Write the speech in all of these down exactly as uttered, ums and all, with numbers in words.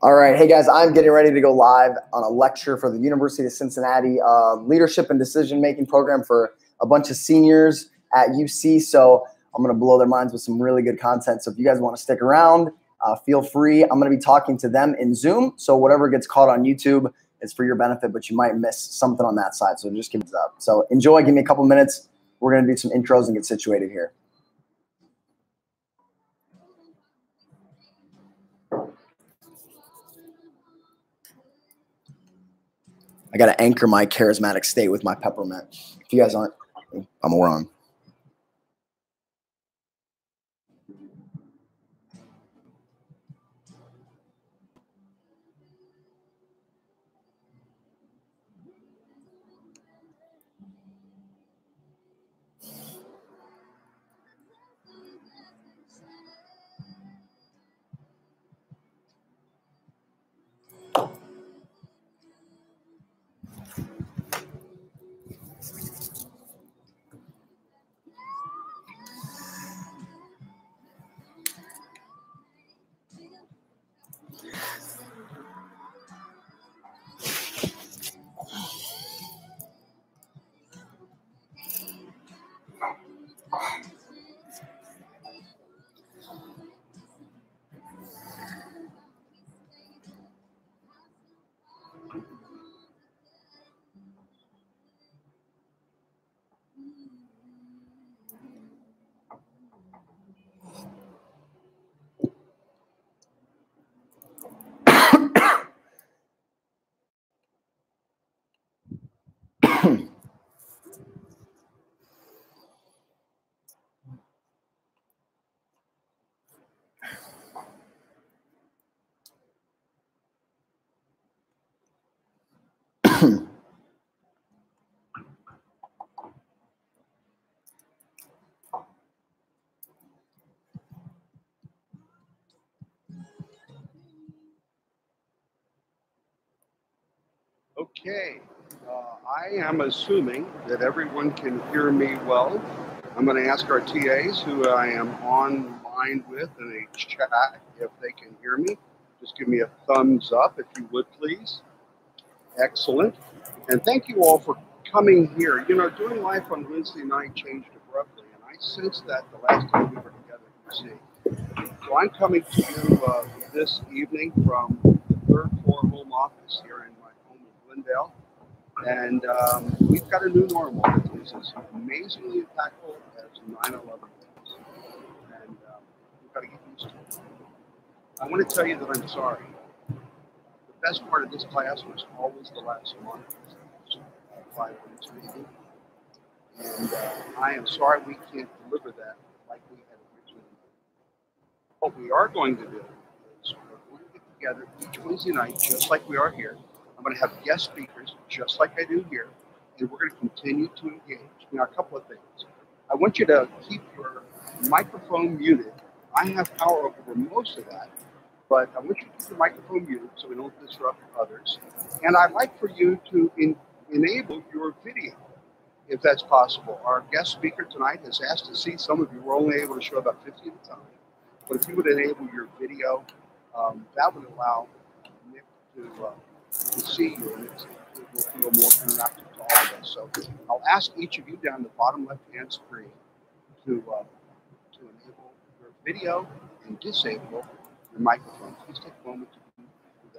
All right. Hey, guys, I'm getting ready to go live on a lecture for the University of Cincinnati uh, Leadership and Decision-Making Program for a bunch of seniors at U C. So I'm going to blow their minds with some really good content. So if you guys want to stick around, uh, feel free. I'm going to be talking to them in Zoom. So whatever gets caught on YouTube is for your benefit, but you might miss something on that side. So just give it up. So enjoy. Give me a couple minutes. We're going to do some intros and get situated here. I got to anchor my charismatic state with my peppermint. If you guys aren't, I'm wrong. Okay, uh, I am assuming that everyone can hear me well. I'm going to ask our T As who I am online with in a chat if they can hear me. Just give me a thumbs up if you would, please. Excellent. And thank you all for coming here. You know, doing life on Wednesday night changed abruptly, and I sensed that the last time we were together at U C. So I'm coming to you uh, this evening from the third floor home office here in my home in Glendale. And um, we've got a new normal that is as amazingly impactful as nine eleven was. And um, we've got to get used to it. I want to tell you that I'm sorry. The best part of this class was always the last month, uh, five weeks maybe. And uh, I am sorry we can't deliver that like we had originally. What we are going to do is we're going to get together each Wednesday night, just like we are here. I'm going to have guest speakers, just like I do here, and we're going to continue to engage. Now, a couple of things. I want you to keep your microphone muted. I have power over most of that, but I want you to keep your microphone muted so we don't disrupt others. And I'd like for you to in, enable your video, if that's possible. Our guest speaker tonight has asked to see some of you. We're only able to show about fifty at a time. But if you would enable your video, um, that would allow Nick to, uh, to see you, and it will feel more interactive to all of us. So I'll ask each of you down the bottom left-hand screen to, uh, to enable your video and disable your microphone. Please take a moment to do that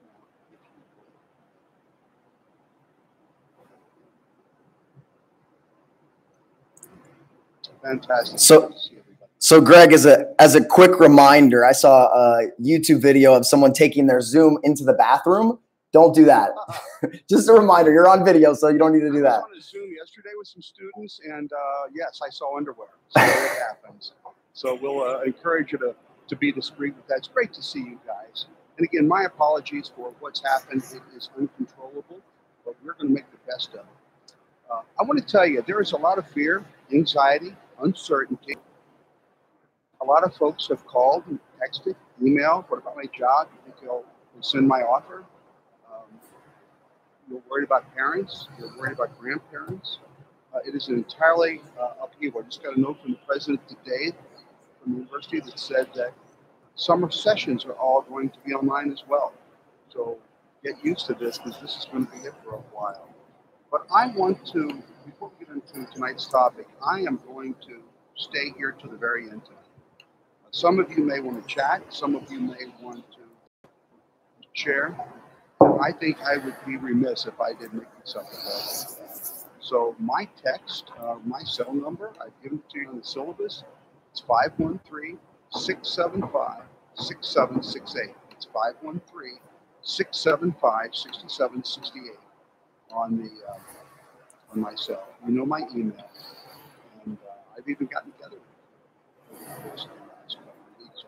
right now. Fantastic. So, so Greg, as a as a quick reminder, I saw a YouTube video of someone taking their Zoom into the bathroom. Don't do that. Just a reminder, you're on video, so you don't need to do that. I was on a Zoom yesterday with some students, and uh, yes, I saw underwear. So it happens. So we'll uh, encourage you to, to be discreet with that. It's great to see you guys. And again, my apologies for what's happened. It is uncontrollable, but we're going to make the best of it. Uh, I want to tell you, there is a lot of fear, anxiety, uncertainty. A lot of folks have called and texted, emailed, what about my job? You think they'll rescind my offer? You're worried about parents. You're worried about grandparents. Uh, it is an entirely uh, upheaval. I just got a note from the president today from the university that said that summer sessions are all going to be online as well. So get used to this, because this is going to be it for a while. But I want to, before we get into tonight's topic, I am going to stay here to the very end tonight. Some of you may want to chat. Some of you may want to share. I think I would be remiss if I didn't make myself available. So my text, uh, my cell number, I've given it to you in the syllabus. It's five one three, six seven five, six seven six eight. It's five one three, six seven five, six seven six eight on the uh, on my cell. You know my email, and uh, I've even gotten together with you the last couple of weeks.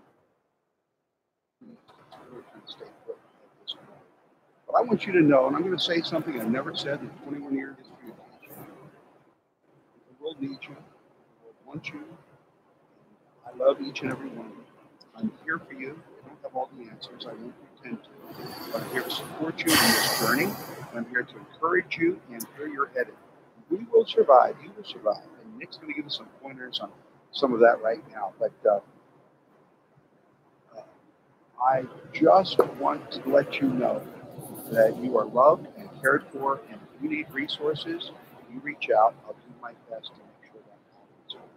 We're trying to stay put at this point. But I want you to know, and I'm going to say something I've never said in twenty-one years of history of teaching. The world needs you. The world wants you. I love each and every one of you. I'm here for you. I don't have all the answers. I won't pretend to. But I'm here to support you in this journey. I'm here to encourage you and where you're headed. We will survive. You will survive. And Nick's going to give us some pointers on some of that right now. But uh, uh, I just want to let you know that you are loved and cared for. And if you need resources, you reach out. I'll do my best to make sure that happens.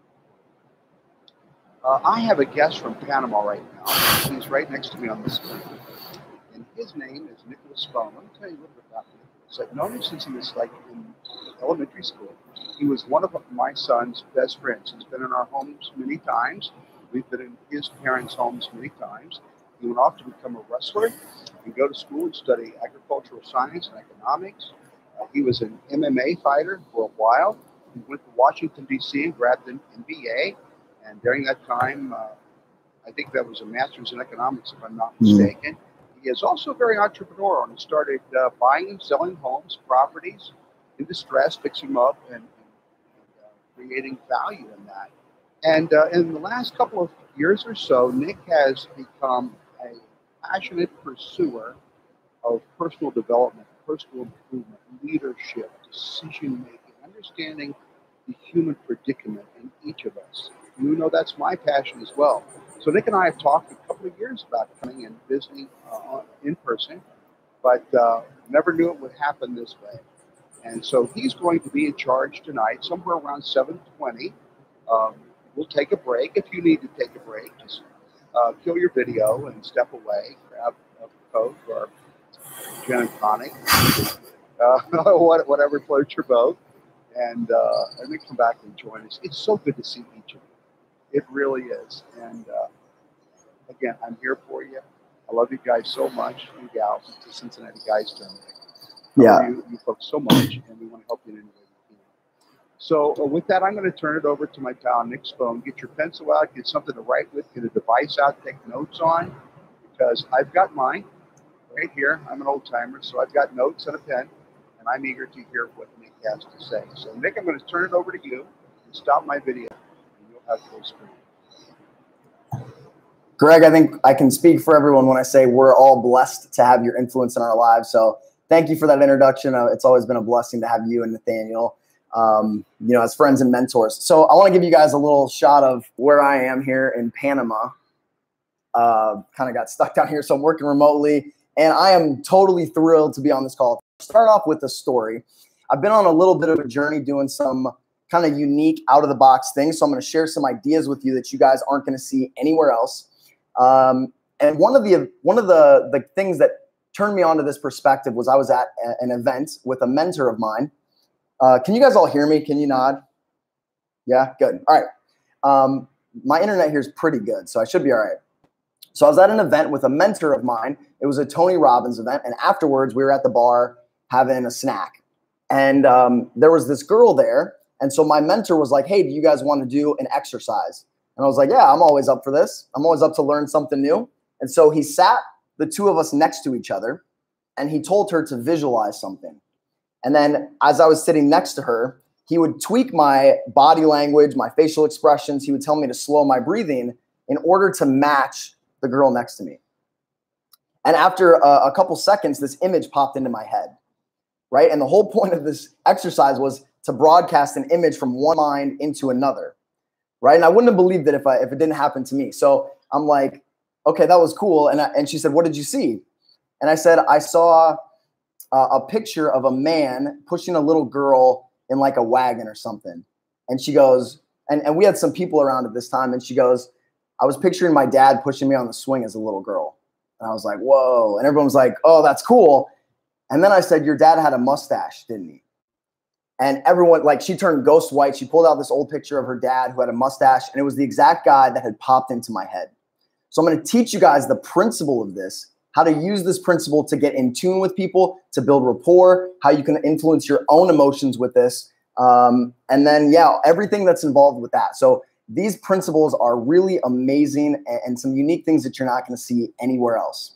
Uh, I have a guest from Panama right now. He's right next to me on the screen. And his name is Spohntrained. Let me tell you a little bit about Nicholas. I've known him since he was like in elementary school. He was one of my son's best friends. He's been in our homes many times. We've been in his parents' homes many times. He went off to become a wrestler and go to school and study agricultural science and economics. Uh, he was an M M A fighter for a while. He went to Washington, D C and grabbed an M B A. And during that time, uh, I think that was a master's in economics, if I'm not mistaken. Mm-hmm. He is also very entrepreneurial, and he started uh, buying and selling homes, properties in distress, fixing them up, and, and uh, creating value in that. And uh, in the last couple of years or so, Nick has become a passionate pursuer of personal development, personal improvement, leadership, decision-making, understanding the human predicament in each of us. You know that's my passion as well. So Nick and I have talked a couple of years about coming and visiting uh, in person, but uh, never knew it would happen this way. And so he's going to be in charge tonight, somewhere around seven twenty. Um, we'll take a break. If you need to take a break, just uh, kill your video and step away, grab a Coke or gin and tonic, uh, whatever floats your boat, and, uh, and then come back and join us. It's so good to see each of you. It really is. And uh, again, I'm here for you. I love you guys so much. You gals, the Cincinnati guys generally. Yeah. You, you folks so much, and we want to help you in any way we can. So uh, with that, I'm going to turn it over to my pal, Nick Spohn. Get your pencil out, get something to write with, get a device out, take notes on, because I've got mine right here. I'm an old timer, so I've got notes and a pen, and I'm eager to hear what Nick has to say. So Nick, I'm going to turn it over to you and stop my video. Greg, I think I can speak for everyone when I say we're all blessed to have your influence in our lives. So thank you for that introduction. Uh, it's always been a blessing to have you and Nathaniel, um, you know, as friends and mentors. So I want to give you guys a little shot of where I am here in Panama. Uh, kind of got stuck down here, so I'm working remotely, and I am totally thrilled to be on this call. Start off with a story. I've been on a little bit of a journey doing some kind of unique out-of-the-box things. So I'm going to share some ideas with you that you guys aren't going to see anywhere else. Um, and one of the one of the, the things that turned me onto this perspective was I was at a, an event with a mentor of mine. Uh, can you guys all hear me? Can you nod? Yeah, good. All right. Um, my internet here is pretty good, so I should be all right. So I was at an event with a mentor of mine. It was a Tony Robbins event. And afterwards, we were at the bar having a snack. And um, there was this girl there. And so my mentor was like, hey, do you guys want to do an exercise? And I was like, yeah, I'm always up for this. I'm always up to learn something new. And so he sat the two of us next to each other, and he told her to visualize something. And then as I was sitting next to her, he would tweak my body language, my facial expressions. He would tell me to slow my breathing in order to match the girl next to me. And after a, a couple seconds, this image popped into my head, right? And the whole point of this exercise was to broadcast an image from one mind into another, right? And I wouldn't have believed it if, I, if it didn't happen to me. So I'm like, okay, that was cool. And, I, and she said, what did you see? And I said, I saw uh, a picture of a man pushing a little girl in like a wagon or something. And she goes, and, and we had some people around at this time. And she goes, I was picturing my dad pushing me on the swing as a little girl. And I was like, whoa. And everyone was like, oh, that's cool. And then I said, your dad had a mustache, didn't he? And everyone, like, she turned ghost white. She pulled out this old picture of her dad who had a mustache, and it was the exact guy that had popped into my head. So I'm going to teach you guys the principle of this, how to use this principle to get in tune with people, to build rapport, how you can influence your own emotions with this. Um, and then, yeah, everything that's involved with that. So these principles are really amazing and, and some unique things that you're not going to see anywhere else.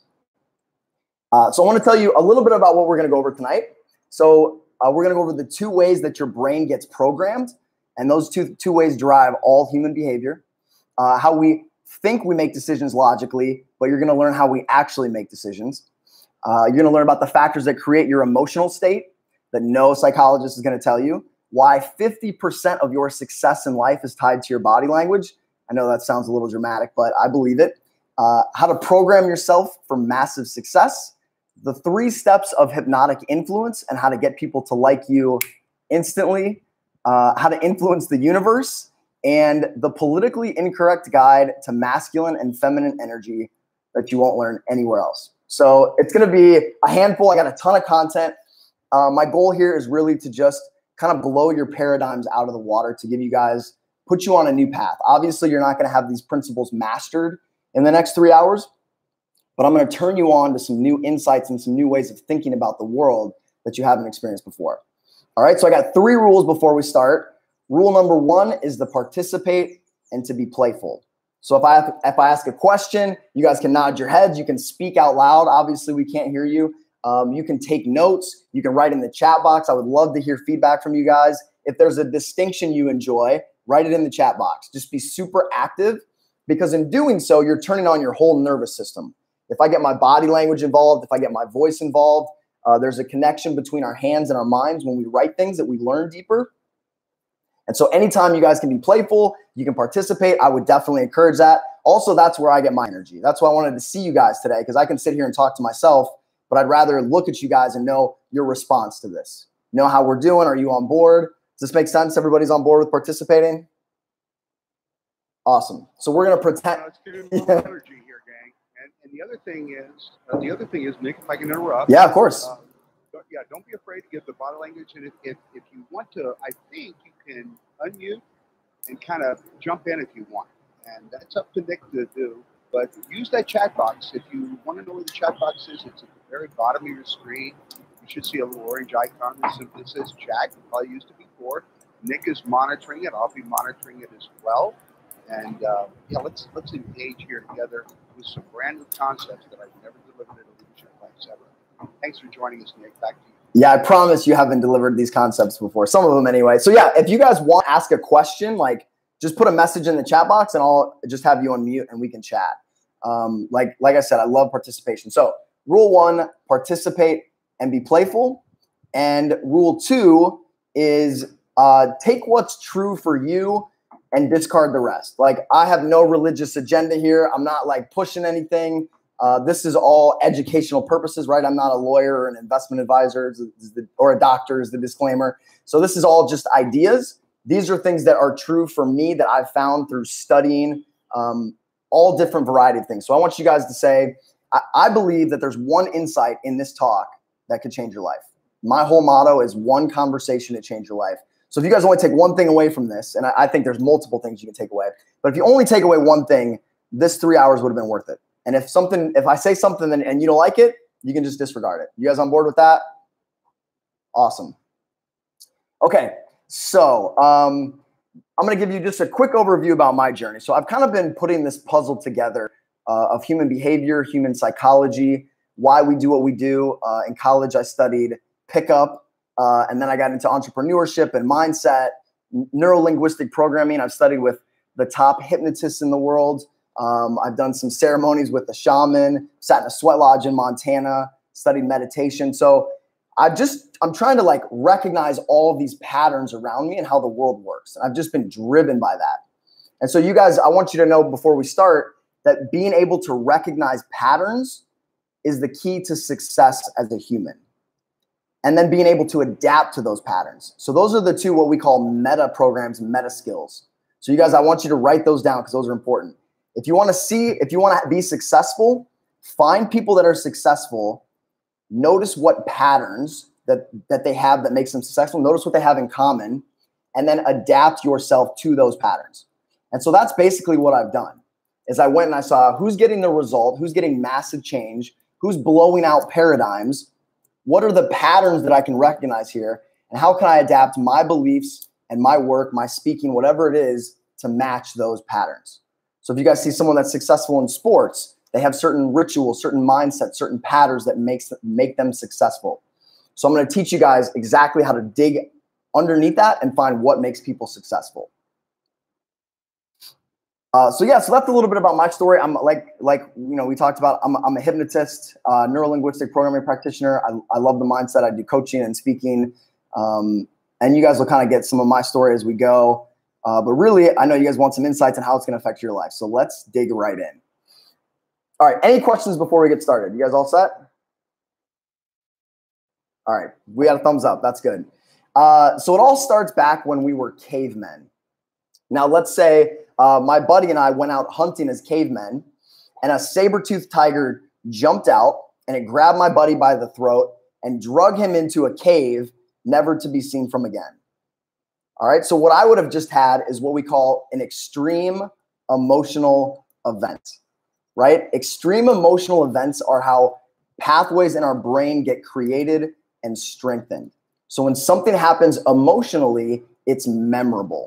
Uh, so I want to tell you a little bit about what we're going to go over tonight. So uh, we're going to go over the two ways that your brain gets programmed. And those two, two ways drive all human behavior. Uh, how we think we make decisions logically, but you're going to learn how we actually make decisions. Uh, you're going to learn about the factors that create your emotional state that no psychologist is going to tell you. Why fifty percent of your success in life is tied to your body language. I know that sounds a little dramatic, but I believe it. Uh, how to program yourself for massive success. The three steps of hypnotic influence and how to get people to like you instantly. Uh, how to influence the universe. And the politically incorrect guide to masculine and feminine energy that you won't learn anywhere else. So it's going to be a handful. I got a ton of content. Uh, my goal here is really to just kind of blow your paradigms out of the water to give you guys, put you on a new path. Obviously, you're not going to have these principles mastered in the next three hours, but I'm going to turn you on to some new insights and some new ways of thinking about the world that you haven't experienced before. All right, so I got three rules before we start. Rule number one is to participate and to be playful. So if I, if I ask a question, you guys can nod your heads. You can speak out loud. Obviously, we can't hear you. Um, you can take notes. You can write in the chat box. I would love to hear feedback from you guys. If there's a distinction you enjoy, write it in the chat box. Just be super active, because in doing so, you're turning on your whole nervous system. If I get my body language involved, if I get my voice involved, uh, there's a connection between our hands and our minds when we write things that we learn deeper. And so anytime you guys can be playful, you can participate, I would definitely encourage that. Also, that's where I get my energy. That's why I wanted to see you guys today, because I can sit here and talk to myself, but I'd rather look at you guys and know your response to this. Know how we're doing. Are you on board? Does this make sense? Everybody's on board with participating? Awesome. So we're going to pretend. Uh, let's get a little energy here, gang. And, and the other thing is, uh, the other thing is, Nick, if I can interrupt. Yeah, of course. Uh, don't, yeah, don't be afraid to give the body language. And if, if, if you want to, I think you can unmute and kind of jump in if you want. And that's up to Nick to do. But use that chat box. If you want to know where the chat box is, it's at the very bottom of your screen. You should see a little orange icon that simply says chat. You probably used it before. Nick is monitoring it. I'll be monitoring it as well. And uh, yeah, let's let's engage here together with some brand new concepts that I've never delivered at a leadership class ever. Thanks for joining us, Nick. Back to you. Yeah, I promise you haven't delivered these concepts before. Some of them anyway. So yeah, if you guys want to ask a question, like just put a message in the chat box and I'll just have you on mute and we can chat. Um, like, like I said, I love participation. So rule one, participate and be playful. And rule two is uh, take what's true for you and discard the rest. Like, I have no religious agenda here. I'm not like pushing anything. Uh, this is all educational purposes, right? I'm not a lawyer or an investment advisor is the, or a doctor is the disclaimer. So this is all just ideas. These are things that are true for me that I've found through studying um, all different variety of things. So I want you guys to say, I, I believe that there's one insight in this talk that could change your life. My whole motto is one conversation to change your life. So if you guys only take one thing away from this, and I, I think there's multiple things you can take away, but if you only take away one thing, this three hours would have been worth it. And if something, if I say something and, and you don't like it, you can just disregard it. You guys on board with that? Awesome. Okay, so um, I'm going to give you just a quick overview about my journey. So I've kind of been putting this puzzle together uh, of human behavior, human psychology, why we do what we do. Uh, in college, I studied pickup, uh, and then I got into entrepreneurship and mindset, neuro-linguistic programming. I've studied with the top hypnotists in the world. Um, I've done some ceremonies with a shaman, sat in a sweat lodge in Montana, studied meditation. So I just, I'm trying to like recognize all of these patterns around me and how the world works. And I've just been driven by that. And so you guys, I want you to know before we start, that being able to recognize patterns is the key to success as a human. And then being able to adapt to those patterns. So those are the two, what we call meta programs, meta skills. So you guys, I want you to write those down because those are important. If you want to see, if you want to be successful, find people that are successful, notice what patterns that, that they have that makes them successful, notice what they have in common, and then adapt yourself to those patterns. And so that's basically what I've done, is I went and I saw who's getting the result, who's getting massive change, who's blowing out paradigms, what are the patterns that I can recognize here, and how can I adapt my beliefs and my work, my speaking, whatever it is, to match those patterns. So if you guys see someone that's successful in sports, they have certain rituals, certain mindsets, certain patterns that makes make them successful. So I'm going to teach you guys exactly how to dig underneath that and find what makes people successful. Uh, so yeah, so that's a little bit about my story. I'm like, like you know, we talked about. I'm, I'm a hypnotist, uh, neuro-linguistic programming practitioner. I, I love the mindset. I do coaching and speaking, um, and you guys will kind of get some of my story as we go. Uh, but really, I know you guys want some insights on how it's going to affect your life. So let's dig right in. All right, any questions before we get started? You guys all set? All right, we got a thumbs up. That's good. Uh, so it all starts back when we were cavemen. Now, let's say uh, my buddy and I went out hunting as cavemen, and a saber-toothed tiger jumped out, and it grabbed my buddy by the throat and drug him into a cave, never to be seen from again. All right, so what I would have just had is what we call an extreme emotional event, right? Extreme emotional events are how pathways in our brain get created and strengthened. So when something happens emotionally, it's memorable.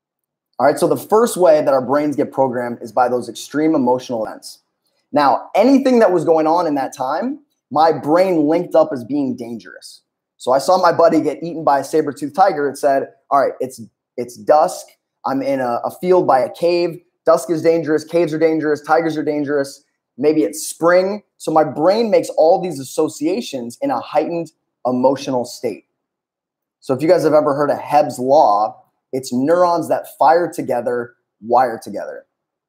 All right, so the first way that our brains get programmed is by those extreme emotional events. Now, anything that was going on in that time, my brain linked up as being dangerous. So I saw my buddy get eaten by a saber-toothed tiger. It said, all right, it's it's dusk. I'm in a, a field by a cave. Dusk is dangerous. Caves are dangerous. Tigers are dangerous. Maybe it's spring. So my brain makes all these associations in a heightened emotional state. So if you guys have ever heard of Hebb's law, it's neurons that fire together, wire together.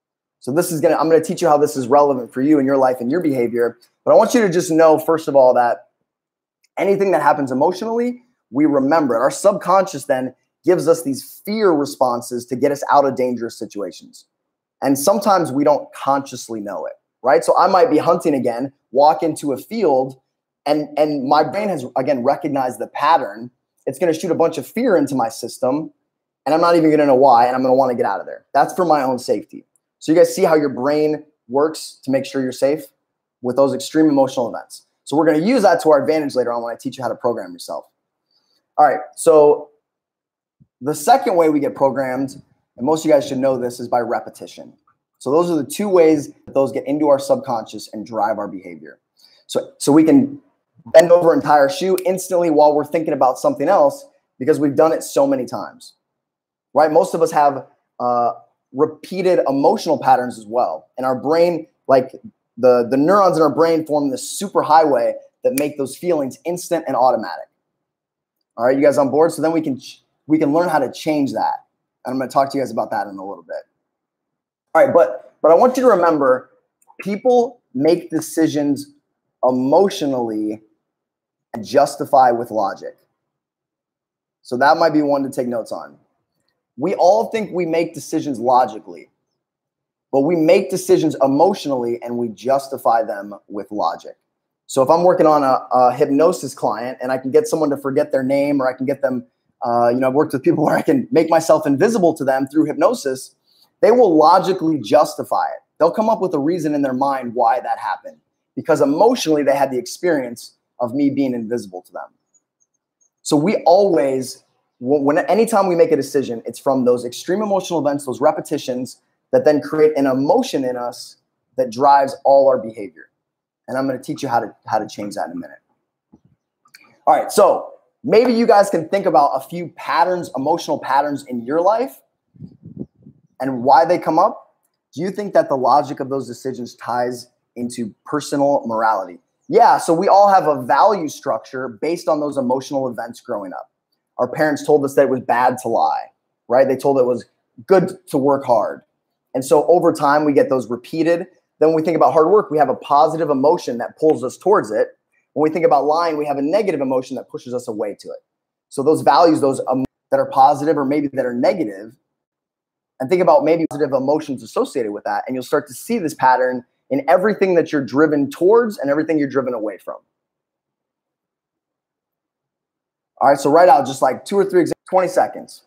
So this is gonna, I'm gonna teach you how this is relevant for you in your life and your behavior. But I want you to just know, first of all, that anything that happens emotionally, we remember it. Our subconscious then gives us these fear responses to get us out of dangerous situations. And sometimes we don't consciously know it, right? So I might be hunting again, walk into a field, and, and my brain has, again, recognized the pattern. It's going to shoot a bunch of fear into my system, and I'm not even going to know why, and I'm going to want to get out of there. That's for my own safety. So you guys see how your brain works to make sure you're safe with those extreme emotional events. So we're going to use that to our advantage later on when I teach you how to program yourself. All right, so the second way we get programmed, and most of you guys should know this, is by repetition. So those are the two ways that those get into our subconscious and drive our behavior. So, so we can bend over and tie our shoe instantly while we're thinking about something else because we've done it so many times, right? Most of us have uh, repeated emotional patterns as well. And our brain, like the, the neurons in our brain form this super highway that make those feelings instant and automatic. All right, you guys on board? So then we can, we can learn how to change that. And I'm going to talk to you guys about that in a little bit. All right, but, but I want you to remember, people make decisions emotionally and justify with logic. So that might be one to take notes on. We all think we make decisions logically, but we make decisions emotionally and we justify them with logic. So if I'm working on a, a hypnosis client and I can get someone to forget their name, or I can get them, uh, you know, I've worked with people where I can make myself invisible to them through hypnosis, they will logically justify it. They'll come up with a reason in their mind why that happened, because emotionally they had the experience of me being invisible to them. So we always, when anytime we make a decision, it's from those extreme emotional events, those repetitions that then create an emotion in us that drives all our behavior. And I'm going to teach you how to, how to change that in a minute. All right, so maybe you guys can think about a few patterns, emotional patterns in your life and why they come up. Do you think that the logic of those decisions ties into personal morality? Yeah, so we all have a value structure based on those emotional events growing up. Our parents told us that it was bad to lie, right? They told it was good to work hard. And so over time, we get those repeated. Then when we think about hard work, we have a positive emotion that pulls us towards it. When we think about lying, we have a negative emotion that pushes us away to it. So those values, those um, that are positive or maybe that are negative, and think about maybe positive emotions associated with that, and you'll start to see this pattern in everything that you're driven towards and everything you're driven away from. All right, so write out just like two or three, twenty seconds.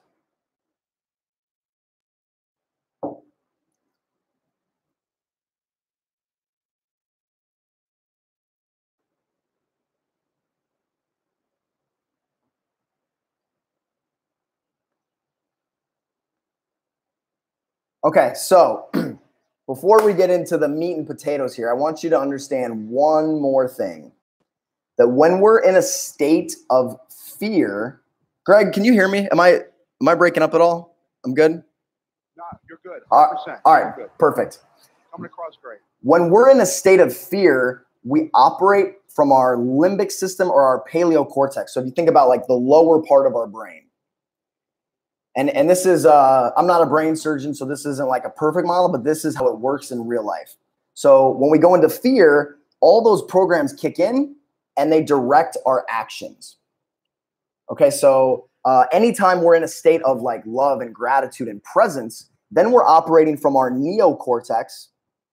Okay, so before we get into the meat and potatoes here, I want you to understand one more thing. That when we're in a state of fear, Greg, can you hear me? Am I am I breaking up at all? I'm good? No, you're good. one hundred percent. All right, good. Perfect. Coming across great. When we're in a state of fear, we operate from our limbic system or our paleocortex. So if you think about like the lower part of our brain. And, and this is, uh, I'm not a brain surgeon, so this isn't like a perfect model, but this is how it works in real life. So when we go into fear, all those programs kick in and they direct our actions. Okay, so uh, anytime we're in a state of like love and gratitude and presence, then we're operating from our neocortex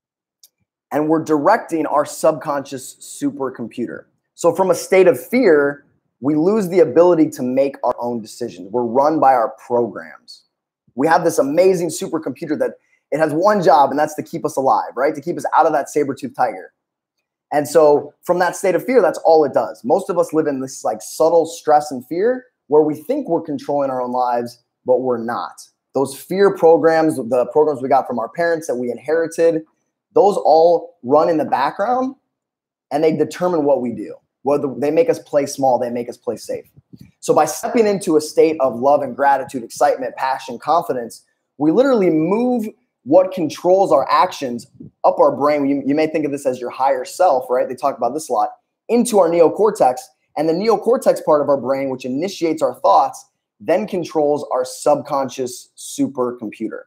and we're directing our subconscious supercomputer. So from a state of fear, we lose the ability to make our own decisions. We're run by our programs. We have this amazing supercomputer that it has one job, and that's to keep us alive, right? To keep us out of that saber-toothed tiger. And so from that state of fear, that's all it does. Most of us live in this like subtle stress and fear where we think we're controlling our own lives, but we're not. Those fear programs, the programs we got from our parents that we inherited, those all run in the background and they determine what we do. Well, they make us play small, they make us play safe. So by stepping into a state of love and gratitude, excitement, passion, confidence, we literally move what controls our actions up our brain. You, you may think of this as your higher self, right? They talk about this a lot, into our neocortex. And the neocortex part of our brain, which initiates our thoughts, then controls our subconscious supercomputer.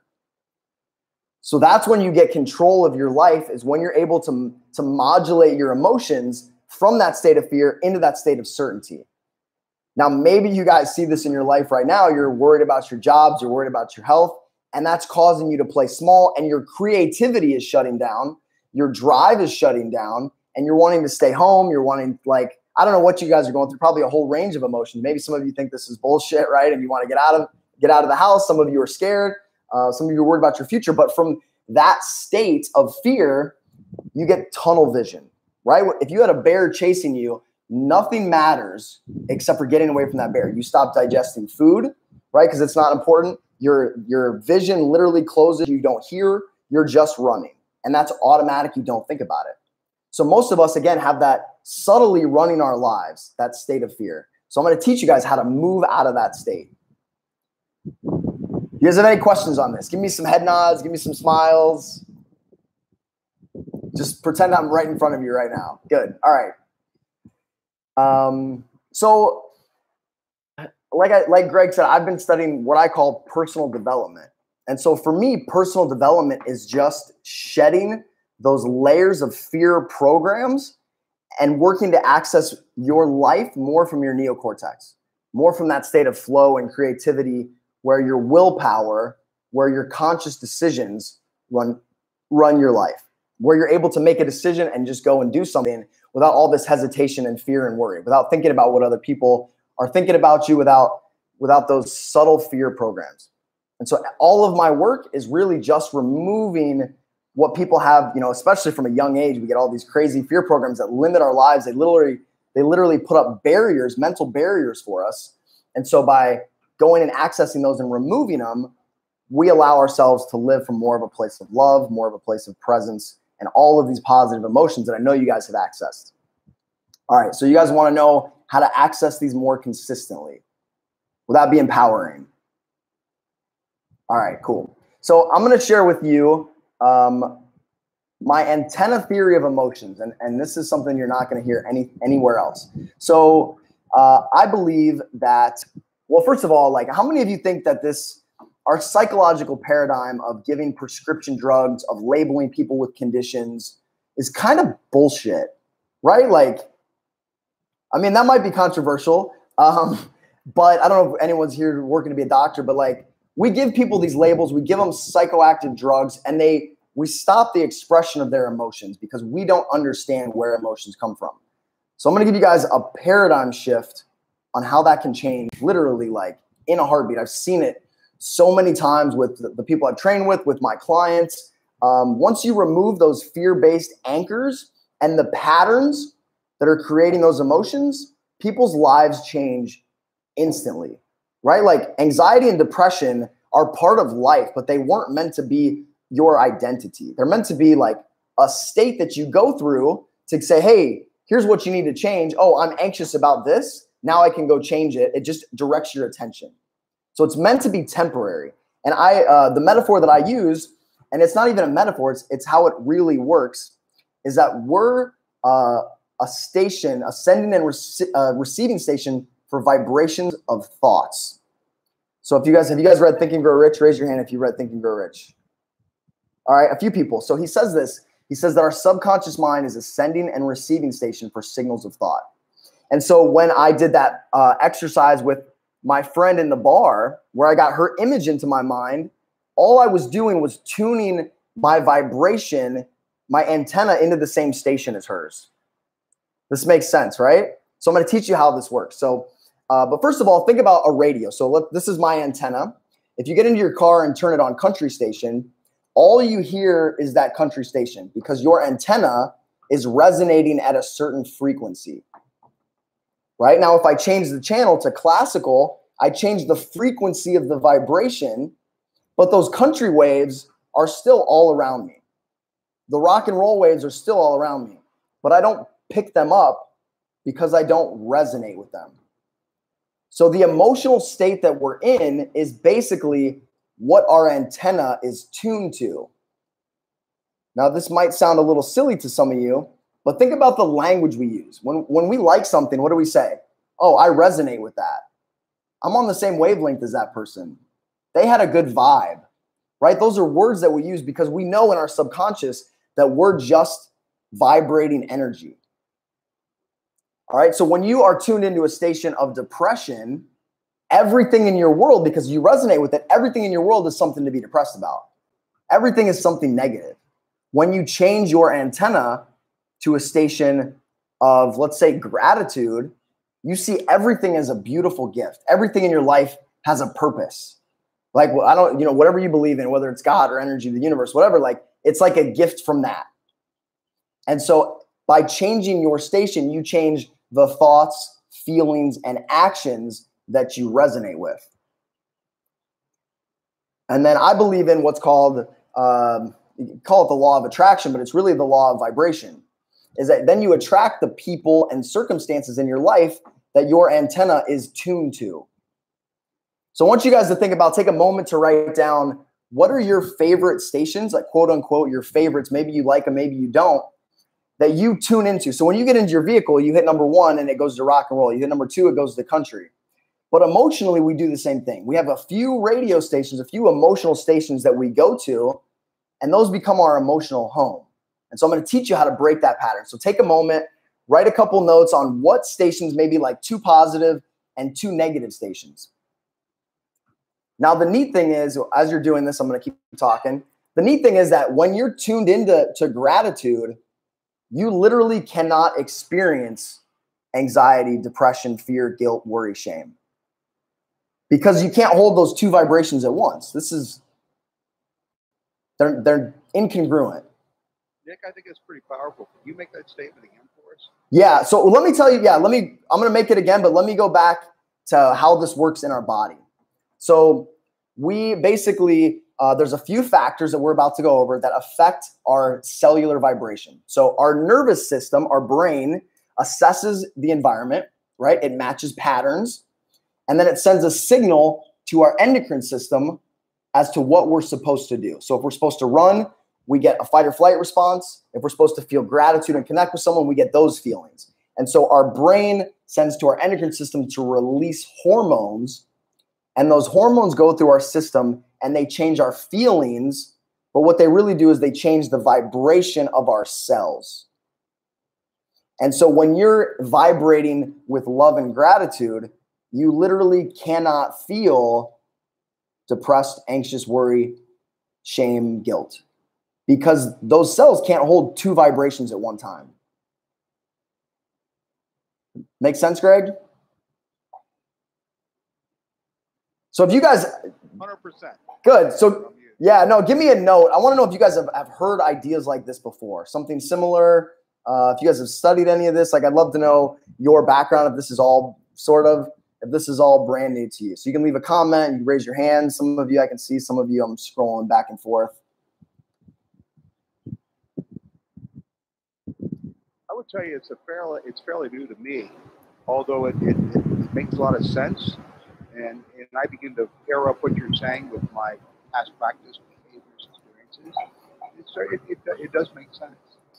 So that's when you get control of your life, is when you're able to, to modulate your emotions from that state of fear into that state of certainty. Now, maybe you guys see this in your life right now. You're worried about your jobs, you're worried about your health, and that's causing you to play small, and your creativity is shutting down, your drive is shutting down, and you're wanting to stay home. You're wanting, like, I don't know what you guys are going through, probably a whole range of emotions. Maybe some of you think this is bullshit, right? And you want to get out of, get out of the house. Some of you are scared. Uh, some of you are worried about your future. But from that state of fear, you get tunnel vision. Right? If you had a bear chasing you, nothing matters except for getting away from that bear. You stop digesting food, right? Because it's not important. Your, your vision literally closes. You don't hear. You're just running. And that's automatic. You don't think about it. So most of us, again, have that subtly running our lives, that state of fear. So I'm going to teach you guys how to move out of that state. You guys have any questions on this? Give me some head nods. Give me some smiles. Just pretend I'm right in front of you right now. Good. All right. Um, so like I, like Greg said, I've been studying what I call personal development. And so for me, personal development is just shedding those layers of fear programs and working to access your life more from your neocortex, more from that state of flow and creativity where your willpower, where your conscious decisions run, run your life, where you're able to make a decision and just go and do something without all this hesitation and fear and worry, without thinking about what other people are thinking about you, without, without those subtle fear programs. And so all of my work is really just removing what people have, you know, especially from a young age. We get all these crazy fear programs that limit our lives. They literally, they literally put up barriers, mental barriers for us. And so by going and accessing those and removing them, we allow ourselves to live from more of a place of love, more of a place of presence, and all of these positive emotions that I know you guys have accessed. All right, so you guys want to know how to access these more consistently. Will that be empowering? All right, cool. So I'm going to share with you um, my antenna theory of emotions, and, and this is something you're not going to hear any anywhere else. So uh, I believe that, well, first of all, like, how many of you think that this our psychological paradigm of giving prescription drugs, of labeling people with conditions is kind of bullshit, right? Like, I mean, that might be controversial, um, but I don't know if anyone's here working to be a doctor, but like, we give people these labels, we give them psychoactive drugs, and they we stop the expression of their emotions because we don't understand where emotions come from. So I'm going to give you guys a paradigm shift on how that can change literally like in a heartbeat. I've seen it so many times with the, the people I've trained with, with my clients. Um, once you remove those fear-based anchors and the patterns that are creating those emotions, people's lives change instantly, right? Like anxiety and depression are part of life, but they weren't meant to be your identity. They're meant to be like a state that you go through to say, hey, here's what you need to change. Oh, I'm anxious about this. Now I can go change it. It just directs your attention. So it's meant to be temporary. And I, uh, the metaphor that I use, and it's not even a metaphor, it's, it's how it really works, is that we're uh, a station, a sending and rece uh, receiving station for vibrations of thoughts. So if you guys, have you guys read Think and Grow Rich? Raise your hand if you read Think and Grow Rich. All right, a few people. So he says this, he says that our subconscious mind is a sending and receiving station for signals of thought. And so when I did that uh, exercise with my friend in the bar, where I got her image into my mind, all I was doing was tuning my vibration, my antenna into the same station as hers. This makes sense, right? So I'm going to teach you how this works. So, uh, but first of all, think about a radio. So let, this is my antenna. If you get into your car and turn it on country station, all you hear is that country station because your antenna is resonating at a certain frequency. Right now, if I change the channel to classical, I change the frequency of the vibration, but those country waves are still all around me. The rock and roll waves are still all around me, but I don't pick them up because I don't resonate with them. So the emotional state that we're in is basically what our antenna is tuned to. Now, this might sound a little silly to some of you, but think about the language we use. When, when we like something, what do we say? Oh, I resonate with that. I'm on the same wavelength as that person. They had a good vibe, right? Those are words that we use because we know in our subconscious that we're just vibrating energy. All right, so when you are tuned into a station of depression, everything in your world, because you resonate with it, everything in your world is something to be depressed about. Everything is something negative. When you change your antenna to a station of, let's say, gratitude, you see everything as a beautiful gift. Everything in your life has a purpose. Like, well, I don't, you know, whatever you believe in, whether it's God or energy, the universe, whatever, like, it's like a gift from that. And so by changing your station, you change the thoughts, feelings, and actions that you resonate with. And then I believe in what's called, um, you call it the law of attraction, but it's really the law of vibration, is that then you attract the people and circumstances in your life that your antenna is tuned to. So I want you guys to think about, take a moment to write down, what are your favorite stations, like quote unquote, your favorites, maybe you like them, maybe you don't, that you tune into. So when you get into your vehicle, you hit number one and it goes to rock and roll. You hit number two, it goes to country. But emotionally, we do the same thing. We have a few radio stations, a few emotional stations that we go to, and those become our emotional home. And so I'm going to teach you how to break that pattern. So take a moment, write a couple notes on what stations may be like two positive and two negative stations. Now, the neat thing is, as you're doing this, I'm going to keep talking. The neat thing is that when you're tuned into to gratitude, you literally cannot experience anxiety, depression, fear, guilt, worry, shame. Because you can't hold those two vibrations at once. This is, they're, they're incongruent. Nick, I think it's pretty powerful. Can you make that statement again for us? Yeah, so let me tell you, yeah, let me, I'm going to make it again, but let me go back to how this works in our body. So we basically, uh, there's a few factors that we're about to go over that affect our cellular vibration. So our nervous system, our brain, assesses the environment, right? It matches patterns. And then it sends a signal to our endocrine system as to what we're supposed to do. So if we're supposed to run, we get a fight or flight response. If we're supposed to feel gratitude and connect with someone, we get those feelings. And so our brain sends to our endocrine system to release hormones And those hormones go through our system and they change our feelings. But what they really do is they change the vibration of our cells. And so when you're vibrating with love and gratitude, you literally cannot feel depressed, anxious, worry, shame, guilt, because those cells can't hold two vibrations at one time. Make sense, Greg? So if you guys, one hundred percent. Good. So yeah, no, give me a note. I want to know if you guys have, have heard ideas like this before, something similar. Uh, if you guys have studied any of this, like I'd love to know your background, if this is all sort of, if this is all brand new to you. So you can leave a comment, you can raise your hand. Some of you I can see, some of you I'm scrolling back and forth. I would tell you it's a fairly it's fairly new to me, although it, it, it makes a lot of sense, and and I begin to pair up what you're saying with my past practice, behaviors, experiences. It's, it, it, it does make sense.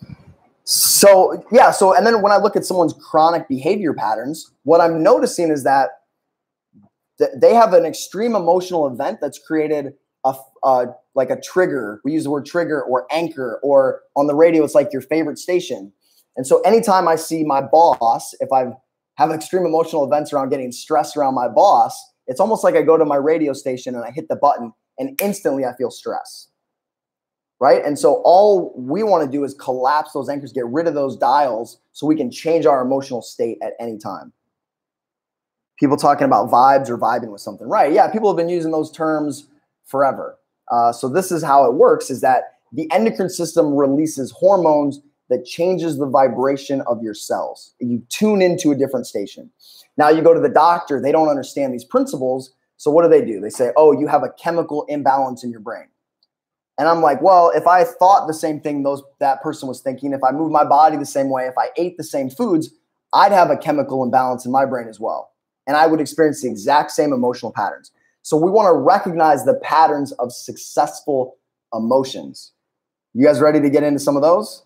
So yeah, so and then when I look at someone's chronic behavior patterns, what I'm noticing is that th they have an extreme emotional event that's created a uh, like a trigger. We use the word trigger or anchor, or on the radio, it's like your favorite station. And so anytime I see my boss, if I have extreme emotional events around getting stressed around my boss, it's almost like I go to my radio station and I hit the button and instantly I feel stress. Right? And so all we want to do is collapse those anchors, get rid of those dials so we can change our emotional state at any time. People talking about vibes or vibing with something. Right. Yeah. People have been using those terms forever. Uh, so this is how it works, is that the endocrine system releases hormones that changes the vibration of your cells. You tune into a different station. Now you go to the doctor, they don't understand these principles. So what do they do? They say, oh, you have a chemical imbalance in your brain. And I'm like, well, if I thought the same thing those that person was thinking, if I moved my body the same way, if I ate the same foods, I'd have a chemical imbalance in my brain as well. And I would experience the exact same emotional patterns. So we want to recognize the patterns of successful emotions. You guys ready to get into some of those?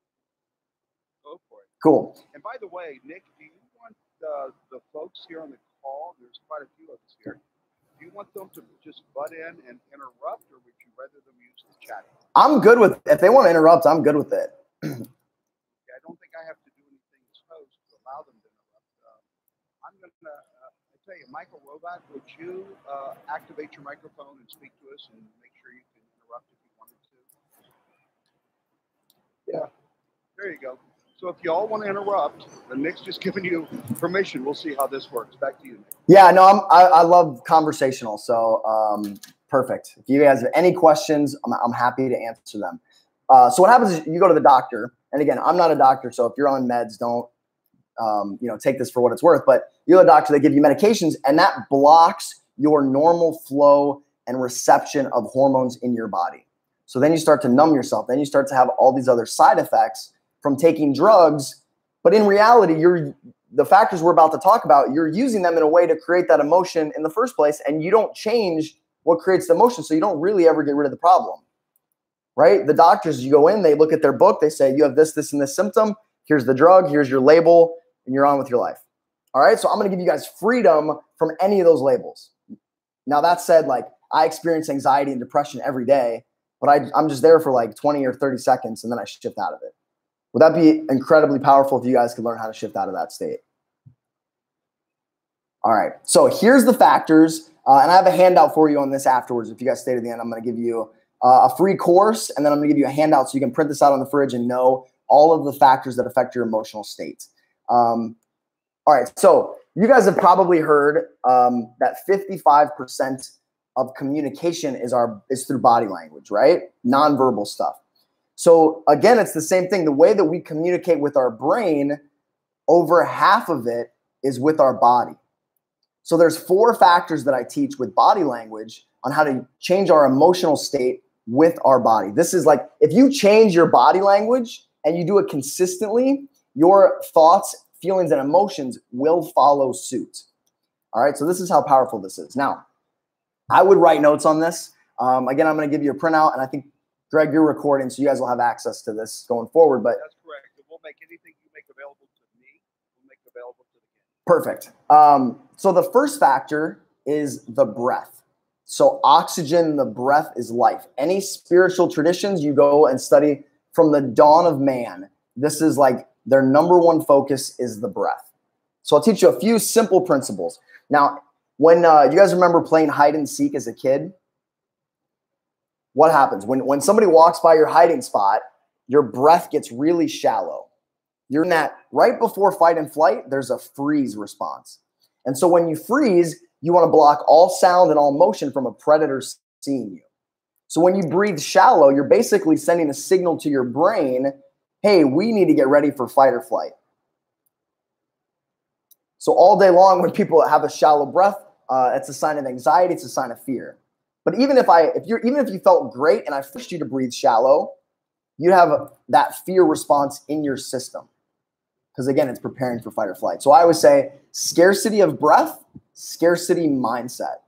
Go for it. Cool. And by the way, Nick, do you want uh, the folks here on the call, there's quite a few of us here, do you want them to just butt in and interrupt, or would you rather them use the chat? I'm good with, if they want to interrupt, I'm good with it. Yeah, I don't think I have to do anything as host to allow them to interrupt. Uh, I'm going to, uh, I tell you, Michael Robot, would you uh, activate your microphone and speak to us and make sure you can interrupt if you wanted to? Yeah, there you go. So if you all want to interrupt, then Nick's just giving you permission. We'll see how this works. Back to you, Nick. Yeah, no, I'm, I, I love conversational. So um, perfect. If you guys have any questions, I'm, I'm happy to answer them. Uh, so what happens is you go to the doctor. And again, I'm not a doctor. So if you're on meds, don't um, you know, take this for what it's worth. But you're a doctor, they give you medications, and that blocks your normal flow and reception of hormones in your body. So then you start to numb yourself. Then you start to have all these other side effects from taking drugs. But in reality, you're the factors we're about to talk about, you're using them in a way to create that emotion in the first place, and you don't change what creates the emotion, so you don't really ever get rid of the problem, right? The doctors, you go in, they look at their book, they say, you have this, this, and this symptom. Here's the drug, here's your label, and you're on with your life. All right, so I'm going to give you guys freedom from any of those labels. Now, that said, like, I experience anxiety and depression every day, but I, I'm just there for like twenty or thirty seconds, and then I shift out of it. Would that be incredibly powerful if you guys could learn how to shift out of that state? All right, so here's the factors, uh, and I have a handout for you on this afterwards. If you guys stay to the end, I'm going to give you uh, a free course, and then I'm going to give you a handout so you can print this out on the fridge and know all of the factors that affect your emotional state. Um, all right, so you guys have probably heard um, that fifty-five percent of communication is our is through body language, right? Nonverbal stuff. So again, it's the same thing. The way that we communicate with our brain, over half of it is with our body. So there's four factors that I teach with body language on how to change our emotional state with our body. This is like, if you change your body language and you do it consistently, your thoughts, feelings, and emotions will follow suit. All right, so this is how powerful this is. Now, I would write notes on this. Um, again, I'm going to give you a printout, and I think, Greg, you're recording, so you guys will have access to this going forward. But that's correct. We'll make anything you make available to me, we'll make available to the kids. Perfect. Um, so the first factor is the breath. So oxygen, the breath is life. Any spiritual traditions you go and study from the dawn of man, this is like their number one focus is the breath. So I'll teach you a few simple principles. Now, when uh, you guys remember playing hide and seek as a kid, what happens? When, when somebody walks by your hiding spot, your breath gets really shallow. You're in that right before fight and flight, there's a freeze response. And so when you freeze, you want to block all sound and all motion from a predator seeing you. So when you breathe shallow, you're basically sending a signal to your brain, hey, we need to get ready for fight or flight. So all day long when people have a shallow breath, uh, it's a sign of anxiety, it's a sign of fear. But even if I, if you're, even if you felt great and I forced you to breathe shallow, you have a, that fear response in your system. Because again, it's preparing for fight or flight. So I would say scarcity of breath, scarcity mindset.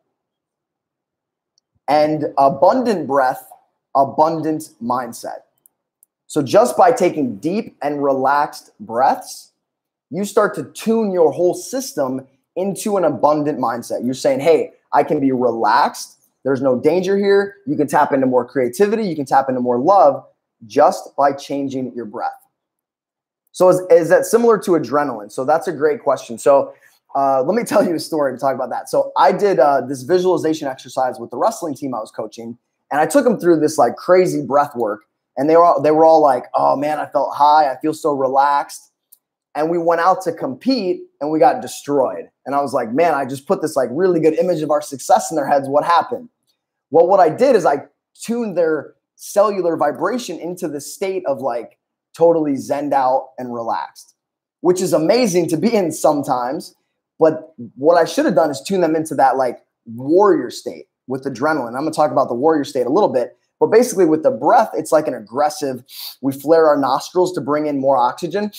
And abundant breath, abundant mindset. So just by taking deep and relaxed breaths, you start to tune your whole system into an abundant mindset. You're saying, hey, I can be relaxed. There's no danger here. You can tap into more creativity. You can tap into more love just by changing your breath. So is, is that similar to adrenaline? So that's a great question. So uh, let me tell you a story to talk about that. So I did uh, this visualization exercise with the wrestling team I was coaching, and I took them through this like crazy breath work. And they were all, they were all like, oh man, I felt high. I feel so relaxed. And we went out to compete and we got destroyed. And I was like, man, I just put this like really good image of our success in their heads. What happened? Well, what I did is I tuned their cellular vibration into the state of like totally zenned out and relaxed, which is amazing to be in sometimes. But what I should have done is tune them into that like warrior state with adrenaline. I'm going to talk about the warrior state a little bit. But basically with the breath, it's like an aggressive, we flare our nostrils to bring in more oxygen.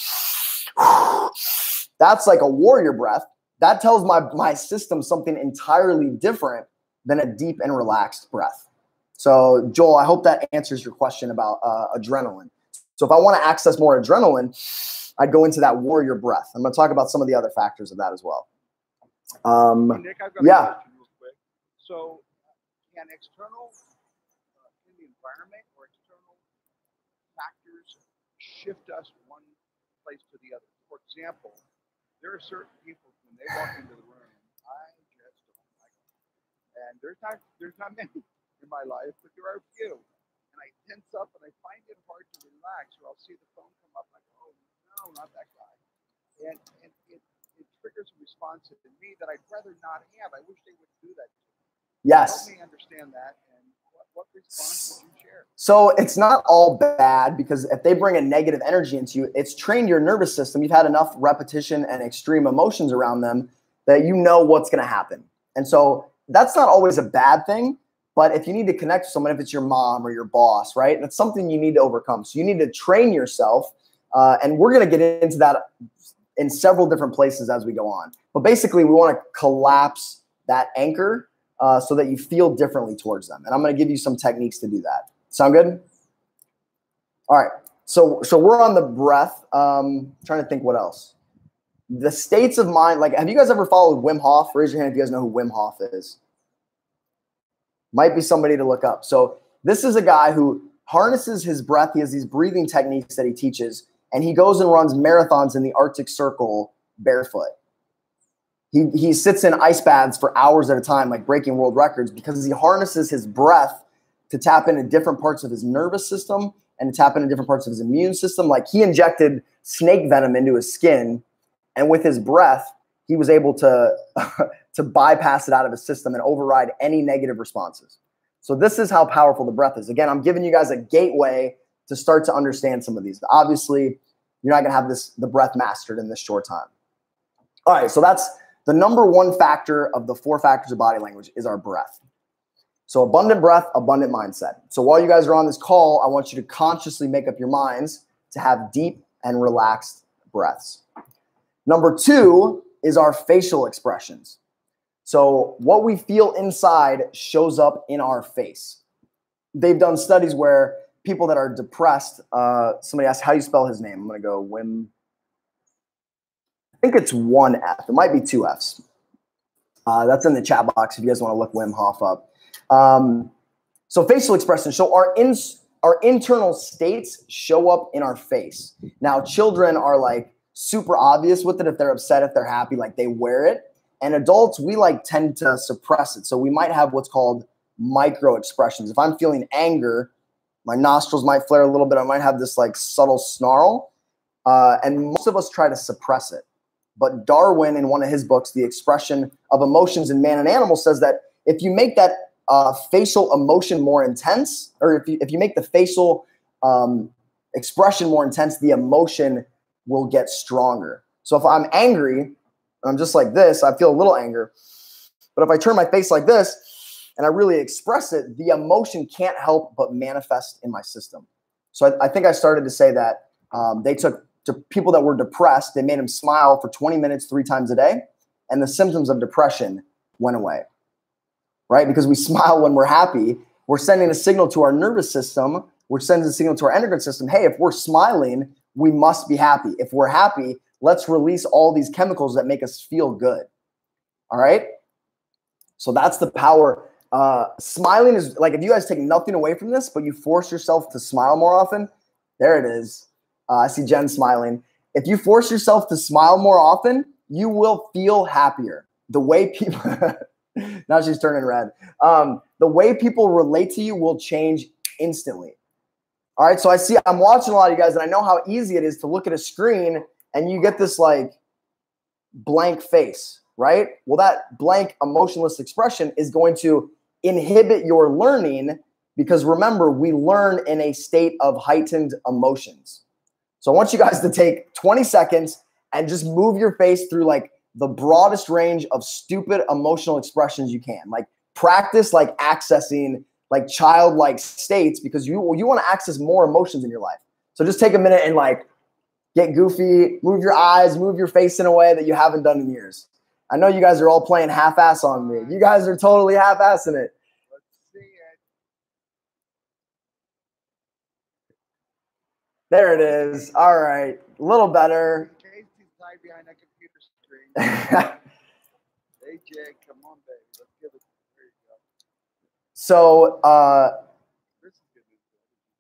That's like a warrior breath. That tells my, my system something entirely different than a deep and relaxed breath. So Joel, I hope that answers your question about uh, adrenaline. So if I want to access more adrenaline, I'd go into that warrior breath. I'm going to talk about some of the other factors of that as well. Um, hey Nick, I've got yeah. a question real quick. So can external environment or external factors shift us one place to the other? For example, there are certain people when they walk into the room, I just don't like them. And there's not there's not many in my life, but there are a few. And I tense up and I find it hard to relax, or I'll see the phone come up like, oh no, not that guy. And and it, it triggers a response in me that I'd rather not have. I wish they would do that to me. Yes. Help me understand that. And what response would you share? So it's not all bad, because if they bring a negative energy into you, it's trained your nervous system. You've had enough repetition and extreme emotions around them that you know what's going to happen. And so that's not always a bad thing. But if you need to connect with someone, if it's your mom or your boss, right, that's something you need to overcome. So you need to train yourself. Uh, and we're going to get into that in several different places as we go on. But basically, we want to collapse that anchor Uh, so that you feel differently towards them. And I'm going to give you some techniques to do that. Sound good? All right. So, so we're on the breath. Um, trying to think what else. The states of mind. Like, have you guys ever followed Wim Hof? Raise your hand if you guys know who Wim Hof is. Might be somebody to look up. So this is a guy who harnesses his breath. He has these breathing techniques that he teaches, and he goes and runs marathons in the Arctic Circle barefoot. He, he sits in ice baths for hours at a time, like breaking world records, because he harnesses his breath to tap into different parts of his nervous system and to tap into different parts of his immune system. Like, he injected snake venom into his skin, and with his breath, he was able to, to bypass it out of his system and override any negative responses. So this is how powerful the breath is. Again, I'm giving you guys a gateway to start to understand some of these. Obviously, you're not going to have this the breath mastered in this short time. All right, so that's the number one factor of the four factors of body language is our breath. So abundant breath, abundant mindset. So while you guys are on this call, I want you to consciously make up your minds to have deep and relaxed breaths. Number two is our facial expressions. So what we feel inside shows up in our face. They've done studies where people that are depressed, uh, somebody asked, how do you spell his name? I'm going to go Wim. I think it's one F. It might be two Fs. Uh, that's in the chat box if you guys want to look Wim Hof up. Um, so facial expression. So our in, our internal states show up in our face. Now, children are like super obvious with it. If they're upset, if they're happy, like they wear it. And adults, we like tend to suppress it. So we might have what's called micro expressions. If I'm feeling anger, my nostrils might flare a little bit. I might have this like subtle snarl. Uh, and most of us try to suppress it. But Darwin, in one of his books, The Expression of Emotions in Man and Animal, says that if you make that uh, facial emotion more intense, or if you, if you make the facial um, expression more intense, the emotion will get stronger. So if I'm angry, I'm just like this, I feel a little anger. But if I turn my face like this and I really express it, the emotion can't help but manifest in my system. So I, I think I started to say that um, they took to people that were depressed, they made them smile for twenty minutes, three times a day, and the symptoms of depression went away, right? Because we smile when we're happy. We're sending a signal to our nervous system, which sends a signal to our endocrine system. Hey, if we're smiling, we must be happy. If we're happy, let's release all these chemicals that make us feel good. All right? So that's the power. Uh, smiling is like, if you guys take nothing away from this, but you force yourself to smile more often, there it is. Uh, I see Jen smiling. If you force yourself to smile more often, you will feel happier. The way people, now she's turning red. Um, the way people relate to you will change instantly. All right, so I see, I'm watching a lot of you guys, and I know how easy it is to look at a screen and you get this like blank face, right? Well, that blank emotionless expression is going to inhibit your learning, because remember, we learn in a state of heightened emotions. So I want you guys to take twenty seconds and just move your face through like the broadest range of stupid emotional expressions you can. Like practice like accessing like childlike states, because you, you want to access more emotions in your life. So just take a minute and like get goofy, move your eyes, move your face in a way that you haven't done in years. I know you guys are all playing half-ass on me. You guys are totally half-assing it. Let's see it. There it is. All right. A little better. Casey's hiding behind that computer screen. Hey, Jay, come on, baby. Let's give it. There you go. So, uh, This is good news.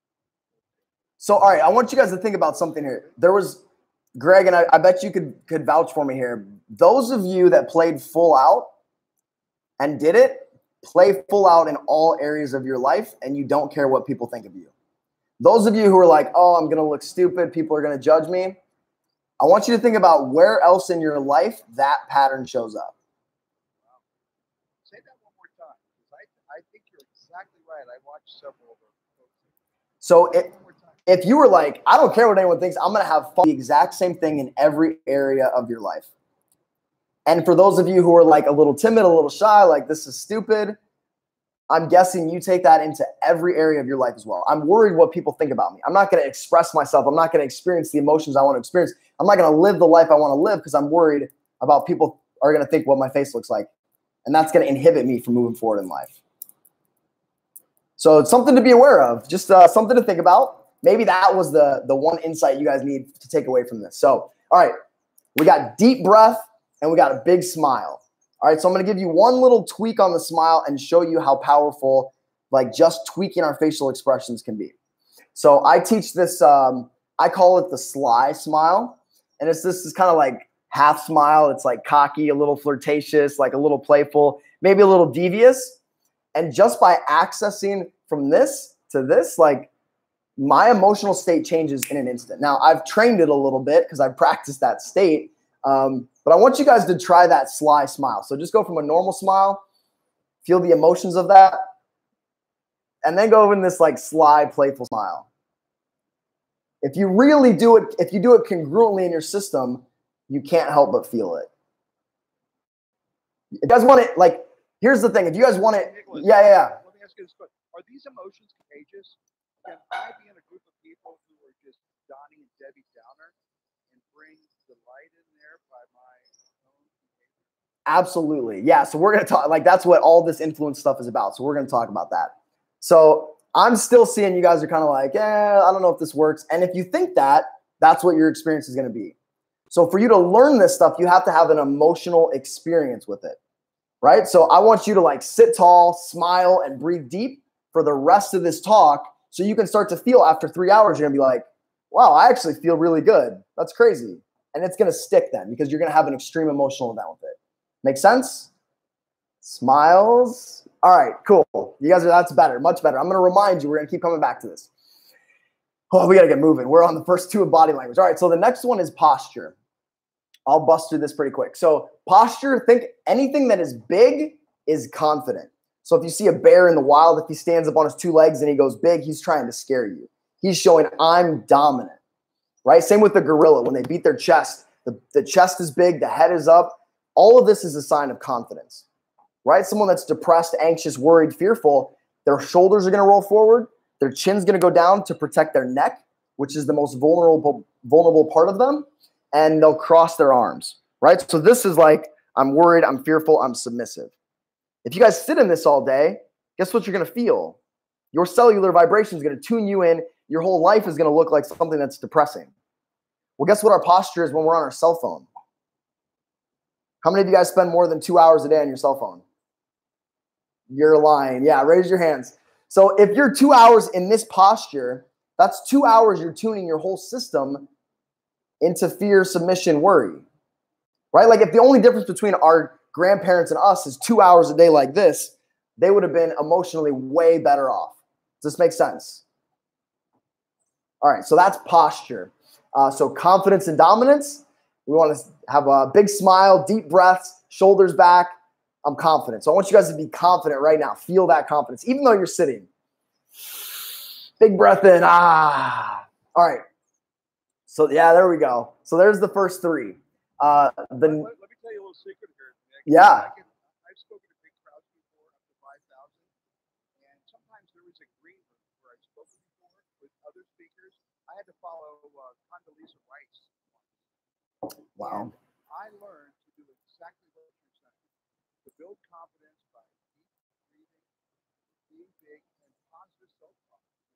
so all right, I want you guys to think about something here. There was, Greg, and I, I bet you could, could vouch for me here. Those of you that played full out and did it, play full out in all areas of your life, and you don't care what people think of you. Those of you who are like, oh, I'm going to look stupid, people are going to judge me, I want you to think about where else in your life that pattern shows up. Wow. Say that one more time, because I, I think you're exactly right. I watched several of those. So it, if you were like, I don't care what anyone thinks, I'm going to have fun, the exact same thing in every area of your life. And for those of you who are like a little timid, a little shy, like this is stupid, I'm guessing you take that into every area of your life as well. I'm worried what people think about me. I'm not going to express myself. I'm not going to experience the emotions I want to experience. I'm not going to live the life I want to live because I'm worried about people are going to think what my face looks like. And that's going to inhibit me from moving forward in life. So it's something to be aware of, just uh, something to think about. Maybe that was the, the one insight you guys need to take away from this. So, all right, we got deep breath and we got a big smile. All right, so I'm going to give you one little tweak on the smile and show you how powerful like just tweaking our facial expressions can be. So I teach this, um, I call it the sly smile. And it's this is kind of like half smile. It's like cocky, a little flirtatious, like a little playful, maybe a little devious. And just by accessing from this to this, like my emotional state changes in an instant. Now, I've trained it a little bit because I've practiced that state. Um, but I want you guys to try that sly smile. So just go from a normal smile, feel the emotions of that, and then go in this like sly, playful smile. If you really do it, if you do it congruently in your system, you can't help but feel it. If you guys want it, like, here's the thing. If you guys want it, Nicholas, yeah, yeah, yeah. Let me ask you this question. Are these emotions contagious? Can I be in a group of people who are just Donnie and Debbie Downer and bring the light in there by my own behavior? Absolutely. Yeah. So we're going to talk, like, that's what all this influence stuff is about. So we're going to talk about that. So I'm still seeing you guys are kind of like, eh, I don't know if this works. And if you think that, that's what your experience is going to be. So for you to learn this stuff, you have to have an emotional experience with it. right? So I want you to like sit tall, smile, and breathe deep for the rest of this talk so you can start to feel after three hours, you're going to be like, wow, I actually feel really good. That's crazy. And it's going to stick then because you're going to have an extreme emotional event with it. Make sense? Smiles. All right, cool. You guys are, that's better, much better. I'm going to remind you, we're going to keep coming back to this. Oh, we got to get moving. We're on the first two of body language. All right, so the next one is posture. I'll bust through this pretty quick. So posture, think anything that is big is confident. So if you see a bear in the wild, if he stands up on his two legs and he goes big, he's trying to scare you. He's showing I'm dominant, right? Same with the gorilla. When they beat their chest, the, the chest is big, the head is up. All of this is a sign of confidence, right? Someone that's depressed, anxious, worried, fearful, their shoulders are going to roll forward. Their chin's going to go down to protect their neck, which is the most vulnerable, vulnerable part of them. And they'll cross their arms, right? So this is like, I'm worried, I'm fearful, I'm submissive. If you guys sit in this all day, guess what you're going to feel? Your cellular vibration is going to tune you in. Your whole life is going to look like something that's depressing. Well, guess what our posture is when we're on our cell phone? How many of you guys spend more than two hours a day on your cell phone? You're lying. Yeah, raise your hands. So if you're two hours in this posture, that's two hours you're tuning your whole system into fear, submission, worry, right? Like if the only difference between our grandparents and us is two hours a day like this, they would have been emotionally way better off. Does this make sense? All right, so that's posture. Uh, so confidence and dominance. We want to have a big smile, deep breaths, shoulders back. I'm confident. So I want you guys to be confident right now. Feel that confidence, even though you're sitting. Big breath in. Ah. All right. So yeah, there we go. So there's the first three. Uh, the, let, let me tell you a little secret here, Nick. Yeah. I can, I've spoken to big crowds before, up to five thousand. And sometimes there was a green room where I've spoken before with other speakers. I had to follow uh, Condoleezza Rice. Wow. And I learned to do exactly what you're saying. To build confidence by deep breathing, being big, and positive self-talk.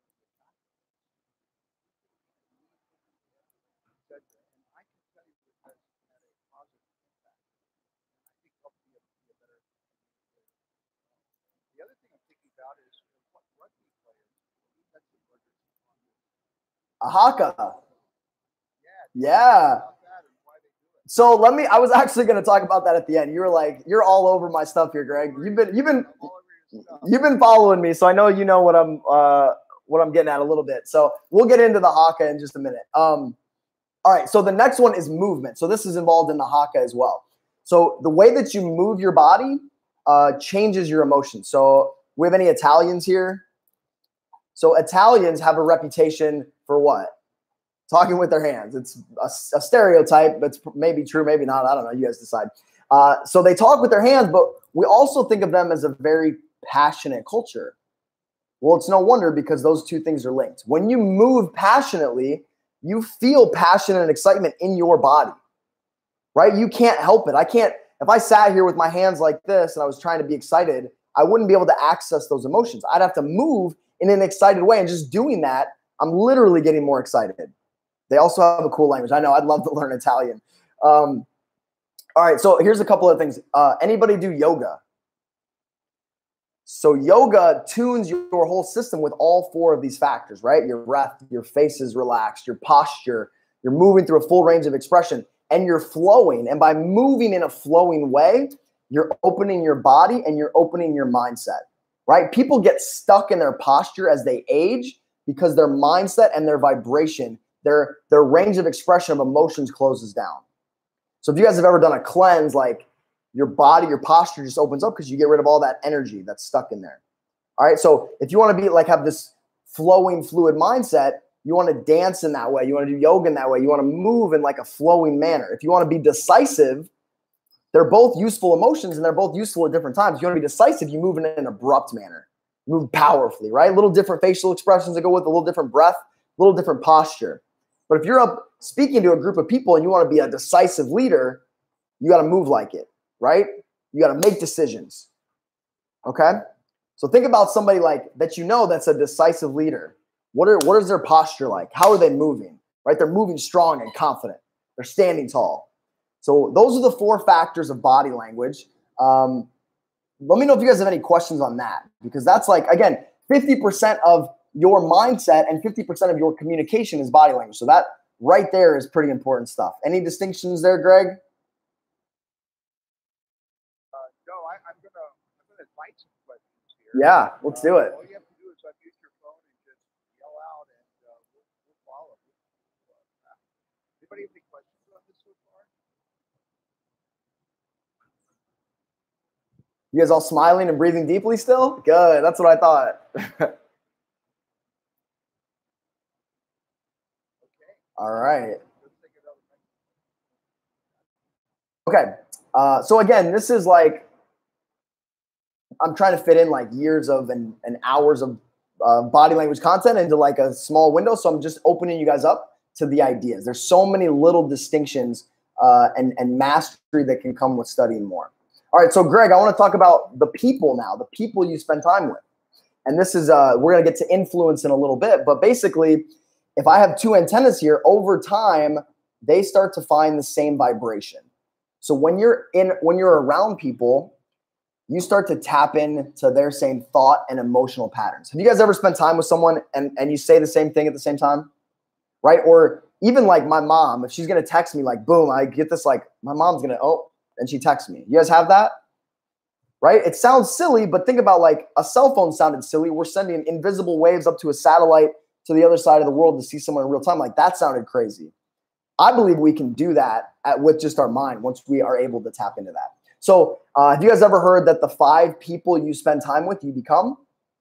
And I can tell you that has had a positive impact. And I think helped me be a better communicator. The other thing I'm thinking about is what rugby players. That's the word that's on this. A haka. Yeah. Yeah. So let me, I was actually going to talk about that at the end. You were like, you're all over my stuff here, Greg. You've been, you've been, you've been following me. So I know, you know what I'm, uh, what I'm getting at a little bit. So we'll get into the haka in just a minute. Um, all right. So the next one is movement. So this is involved in the haka as well. So the way that you move your body, uh, changes your emotions. So we have any Italians here? So Italians have a reputation for what? Talking with their hands. It's a, a stereotype, but it's maybe true, maybe not. I don't know. You guys decide. Uh, so they talk with their hands, but we also think of them as a very passionate culture. Well, it's no wonder because those two things are linked. When you move passionately, you feel passion and excitement in your body, right? You can't help it. I can't, if I sat here with my hands like this and I was trying to be excited, I wouldn't be able to access those emotions. I'd have to move in an excited way. And just doing that, I'm literally getting more excited. They also have a cool language. I know I'd love to learn Italian. Um, all right, so here's a couple of things. Uh, anybody do yoga? So yoga tunes your whole system with all four of these factors, right? Your breath, your face is relaxed, your posture, you're moving through a full range of expression, and you're flowing. And by moving in a flowing way, you're opening your body and you're opening your mindset, right? People get stuck in their posture as they age because their mindset and their vibration, their, their range of expression of emotions closes down. So if you guys have ever done a cleanse, like your body, your posture just opens up because you get rid of all that energy that's stuck in there. All right. So if you want to be like, have this flowing fluid mindset, you want to dance in that way. You want to do yoga in that way. You want to move in like a flowing manner. If you want to be decisive, they're both useful emotions and they're both useful at different times. If you want to be decisive, you move in an abrupt manner, move powerfully, right? A little different facial expressions that go with a little different breath, a little different posture. But if you're up speaking to a group of people and you want to be a decisive leader, you got to move like it, right? You got to make decisions. Okay. So think about somebody like that, you know, that's a decisive leader. What are, what is their posture like? How are they moving, right? They're moving strong and confident. They're standing tall. So those are the four factors of body language. Um, let me know if you guys have any questions on that, because that's like, again, fifty percent of your mindset and fifty percent of your communication is body language. So that right there is pretty important stuff. Any distinctions there, Greg? Uh, no, I, I'm gonna I'm gonna invite some questions here. Yeah, let's do it. Uh, all you have to do is unmute your phone and just yell out, and uh, we'll, we'll follow. Anybody have any questions on this so far? You guys all smiling and breathing deeply still? Good. That's what I thought. Okay. All right. Let's take it over. Okay. Uh, so again, this is like, I'm trying to fit in like years of and, and hours of uh, body language content into like a small window. So I'm just opening you guys up to the ideas. There's so many little distinctions uh, and, and mastery that can come with studying more. All right, so Greg, I want to talk about the people now, the people you spend time with. And this is, uh, we're going to get to influence in a little bit, but basically, if I have two antennas here, over time, they start to find the same vibration. So when you're in, when you're around people, you start to tap into their same thought and emotional patterns. Have you guys ever spent time with someone and, and you say the same thing at the same time? Right? Or even like my mom, if she's going to text me, like, boom, I get this, like, my mom's going to, oh, and she texts me. You guys have that? Right? It sounds silly, but think about like a cell phone sounded silly. We're sending invisible waves up to a satellite to the other side of the world to see someone in real time. Like that sounded crazy. I believe we can do that at, with just our mind once we are able to tap into that. So uh, have you guys ever heard that the five people you spend time with, you become?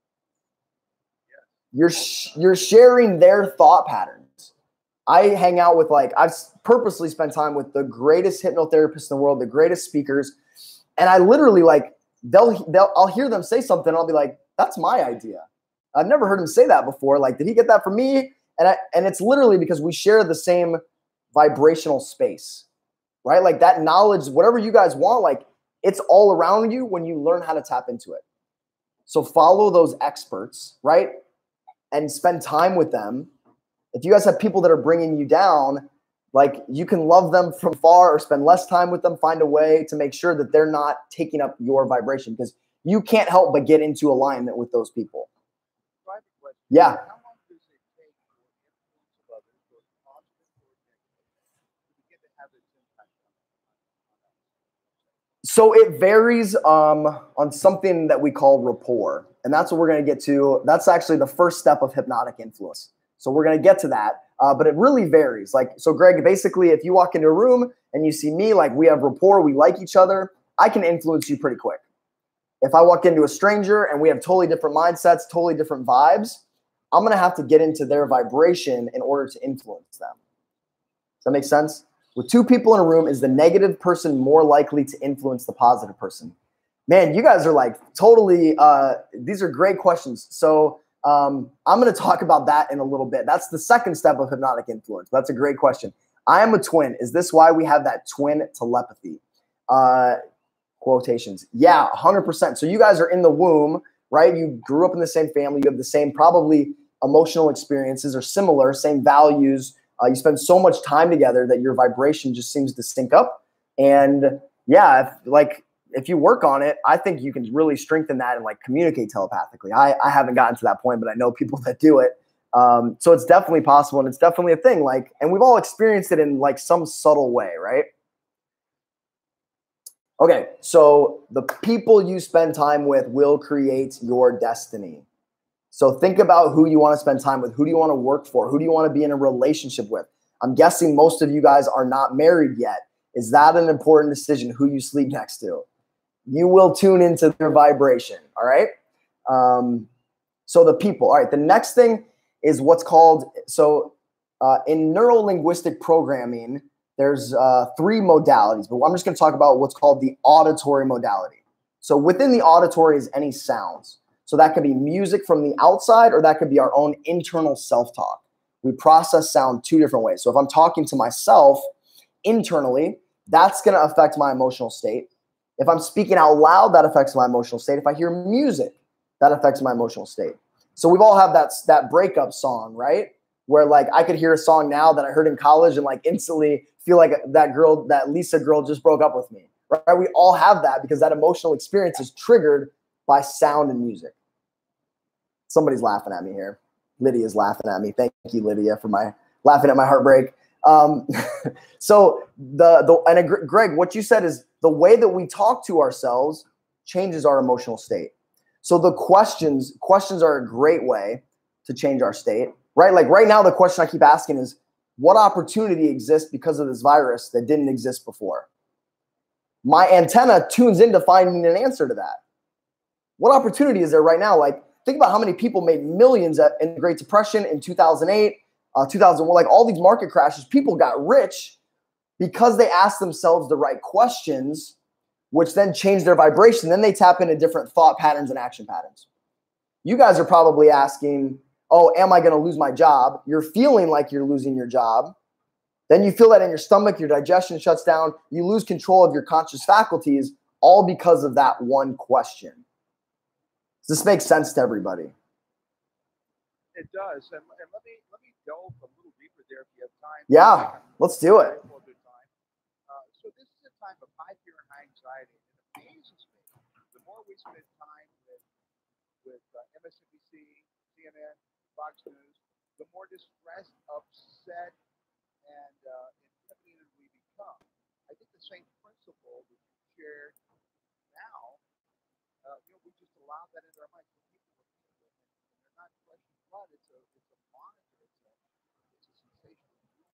You're, sh you're sharing their thought patterns. I hang out with like, I've purposely spent time with the greatest hypnotherapists in the world, the greatest speakers. And I literally like, they'll, they'll, I'll hear them say something. And I'll be like, that's my idea. I've never heard him say that before. Like, did he get that from me? And I, and it's literally because we share the same vibrational space, right? Like that knowledge, whatever you guys want, like it's all around you when you learn how to tap into it. So follow those experts, right? And spend time with them. If you guys have people that are bringing you down, like you can love them from far or spend less time with them, find a way to make sure that they're not taking up your vibration because you can't help but get into alignment with those people. Yeah. How long does it take for influence of others, both positive or negative, to begin to have its impact on us? So it varies um, on something that we call rapport. And that's what we're going to get to. That's actually the first step of hypnotic influence. So we're going to get to that. Uh, but it really varies. Like, so Greg, basically, if you walk into a room and you see me, like we have rapport, we like each other, I can influence you pretty quick. If I walk into a stranger and we have totally different mindsets, totally different vibes, I'm going to have to get into their vibration in order to influence them. Does that make sense? With two people in a room, is the negative person more likely to influence the positive person? Man, you guys are like totally, uh, these are great questions. So um, I'm going to talk about that in a little bit. That's the second step of hypnotic influence. That's a great question. I am a twin. Is this why we have that twin telepathy? Uh, quotations. Yeah, one hundred percent. So you guys are in the womb, right? You grew up in the same family. You have the same probably emotional experiences or similar, same values. Uh, you spend so much time together that your vibration just seems to sync up. And yeah, if, like if you work on it, I think you can really strengthen that and like communicate telepathically. I, I haven't gotten to that point, but I know people that do it. Um, so it's definitely possible and it's definitely a thing. Like, and we've all experienced it in like some subtle way, right? Okay, so the people you spend time with will create your destiny. So think about who you want to spend time with. Who do you want to work for? Who do you want to be in a relationship with? I'm guessing most of you guys are not married yet. Is that an important decision, who you sleep next to? You will tune into their vibration, all right? Um, so the people. All right, the next thing is what's called, so uh, in neuro-linguistic programming, there's uh, three modalities, but I'm just going to talk about what's called the auditory modality. So within the auditory is any sounds. So that could be music from the outside or that could be our own internal self-talk. We process sound two different ways. So if I'm talking to myself internally, that's going to affect my emotional state. If I'm speaking out loud, that affects my emotional state. If I hear music, that affects my emotional state. So we've all had that, that breakup song, right? Where like I could hear a song now that I heard in college and like instantly feel like that girl, that Lisa girl just broke up with me, right? We all have that because that emotional experience is triggered by sound and music. Somebody's laughing at me here. Lydia's laughing at me. Thank you, Lydia, for my laughing at my heartbreak. Um, so the, the, and uh, Greg, what you said is the way that we talk to ourselves changes our emotional state. So the questions, questions are a great way to change our state, right? Like right now, the question I keep asking is, what opportunity exists because of this virus that didn't exist before? My antenna tunes into finding an answer to that. What opportunity is there right now? Like, think about how many people made millions at, in the Great Depression in two thousand eight, uh, two thousand one, like all these market crashes. People got rich because they asked themselves the right questions, which then changed their vibration. Then they tap into different thought patterns and action patterns. You guys are probably asking, oh, am I going to lose my job? You're feeling like you're losing your job. Then you feel that in your stomach, your digestion shuts down. You lose control of your conscious faculties, all because of that one question. Does this make sense to everybody? It does. And, and let me let me delve a little deeper there if you have time. Yeah, let's do it. Uh, so this is a time of high fear and high anxiety. And it amazes me. The more we spend time with, with uh, M S N B C, C N N, Fox News, the more distressed, upset, and uh, intimidated we become. I think the same principle that you shared now, uh, you know, we just allow that into our minds. People are people, and they're not flesh and blood. It's a, it's a monitor. It's a, it's a sensation.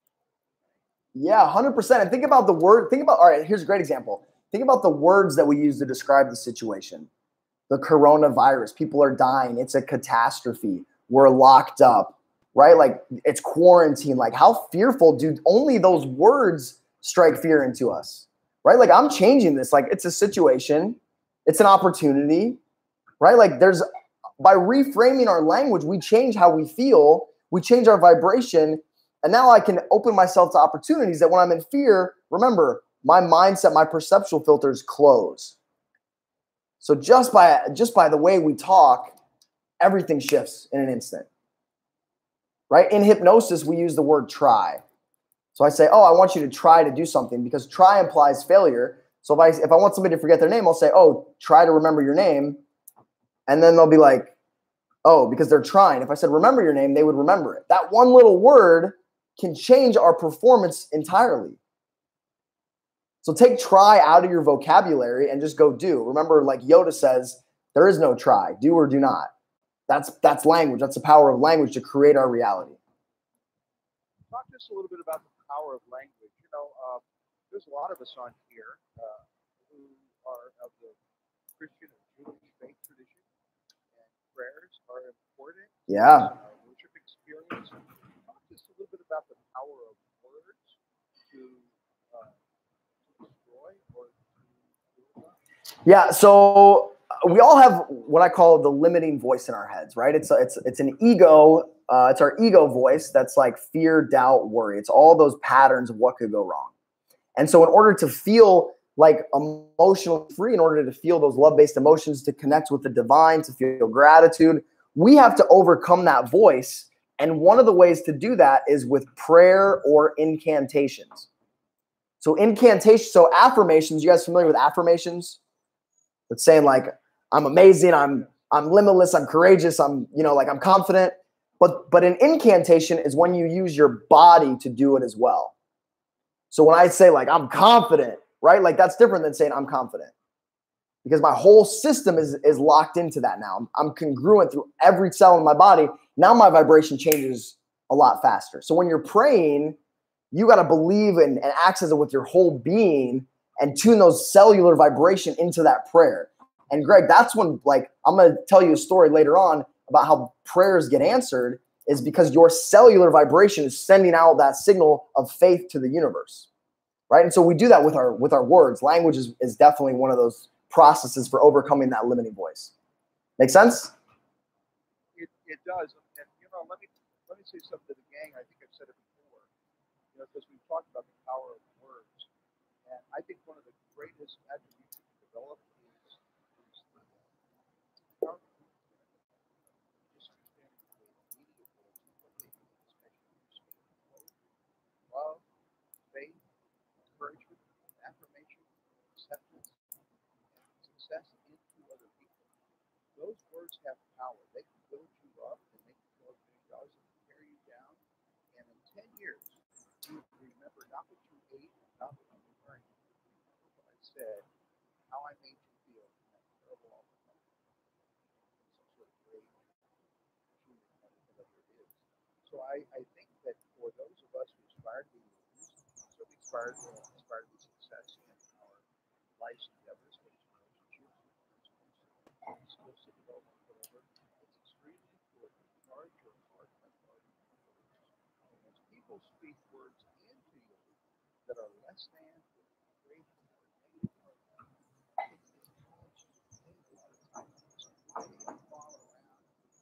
Yeah, one hundred percent. And think about the word. Think about, all right, here's a great example. Think about the words that we use to describe the situation. The coronavirus. People are dying. It's a catastrophe. We're locked up, right? Like it's quarantine. Like how fearful do only those words strike fear into us, right? Like I'm changing this. Like it's a situation. It's an opportunity, right? Like there's, by reframing our language, we change how we feel. We change our vibration. And now I can open myself to opportunities that when I'm in fear, remember, my mindset, my perceptual filters close. So just by, just by the way we talk, everything shifts in an instant, right? In hypnosis, we use the word try. So I say, oh, I want you to try to do something because try implies failure. So if I, if I want somebody to forget their name, I'll say, oh, try to remember your name. And then they'll be like, oh, because they're trying. If I said, remember your name, they would remember it. That one little word can change our performance entirely. So take try out of your vocabulary and just go do. Remember, like Yoda says, there is no try, do or do not. That's that's language. That's the power of language to create our reality. Talk to us a little bit about the power of language. You know, uh, there's a lot of us on here uh, who are of the Christian or Jewish faith tradition, and prayers are important. Yeah. Uh, worship experience. Talk to us a little bit about the power of words to, uh, to destroy or to. Yeah. So we all have what I call the limiting voice in our heads, right? It's a, it's it's an ego. Uh, it's our ego voice that's like fear, doubt, worry. It's all those patterns of what could go wrong. And so in order to feel like emotionally free, in order to feel those love-based emotions, to connect with the divine, to feel gratitude, we have to overcome that voice. And one of the ways to do that is with prayer or incantations. So incantations, so affirmations, you guys familiar with affirmations? It's saying like, I'm amazing, I'm I'm limitless, I'm courageous, I'm, you know, like I'm confident. But but an incantation is when you use your body to do it as well. So when I say like, I'm confident, right? Like that's different than saying I'm confident. Because my whole system is, is locked into that now. I'm, I'm congruent through every cell in my body. Now my vibration changes a lot faster. So when you're praying, you got to believe and, and access it with your whole being and tune those cellular vibration into that prayer. And Greg, that's when, like, I'm going to tell you a story later on about how prayers get answered, is because your cellular vibration is sending out that signal of faith to the universe, right? And so we do that with our with our words. Language is, is definitely one of those processes for overcoming that limiting voice. Make sense? It, it does. And, you know, let me let me say something to the gang. I think I've said it before, you know, because we've talked about the power of words. And I think one of the greatest attributes to develop is, is the power of just understanding the meaning of words, what they mean, especially love, faith, encouragement, affirmation, acceptance, years, you remember not what you ate, not what you drank, what I said, how I made you feel in that terrible alcohol. Some sort of great whatever it is. So I, I think that for those of us who aspire to be leaders, so we aspire to, aspire to be success in our life's endeavors, whether it's relationships, skills to develop, whatever, it's extremely important to guard your heart by guarding your words. And as people speak words into you that are less than or greater or negative, or it's this conscious thing a lot of times. So why do you fall around?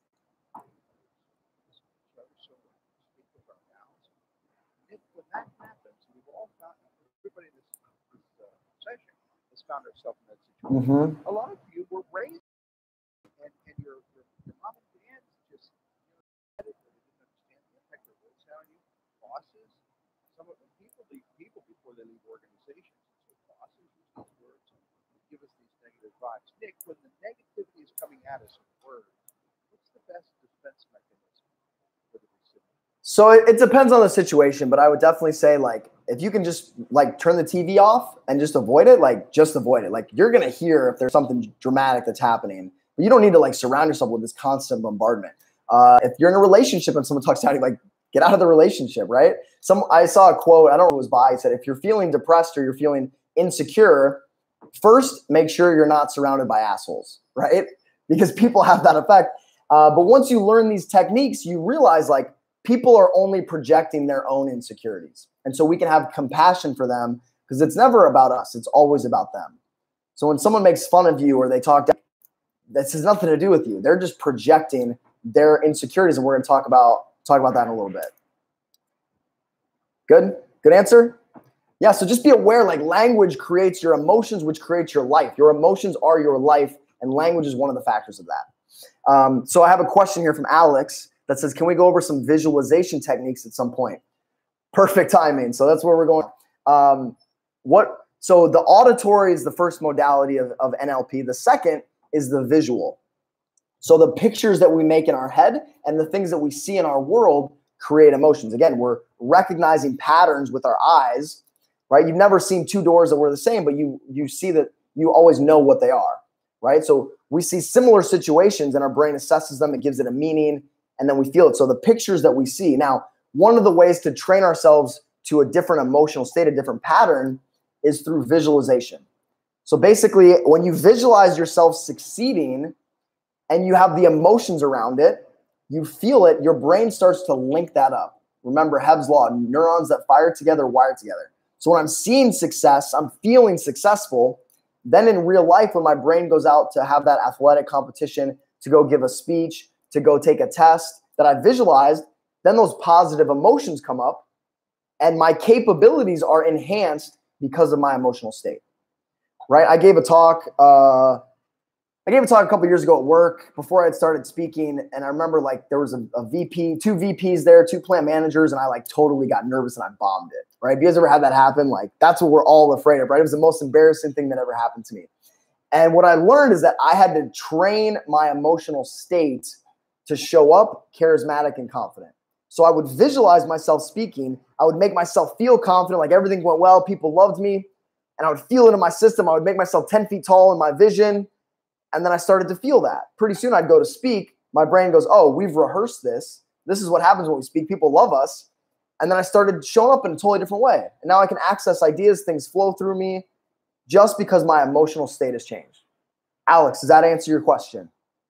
So speak with our mouths. If, when that happens, we've all found, everybody in this, this uh, session has found ourselves in that situation. Mm-hmm. A lot of you were raised, and, and your, your, your mom and dad just, you know, they didn't understand the impact their words had on you. Bosses, some of the people leave people before they leave organizations. So bosses use these words and give us these negative vibes. Nick, when the negativity is coming at us in words, what's the best defense mechanism for the recipient? So it, it depends on the situation, but I would definitely say, like, if you can just like turn the T V off and just avoid it, like just avoid it. Like, you're gonna hear if there's something dramatic that's happening, but you don't need to like surround yourself with this constant bombardment. Uh, if you're in a relationship and someone talks down to you, like, get out of the relationship, right? Some I saw a quote, I don't know who it was by, it said, if you're feeling depressed or you're feeling insecure, first make sure you're not surrounded by assholes, right? Because people have that effect. Uh, but once you learn these techniques, you realize like people are only projecting their own insecurities. And so we can have compassion for them because it's never about us. It's always about them. So when someone makes fun of you or they talk down, this has nothing to do with you. They're just projecting their insecurities. And we're going to talk about, talk about that in a little bit. Good? Good answer? Yeah, so just be aware, like language creates your emotions, which creates your life. Your emotions are your life, and language is one of the factors of that. Um, so I have a question here from Alex that says, can we go over some visualization techniques at some point? Perfect timing. So that's where we're going. Um, what? So the auditory is the first modality of, of N L P. The second is the visual. So the pictures that we make in our head and the things that we see in our world create emotions. Again, we're recognizing patterns with our eyes, right? You've never seen two doors that were the same, but you you see that you always know what they are, right? So we see similar situations and our brain assesses them, it gives it a meaning, and then we feel it. So the pictures that we see. Now, one of the ways to train ourselves to a different emotional state, a different pattern, is through visualization. So basically, when you visualize yourself succeeding and you have the emotions around it, you feel it, your brain starts to link that up. Remember Hebb's law, neurons that fire together wire together. So when I'm seeing success, I'm feeling successful. Then in real life, when my brain goes out to have that athletic competition, to go give a speech, to go take a test that I visualized, then those positive emotions come up and my capabilities are enhanced because of my emotional state, right? I gave a talk, uh, I gave a talk a couple years ago at work before I had started speaking. And I remember like there was a, a V P, two V Ps there, two plant managers, and I like totally got nervous and I bombed it, right? Have you guys ever had that happen? Like that's what we're all afraid of, right? It was the most embarrassing thing that ever happened to me. And what I learned is that I had to train my emotional state to show up charismatic and confident. So I would visualize myself speaking. I would make myself feel confident, like everything went well, people loved me. And I would feel it in my system. I would make myself ten feet tall in my vision. And then I started to feel that. Pretty soon I'd go to speak. My brain goes, oh, we've rehearsed this. This is what happens when we speak. People love us. And then I started showing up in a totally different way. And now I can access ideas. Things flow through me just because my emotional state has changed. Alex, does that answer your question?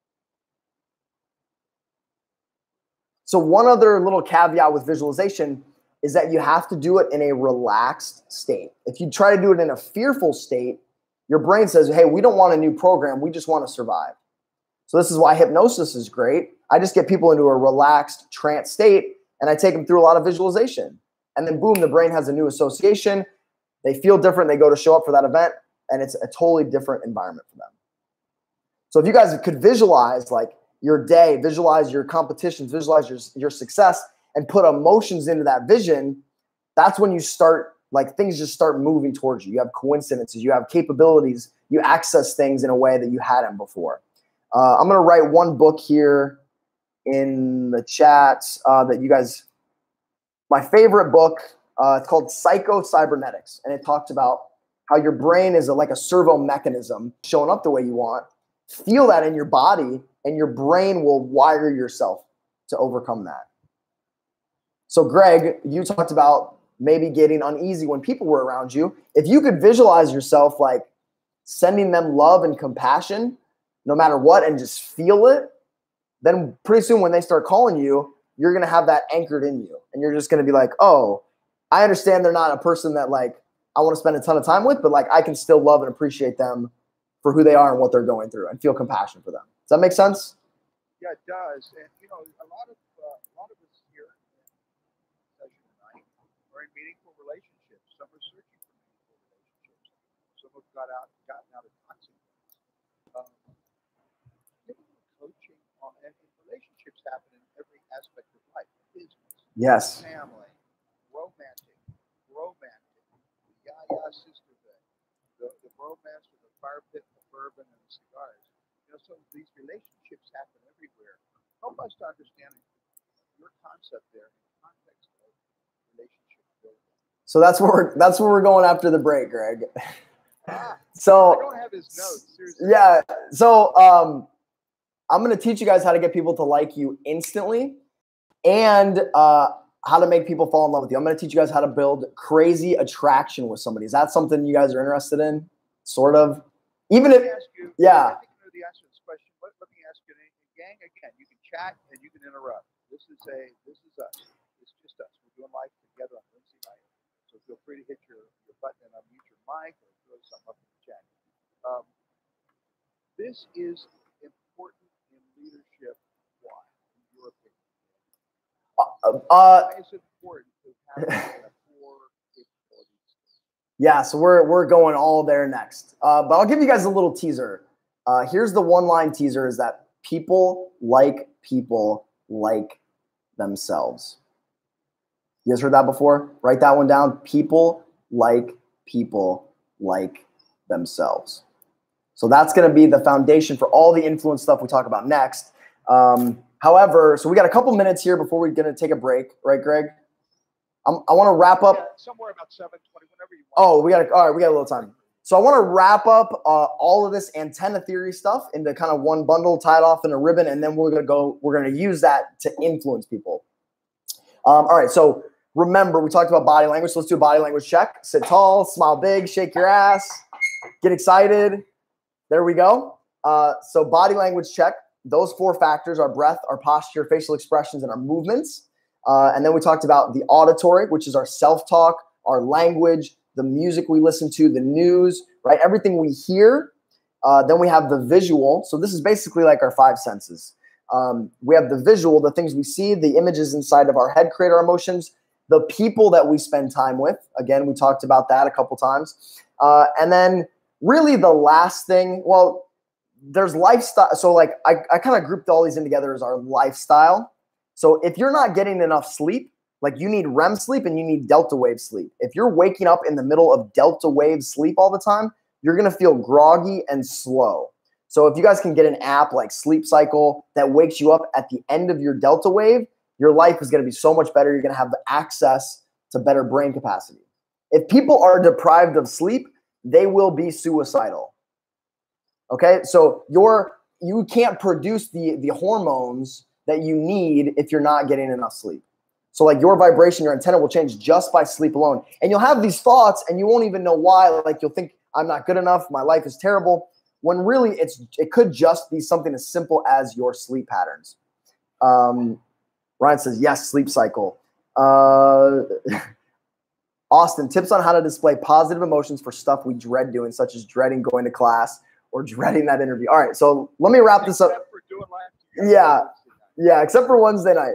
So one other little caveat with visualization is that you have to do it in a relaxed state. If you try to do it in a fearful state, your brain says, hey, we don't want a new program. We just want to survive. So this is why hypnosis is great. I just get people into a relaxed trance state and I take them through a lot of visualization. And then boom, the brain has a new association. They feel different. They go to show up for that event and it's a totally different environment for them. So if you guys could visualize like your day, visualize your competitions, visualize your, your success and put emotions into that vision, that's when you start like things just start moving towards you. You have coincidences, you have capabilities, you access things in a way that you hadn't before. Uh, I'm going to write one book here in the chat uh, that you guys my favorite book. Uh, it's called Psycho Cybernetics, and it talks about how your brain is a, like a servo mechanism showing up the way you want. Feel that in your body, and your brain will wire yourself to overcome that. So, Greg, you talked about maybe getting uneasy when people were around you. If you could visualize yourself like sending them love and compassion, no matter what, and just feel it, then pretty soon when they start calling you, you're going to have that anchored in you. And you're just going to be like, oh, I understand they're not a person that like I want to spend a ton of time with, but like I can still love and appreciate them for who they are and what they're going through and feel compassion for them. Does that make sense? Yeah, it does. And, you know, a lot of uh, a lot of us here in session tonight are in meaningful relationships. Some are searching for meaningful relationships. Some have got out, gotten out of toxic ones. Um, coaching on and relationships happen in every aspect of life. Business, yes, family, romantic, romantic, the yaya sisterhood, the, the romance with the fire pit, the bourbon, and the cigars. You know, so these relationships happen everywhere. Help us to understand your concept there in the context of relationship building. So that's where we're, that's where we're going after the break, Greg. Ah, so I don't have his notes. Seriously. Yeah. So um, I'm going to teach you guys how to get people to like you instantly, and uh, how to make people fall in love with you. I'm going to teach you guys how to build crazy attraction with somebody. Is that something you guys are interested in? Sort of. Even if, you, yeah. I think I know the answer to this question. Let, let me ask you, gang, again, you can chat and you can interrupt. This is a, this is us. It's just us. We're doing life together on Wednesday night. So feel free to hit your, your button and unmute your mic or throw something up in the chat. Um, this is important in leadership. Why, in your opinion? Uh, Why is it important to have a core capabilities? Yeah, so we're we're going all there next. Uh, but I'll give you guys a little teaser. Uh, here's the one-line teaser: is that people like people like themselves. You guys heard that before? Write that one down. People like people like themselves. So that's going to be the foundation for all the influence stuff we talk about next. Um, however, so we got a couple minutes here before we're going to take a break, right, Greg? I'm, I want to wrap up. Yeah, somewhere about seven twenty, whenever you want. Oh, we got all right. We got a little time. So I want to wrap up uh, all of this antenna theory stuff into kind of one bundle, tied off in a ribbon, and then we're gonna go. We're gonna use that to influence people. Um, all right. So remember, we talked about body language. So let's do a body language check. Sit tall, smile big, shake your ass, get excited. There we go. Uh, so body language check. Those four factors: our breath, our posture, facial expressions, and our movements. Uh, and then we talked about the auditory, which is our self-talk, our language, the music we listen to, the news, right? Everything we hear. Uh, then we have the visual. So this is basically like our five senses. Um, we have the visual, the things we see, the images inside of our head create our emotions, the people that we spend time with. Again, we talked about that a couple times. Uh, and then really the last thing, well, there's lifestyle. So like I, I kind of grouped all these in together as our lifestyle. So if you're not getting enough sleep, like you need R E M sleep and you need delta wave sleep. If you're waking up in the middle of delta wave sleep all the time, you're going to feel groggy and slow. So if you guys can get an app like Sleep Cycle that wakes you up at the end of your delta wave, your life is going to be so much better. You're going to have access to better brain capacity. If people are deprived of sleep, they will be suicidal. Okay? So you're, you can't produce the, the hormones that you need if you're not getting enough sleep. So like your vibration, your antenna will change just by sleep alone. And you'll have these thoughts and you won't even know why. Like you'll think, I'm not good enough. My life is terrible. When really it's, it could just be something as simple as your sleep patterns. Um, Ryan says, yes, Sleep Cycle. Uh, Austin, tips on how to display positive emotions for stuff we dread doing, such as dreading going to class or dreading that interview. All right. So let me wrap this up. Yeah. Yeah, except for Wednesday night.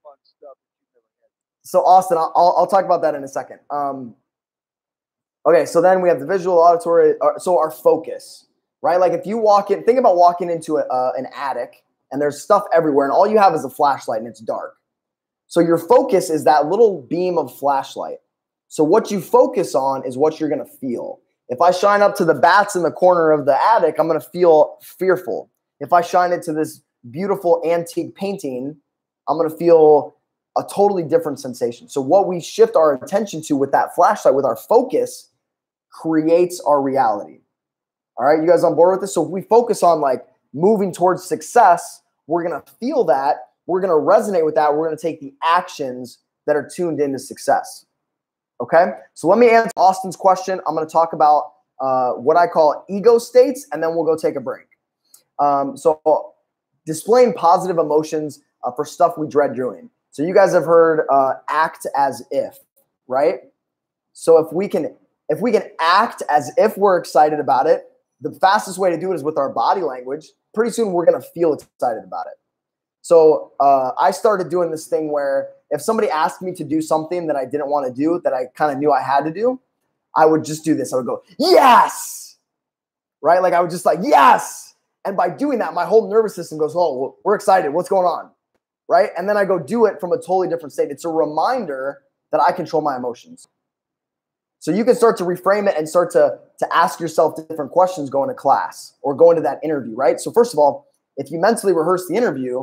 So Austin, I'll, I'll talk about that in a second. Um, okay, so then we have the visual, auditory, uh, so our focus, right? Like if you walk in, think about walking into a, uh, an attic and there's stuff everywhere and all you have is a flashlight and it's dark. So your focus is that little beam of flashlight. So what you focus on is what you're going to feel. If I shine up to the bats in the corner of the attic, I'm going to feel fearful. If I shine it to this beautiful antique painting, I'm going to feel a totally different sensation. So what we shift our attention to with that flashlight, with our focus, creates our reality. All right, you guys on board with this? So if we focus on like moving towards success, we're going to feel that, we're going to resonate with that, we're going to take the actions that are tuned into success. Okay, so let me answer Austin's question. I'm going to talk about uh, what I call ego states, and then we'll go take a break. Um, so displaying positive emotions uh, for stuff we dread doing. So you guys have heard uh, act as if, right? So if we can, if we can act as if we're excited about it, the fastest way to do it is with our body language. Pretty soon we're going to feel excited about it. So uh, I started doing this thing where if somebody asked me to do something that I didn't want to do, that I kind of knew I had to do, I would just do this. I would go, yes, right? Like I would just like, yes. And by doing that, my whole nervous system goes, oh, we're excited. What's going on? Right? And then I go do it from a totally different state. It's a reminder that I control my emotions. So you can start to reframe it and start to, to ask yourself different questions going to class or going to that interview, right? So first of all, if you mentally rehearse the interview,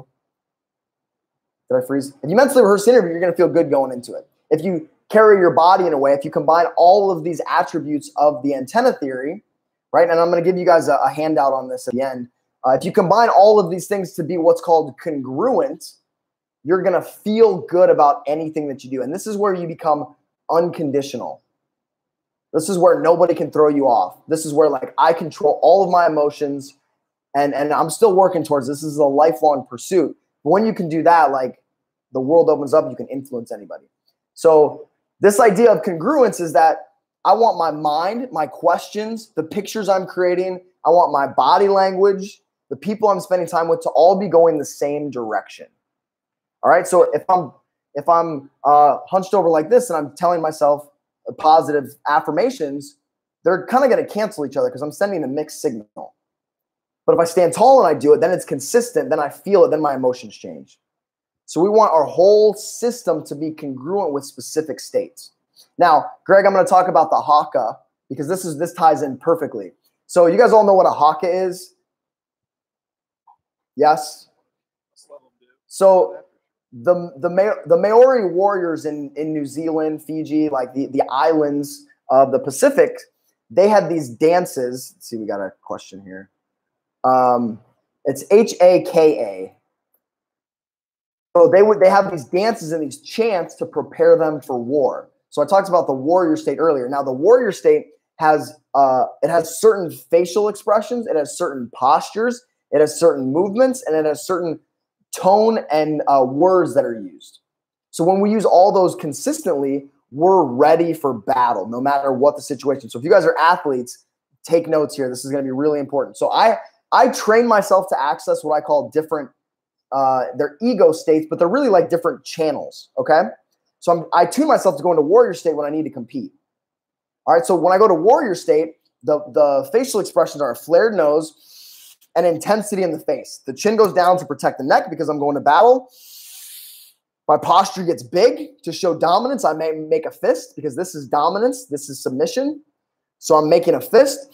did I freeze? If you mentally rehearse the interview, you're going to feel good going into it. If you carry your body in a way, if you combine all of these attributes of the antenna theory, right? And I'm going to give you guys a, a handout on this at the end. Uh, if you combine all of these things to be what's called congruent, you're going to feel good about anything that you do. And this is where you become unconditional. This is where nobody can throw you off. This is where like I control all of my emotions and, and I'm still working towards this. This is a lifelong pursuit. But when you can do that, like the world opens up, you can influence anybody. So this idea of congruence is that I want my mind, my questions, the pictures I'm creating, I want my body language, the people I'm spending time with to all be going the same direction. All right. So if I'm if I'm uh, hunched over like this and I'm telling myself positive affirmations, they're kind of going to cancel each other because I'm sending a mixed signal. But if I stand tall and I do it, then it's consistent. Then I feel it. Then my emotions change. So we want our whole system to be congruent with specific states. Now, Greg, I'm going to talk about the haka because this is this ties in perfectly. So you guys all know what a haka is? Yes. So the the the Maori warriors in in New Zealand, Fiji, like the the islands of the Pacific, they had these dances. Let's see, we got a question here. Um, it's H A K A. So they would they have these dances and these chants to prepare them for war. So I talked about the warrior state earlier. Now the warrior state has uh, it has certain facial expressions, it has certain postures, it has certain movements, and it has certain tone and uh, words that are used. So when we use all those consistently, we're ready for battle, no matter what the situation. So if you guys are athletes, take notes here. This is going to be really important. So I I train myself to access what I call different, uh, they're ego states, but they're really like different channels. Okay. So I'm, I tune myself to go into warrior state when I need to compete. All right. So when I go to warrior state, the, the facial expressions are a flared nose and intensity in the face. The chin goes down to protect the neck because I'm going to battle. My posture gets big to show dominance. I may make a fist because this is dominance. This is submission. So I'm making a fist.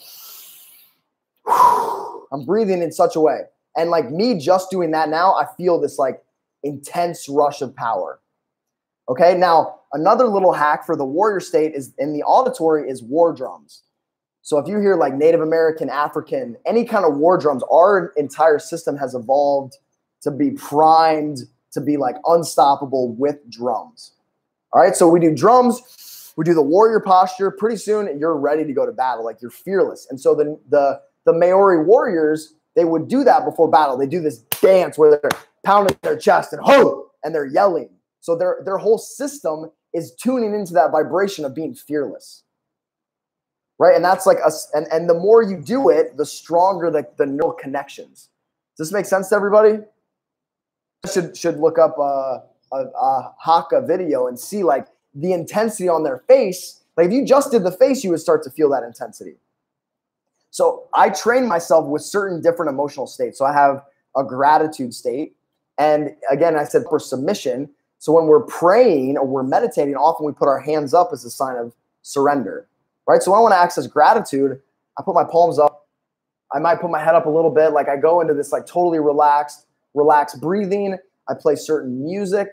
I'm breathing in such a way. And like me just doing that now, I feel this like intense rush of power. Okay. Now, another little hack for the warrior state is in the auditory is war drums. So if you hear like Native American, African, any kind of war drums, our entire system has evolved to be primed to be like unstoppable with drums. All right. So we do drums, we do the warrior posture. Pretty soon you're ready to go to battle. Like you're fearless. And so the, the, the Maori warriors, they would do that before battle. They do this dance where they're pounding their chest and ho, and they're yelling. So their, their whole system is tuning into that vibration of being fearless. Right. And that's like us. And, and the more you do it, the stronger the, the neural connections. Does this make sense to everybody? Should, should look up a, a, a haka video and see like the intensity on their face. Like if you just did the face, you would start to feel that intensity. So I train myself with certain different emotional states. So I have a gratitude state. And again, I said for submission. So when we're praying or we're meditating, often we put our hands up as a sign of surrender, right? So when I want to access gratitude, I put my palms up. I might put my head up a little bit. Like I go into this like totally relaxed, relaxed breathing. I play certain music.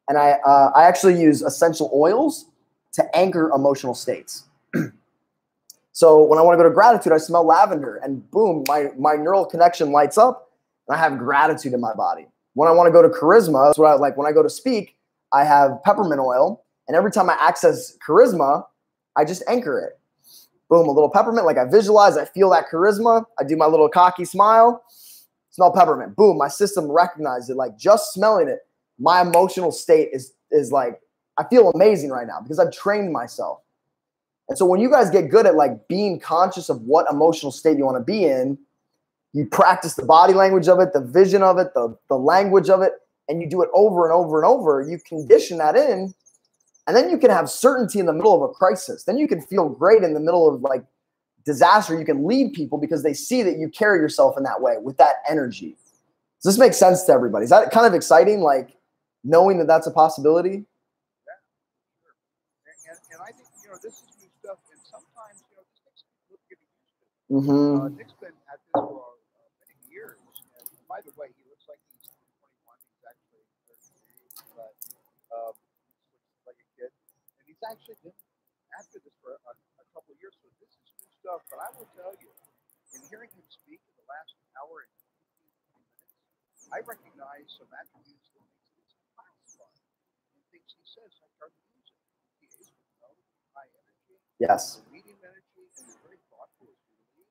and I uh, I actually use essential oils to anchor emotional states. So when I want to go to gratitude, I smell lavender, and boom, my my neural connection lights up, and I have gratitude in my body. When I want to go to charisma, that's what I like. When I go to speak, I have peppermint oil, and every time I access charisma, I just anchor it. Boom, a little peppermint, like I visualize, I feel that charisma. I do my little cocky smile, smell peppermint. Boom, my system recognizes it. Like just smelling it, my emotional state is, is like, I feel amazing right now because I've trained myself. And so when you guys get good at like being conscious of what emotional state you want to be in, you practice the body language of it, the vision of it, the, the language of it, and you do it over and over and over, you condition that in. And then you can have certainty in the middle of a crisis. Then you can feel great in the middle of like disaster. You can lead people because they see that you carry yourself in that way with that energy. Does this make sense to everybody? Is that kind of exciting? Like knowing that that's a possibility? Yeah, sure. And, and, and I think, you know, this is new stuff. And sometimes, you know, this takes people getting used to. Mm-hmm. Uh, Nick's been at this for uh, many years. And by the way, he looks like he's twenty-one. He's actually thirty-three. But, um, like a kid, and he's actually been after this for a, a couple of years, so this is new stuff. But I will tell you, in hearing him speak in the last hour and fifteen minutes, I recognize some attributes that makes this class fun, and things he says I start to use it. He is you know, high energy, Yes, medium energy, and he's very thoughtful as you lead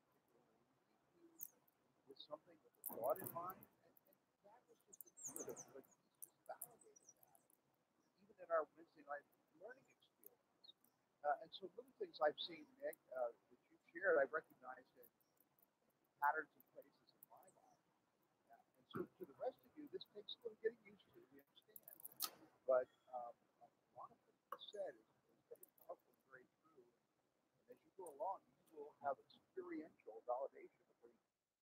with something with a thought in mind, and, and that was just intuitive, but he's just validated that, even in our Wednesday night learning experience. Uh, and so little things I've seen, Nick, uh, that you've shared, I've recognized that patterns and places in my life. Uh, and so to the rest of you, this takes a little getting used to, we understand. But um, a lot of what you said is, is very powerful and very true. And as you go along, you will have experiential validation of what you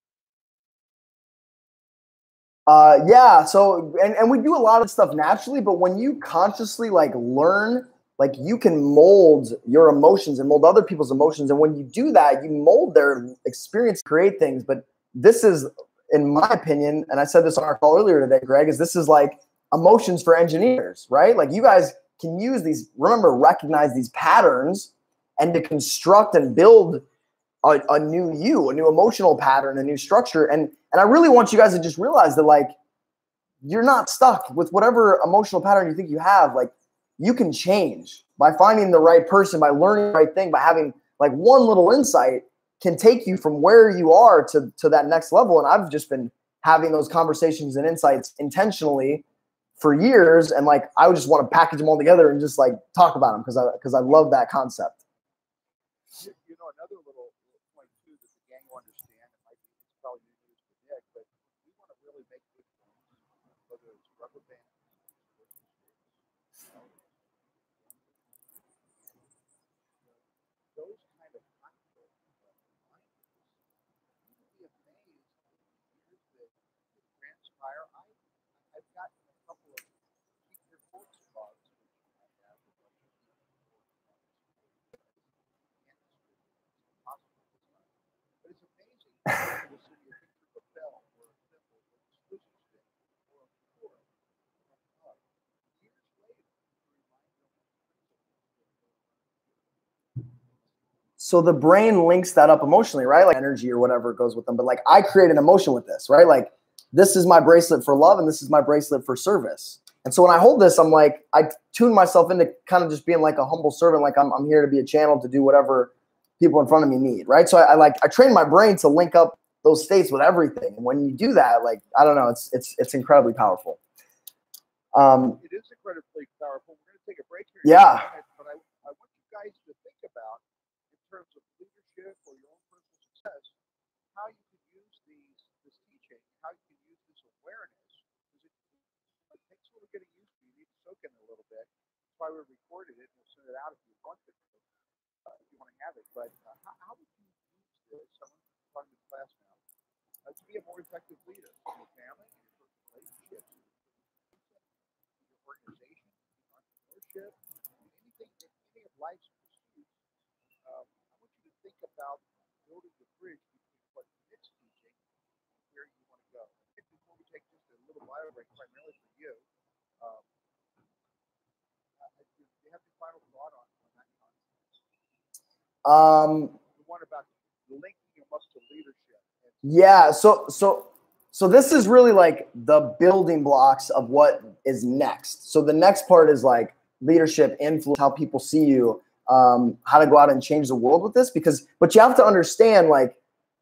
Uh, yeah. So, and, and we do a lot of stuff naturally, but when you consciously like learn, like you can mold your emotions and mold other people's emotions. And when you do that, you mold their experience, create things. But this is, in my opinion, and I said this on our call earlier today, Greg, is this is like emotions for engineers, right? Like you guys can use these, remember, recognize these patterns and to construct and build A, a new you, a new emotional pattern, a new structure. And and I really want you guys to just realize that like you're not stuck with whatever emotional pattern you think you have. Like you can change by finding the right person, by learning the right thing, by having like one little insight can take you from where you are to, to that next level. And I've just been having those conversations and insights intentionally for years. And like I would just want to package them all together and just like talk about them because I because I love that concept. You know, another little point too that the gang will understand, it might be, it's probably new news to Nick, but we want to really make good points, whether it's rubber bands, you know, those kind of practical reminders. You would be amazed at the years that, that transpire. I, I've gotten a couple of keep your forks bugs, which I have a bunch of keep your forks bugs. But it's amazing to will send you a picture of a bell or a thimble or a squishy stick or a cord from a hug. Years later, to remind them of So the brain links that up emotionally, right? Like energy or whatever goes with them. But like I create an emotion with this, right? Like this is my bracelet for love and this is my bracelet for service. And so when I hold this, I'm like, I tune myself into kind of just being like a humble servant. Like I'm, I'm here to be a channel to do whatever people in front of me need, right? So I, I like, I train my brain to link up those states with everything. And when you do that, like, I don't know, it's, it's, it's incredibly powerful. Um, it is incredibly powerful. We're going to take a break here. Yeah. But I, I want you guys to think about, in terms of leadership or your own personal success, how you can use these, this teaching, how you can use this awareness. Because it, it takes a little getting used to. You need to soak in it a little bit. That's why we recorded it and we'll send it out if you want to, uh, if you want to have it. But uh, how, how would you use this? Someone's talking to the class now, uh, to be a more effective leader in your family, in your personal relationships, in your organization, in entrepreneurship, in anything, in any of life's pursuits. Um, I want you to think about building the bridge between what Nick's teaching and where you want to go. Nick, before we take just a little bio break, primarily for you, um, have the final thought on, on that concept? Um, The one about linking them up to leadership. Yeah. So, so, so this is really like the building blocks of what is next. So the next part is like leadership, influence, how people see you, um, how to go out and change the world with this. Because, but you have to understand, like,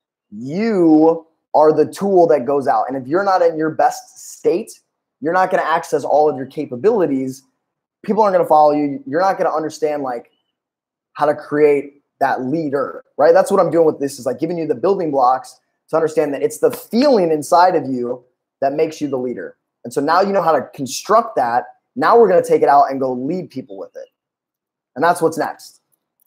you are the tool that goes out, and if you're not in your best state, you're not going to access all of your capabilities. People aren't going to follow you. You're not going to understand like how to create that leader, right? That's what I'm doing with this, is like giving you the building blocks to understand that it's the feeling inside of you that makes you the leader. And so now you know how to construct that. Now we're going to take it out and go lead people with it. And that's what's next.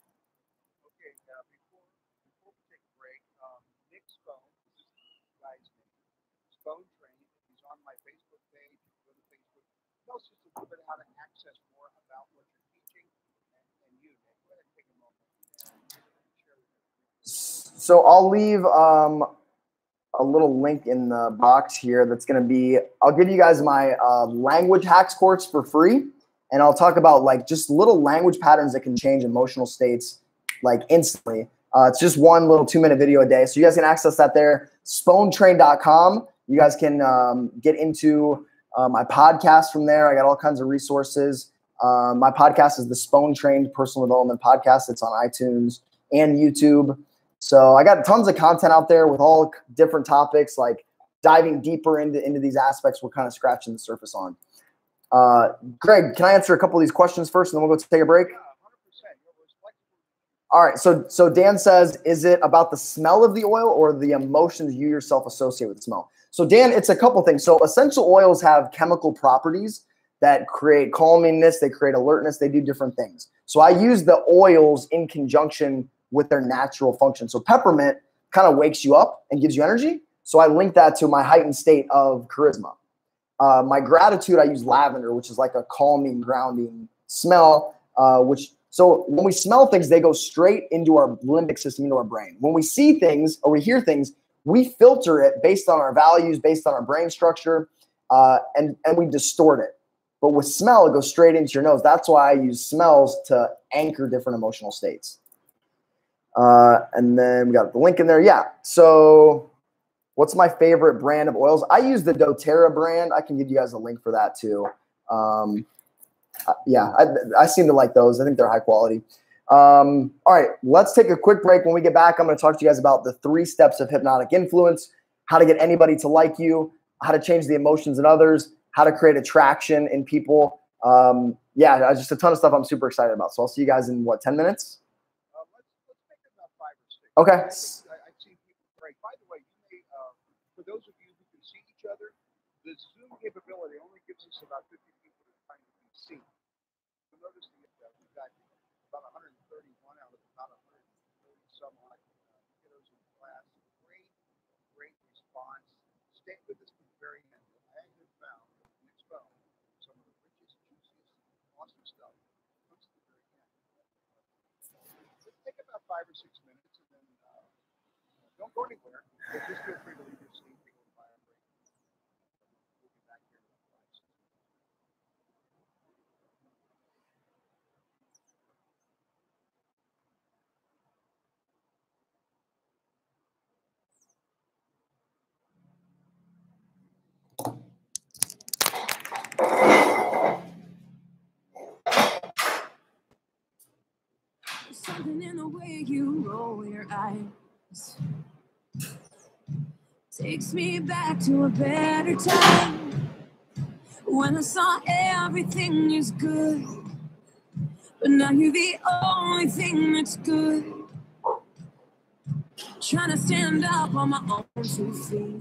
Okay, uh, before, before we take a break, um, Nick Spohn, this is the guy's name, Spohntrained. He's on my Facebook page. Go to Facebook. Tell us just a little bit how to access more about what you're teaching and, and you, Nick. Go ahead and take a moment and share with us. So I'll leave um, a little link in the box here that's going to be, I'll give you guys my uh, language hacks course for free. And I'll talk about like just little language patterns that can change emotional states like instantly. Uh, it's just one little two minute video a day. So you guys can access that there. Spohntrained dot com. You guys can um, get into uh, my podcast from there. I got all kinds of resources. Um, my podcast is the Spohntrained Personal Development Podcast. It's on iTunes and YouTube. So I got tons of content out there with all different topics, like diving deeper into, into these aspects we're kind of scratching the surface on. Uh, Greg, can I answer a couple of these questions first, and then we'll go take a break? Yeah, one hundred percent. All right. So, so Dan says, is it about the smell of the oil or the emotions you yourself associate with the smell? So Dan, it's a couple things. So essential oils have chemical properties that create calmingness. They create alertness. They do different things. So I use the oils in conjunction with their natural function. So peppermint kind of wakes you up and gives you energy. So I link that to my heightened state of charisma. Uh, my gratitude, I use lavender, which is like a calming, grounding smell, uh, which, so when we smell things, they go straight into our limbic system, into our brain. When we see things or we hear things, we filter it based on our values, based on our brain structure, uh, and, and we distort it. But with smell, it goes straight into your nose. That's why I use smells to anchor different emotional states. Uh, and then we got the link in there. Yeah. So what's my favorite brand of oils? I use the doTERRA brand. I can give you guys a link for that too. Um, yeah, I, I seem to like those. I think they're high quality. Um, all right, let's take a quick break. When we get back, I'm going to talk to you guys about the three steps of hypnotic influence, how to get anybody to like you, how to change the emotions in others, how to create attraction in people. Um, yeah, just a ton of stuff I'm super excited about. So I'll see you guys in, what, ten minutes? Uh, let's, let's make it about five or six. Okay. I, I've seen people break. By the way, you may, uh, for those of you who can see each other, the Zoom capability only gives us about fifty people to trying to be seen. You'll notice that uh, we've got about one hundred thirty-one out of about one hundred thirty some odd uh, kiddos in class. Great, great response. Stay with us to the very end. I have found that Nick Spohn, some of the richest, juiciest, awesome stuff comes to the very end. Let's take about five or six minutes, and then uh, don't go anywhere. But just feel free to leave your seat and go by a break. We'll be back here in about five, six minutes. Something in the way you roll your eyes takes me back to a better time when I saw everything is good, but now you're the only thing that's good. Trying to stand up on my own two feet.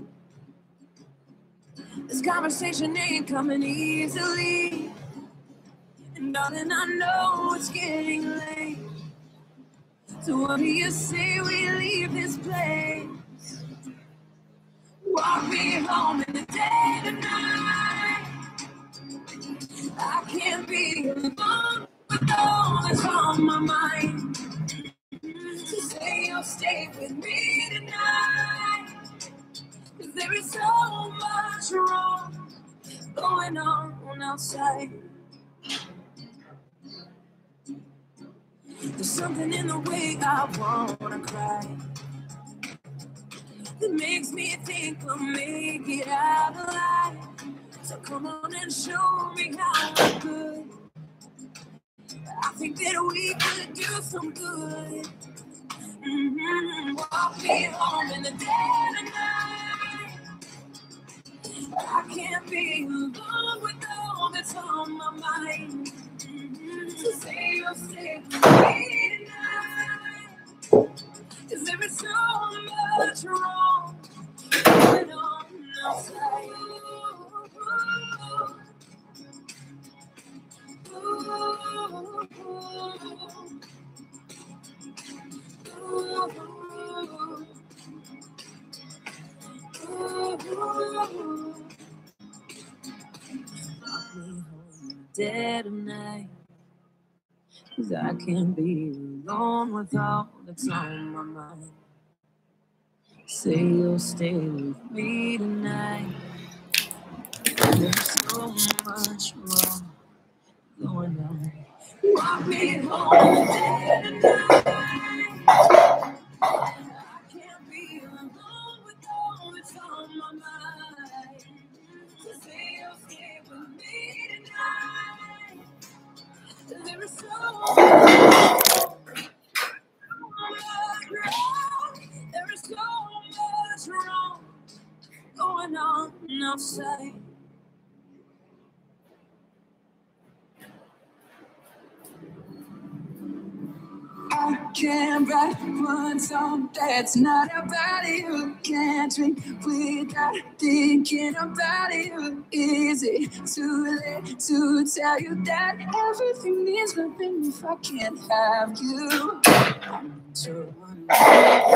This conversation ain't coming easily, and darling, I know it's getting late. So what do you say we leave this place? Walk me home in the day to night. I can't be alone with all that's on my mind. So say you'll stay with me tonight, 'cause there is so much wrong going on outside. There's something in the way I wanna cry that makes me think we'll make it out alive. So come on and show me how we could. I think that we could do some good. Mm-hmm. Walk me home in the dead of night. I can't be alone with all that's on my mind. Mm-hmm. So say you'll stay with me tonight. 'Cause there is so much wrong going on outside. Ooh, ooh, ooh, ooh. Lock me home in the dead of night. 'Cause I can't be alone with all that's on my mind. Say you'll stay with me tonight. There's so much wrong going on. Walk me home in the dead of night. I can't be alone with all that's on my mind. So say you'll stay with me tonight. There is so much wrong. There is so much wrong going on outside. I can't write one song that's not about you. Can't drink without thinking about you. Is it too late to tell you that everything means nothing if I can't have you? I'm sure one of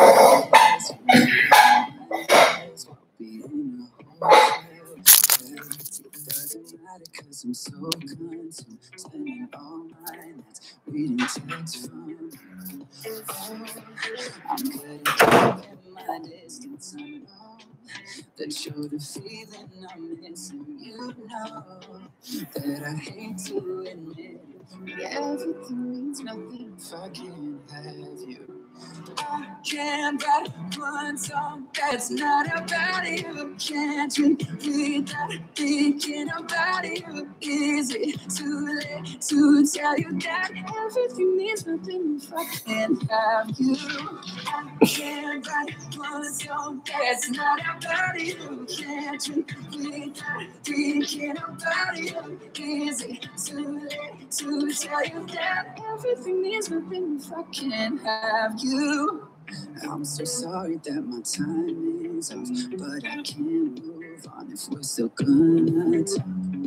doesn't matter 'cause I'm so content spending all my nights reading texts from you. Oh, I'm good at keeping my distance. I know that you're the feeling I'm missing. You know that I hate to admit everything means nothing if I can't have you. I can't write one song that's not about you. Can't drink without thinking about you. Is it too late to tell you that everything means nothing if I can't have you? I can't write one song that's not about you. Can't drink without thinking about you. Is it too late to tell you that everything means nothing if I can't have you? I'm so sorry that my time is off, but I can't move on if we're still gonna talk.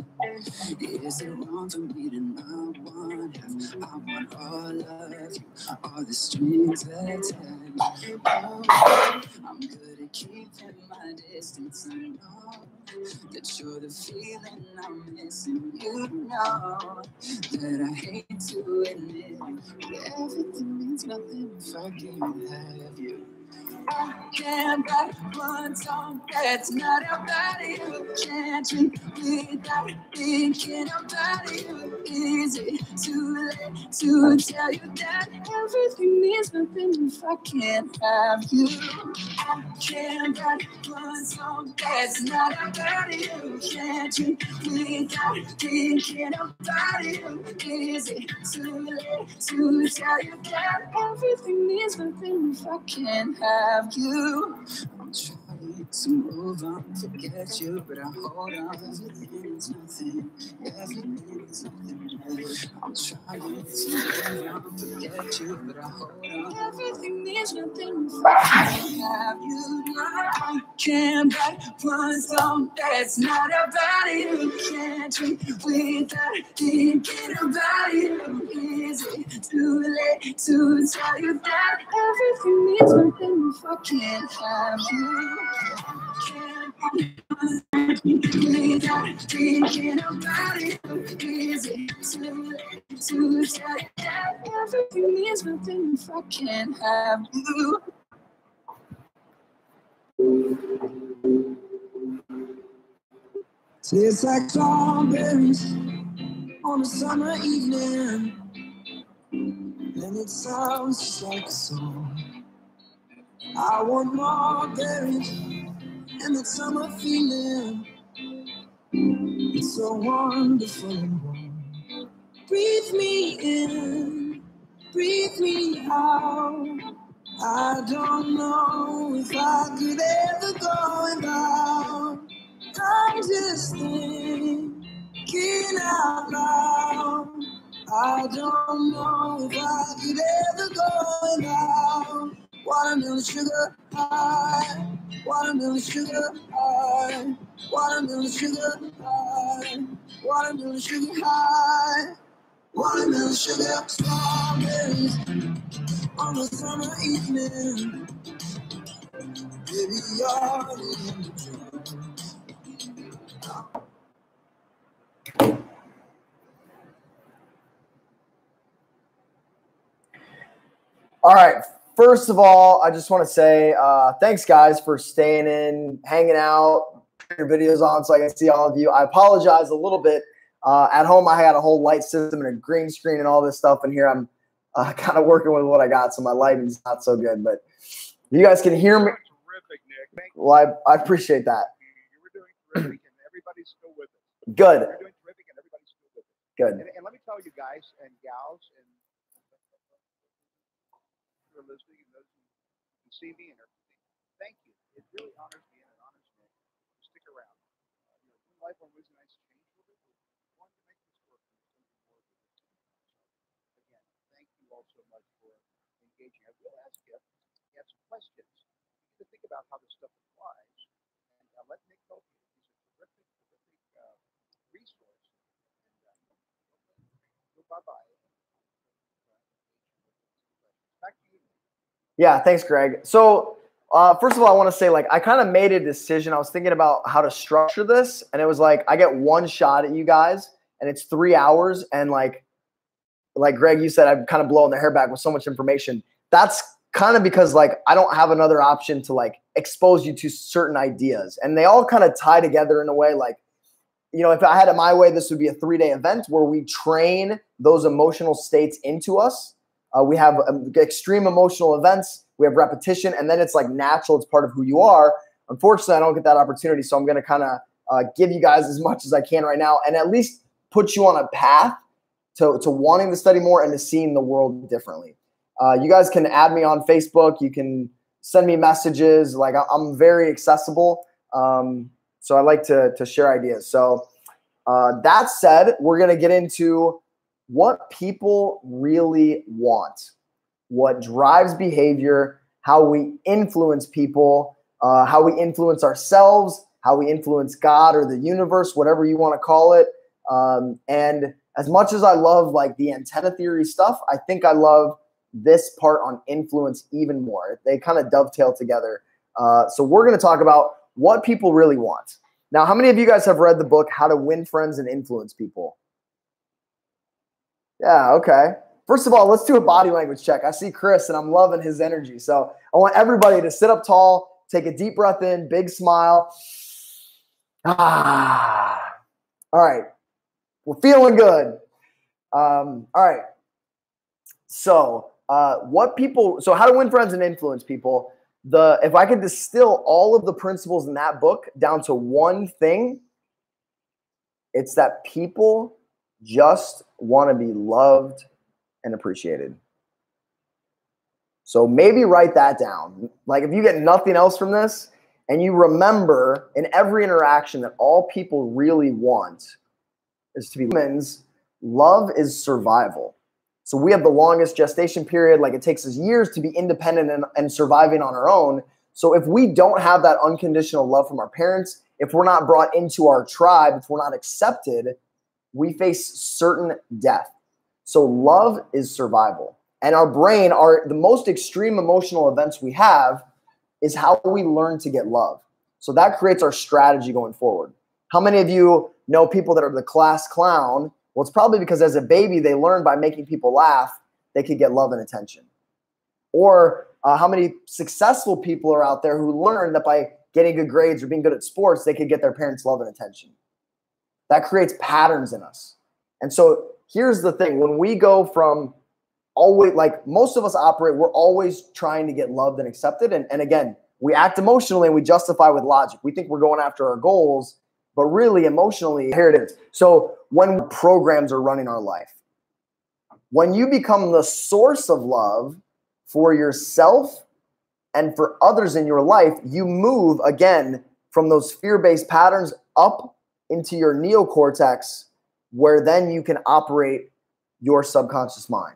Is it wrong for me to not want half? I want all of you, all the strings attached. Oh, I'm good at keeping my distance. I know that you're the feeling I'm missing. You know that I hate to admit everything means nothing if I can't have you. I can't write one song that's not about you. Can't drink without thinking about you. Is it too late to tell you that everything means nothing if I can't have you? I can't write one song that's not about you. Can't drink without thinking about you. Is it too late to tell you that everything means nothing if I can't have you? I'm trying to move on, forget you, but I hold on. Everything means nothing. Everything means nothing. I'm trying to move on, forget you, but I hold on. Everything means nothing if I can't have you. I can't write one song that's not about you. Can't drink without thinking about you. Is it too late to tell you that everything means nothing if I can't have you? Can't without thinking about you. Is it too late to tell you that everything means nothing if I can't have you? Tastes like strawberries on a summer evening. and it sounds just like a song. I want more berries and that summer feeling. It's so wonderful and warm. Breathe me in, breathe me out. I don't know if I could ever go without. I'm just thinking out loud. I don't know if I could ever go without. Watermelon sugar high, watermelon sugar high, watermelon sugar high, watermelon sugar high, watermelon sugar strawberries on a summer evening. Baby, you're the end of All right. First of all, I just want to say uh, thanks, guys, for staying in, hanging out, putting your videos on so I can see all of you. I apologize a little bit. Uh, at home, I had a whole light system and a green screen and all this stuff, and here I'm uh, kind of working with what I got, so my lighting's not so good. But you guys can hear me. Terrific, Nick. Thank you. Well, I, I appreciate that. You were doing terrific, and everybody's still with us. Good. You're doing terrific, and everybody's still with us. Good. And, and let me tell you guys and gals and who are listening and those who can see me and everything, thank you. It really honors me and it honors me to stick around. Uh, you know, when life on Wednesday nights change a little bit, we wanted to make this work and something more of it. So again, thank you all so much for engaging. I will ask you if you have some questions. You need to think about how this stuff applies, and uh, let Nick help you. He's a terrific, terrific uh, resource. And uh, go bye-bye. Back to you. Yeah, thanks, Greg. So uh, first of all, I want to say, like, I kind of made a decision. I was thinking about how to structure this, and it was like I get one shot at you guys, and it's three hours. And like, like Greg, you said, I'm kind of blowing the hair back with so much information. That's kind of because like I don't have another option to like expose you to certain ideas, and they all kind of tie together in a way. Like, you know, if I had it my way, this would be a three-day event where we train those emotional states into us. Uh, we have um, extreme emotional events. We have repetition, and then it's like natural. It's part of who you are. Unfortunately, I don't get that opportunity, so I'm going to kind of uh, give you guys as much as I can right now, and at least put you on a path to, to wanting to study more and to seeing the world differently. Uh, you guys can add me on Facebook. You can send me messages. Like, I'm very accessible, um, so I like to, to share ideas. So uh, that said, we're going to get into what people really want, what drives behavior, how we influence people, uh, how we influence ourselves, how we influence God or the universe, whatever you want to call it. Um, and as much as I love like the antenna theory stuff, I think I love this part on influence even more. They kind of dovetail together. Uh, so we're going to talk about what people really want. Now, how many of you guys have read the book, How to Win Friends and Influence People? Yeah, okay. First of all, let's do a body language check. I see Chris, and I'm loving his energy. So I want everybody to sit up tall, take a deep breath in, big smile. Ah. All right. We're feeling good. Um, all right. So uh, what people – so How to Win Friends and Influence People. The if I could distill all of the principles in that book down to one thing, it's that people – just want to be loved and appreciated. So maybe write that down. Like, if you get nothing else from this and you remember in every interaction that all people really want is to be humans, love is survival. So we have the longest gestation period. Like, it takes us years to be independent and, and surviving on our own. So if we don't have that unconditional love from our parents, if we're not brought into our tribe, if we're not accepted, we face certain death. So love is survival. And our brain, are the most extreme emotional events we have is how we learn to get love. So that creates our strategy going forward. How many of you know people that are the class clown? Well, it's probably because as a baby, they learned by making people laugh, they could get love and attention. Or uh, how many successful people are out there who learned that by getting good grades or being good at sports, they could get their parents' love and attention. That creates patterns in us. And so here's the thing. When we go from always, like most of us operate, we're always trying to get loved and accepted. And, and again, we act emotionally and we justify with logic. We think we're going after our goals, but really emotionally, here it is. So when programs are running our life, when you become the source of love for yourself and for others in your life, you move again from those fear-based patterns up into your neocortex, where then you can operate your subconscious mind.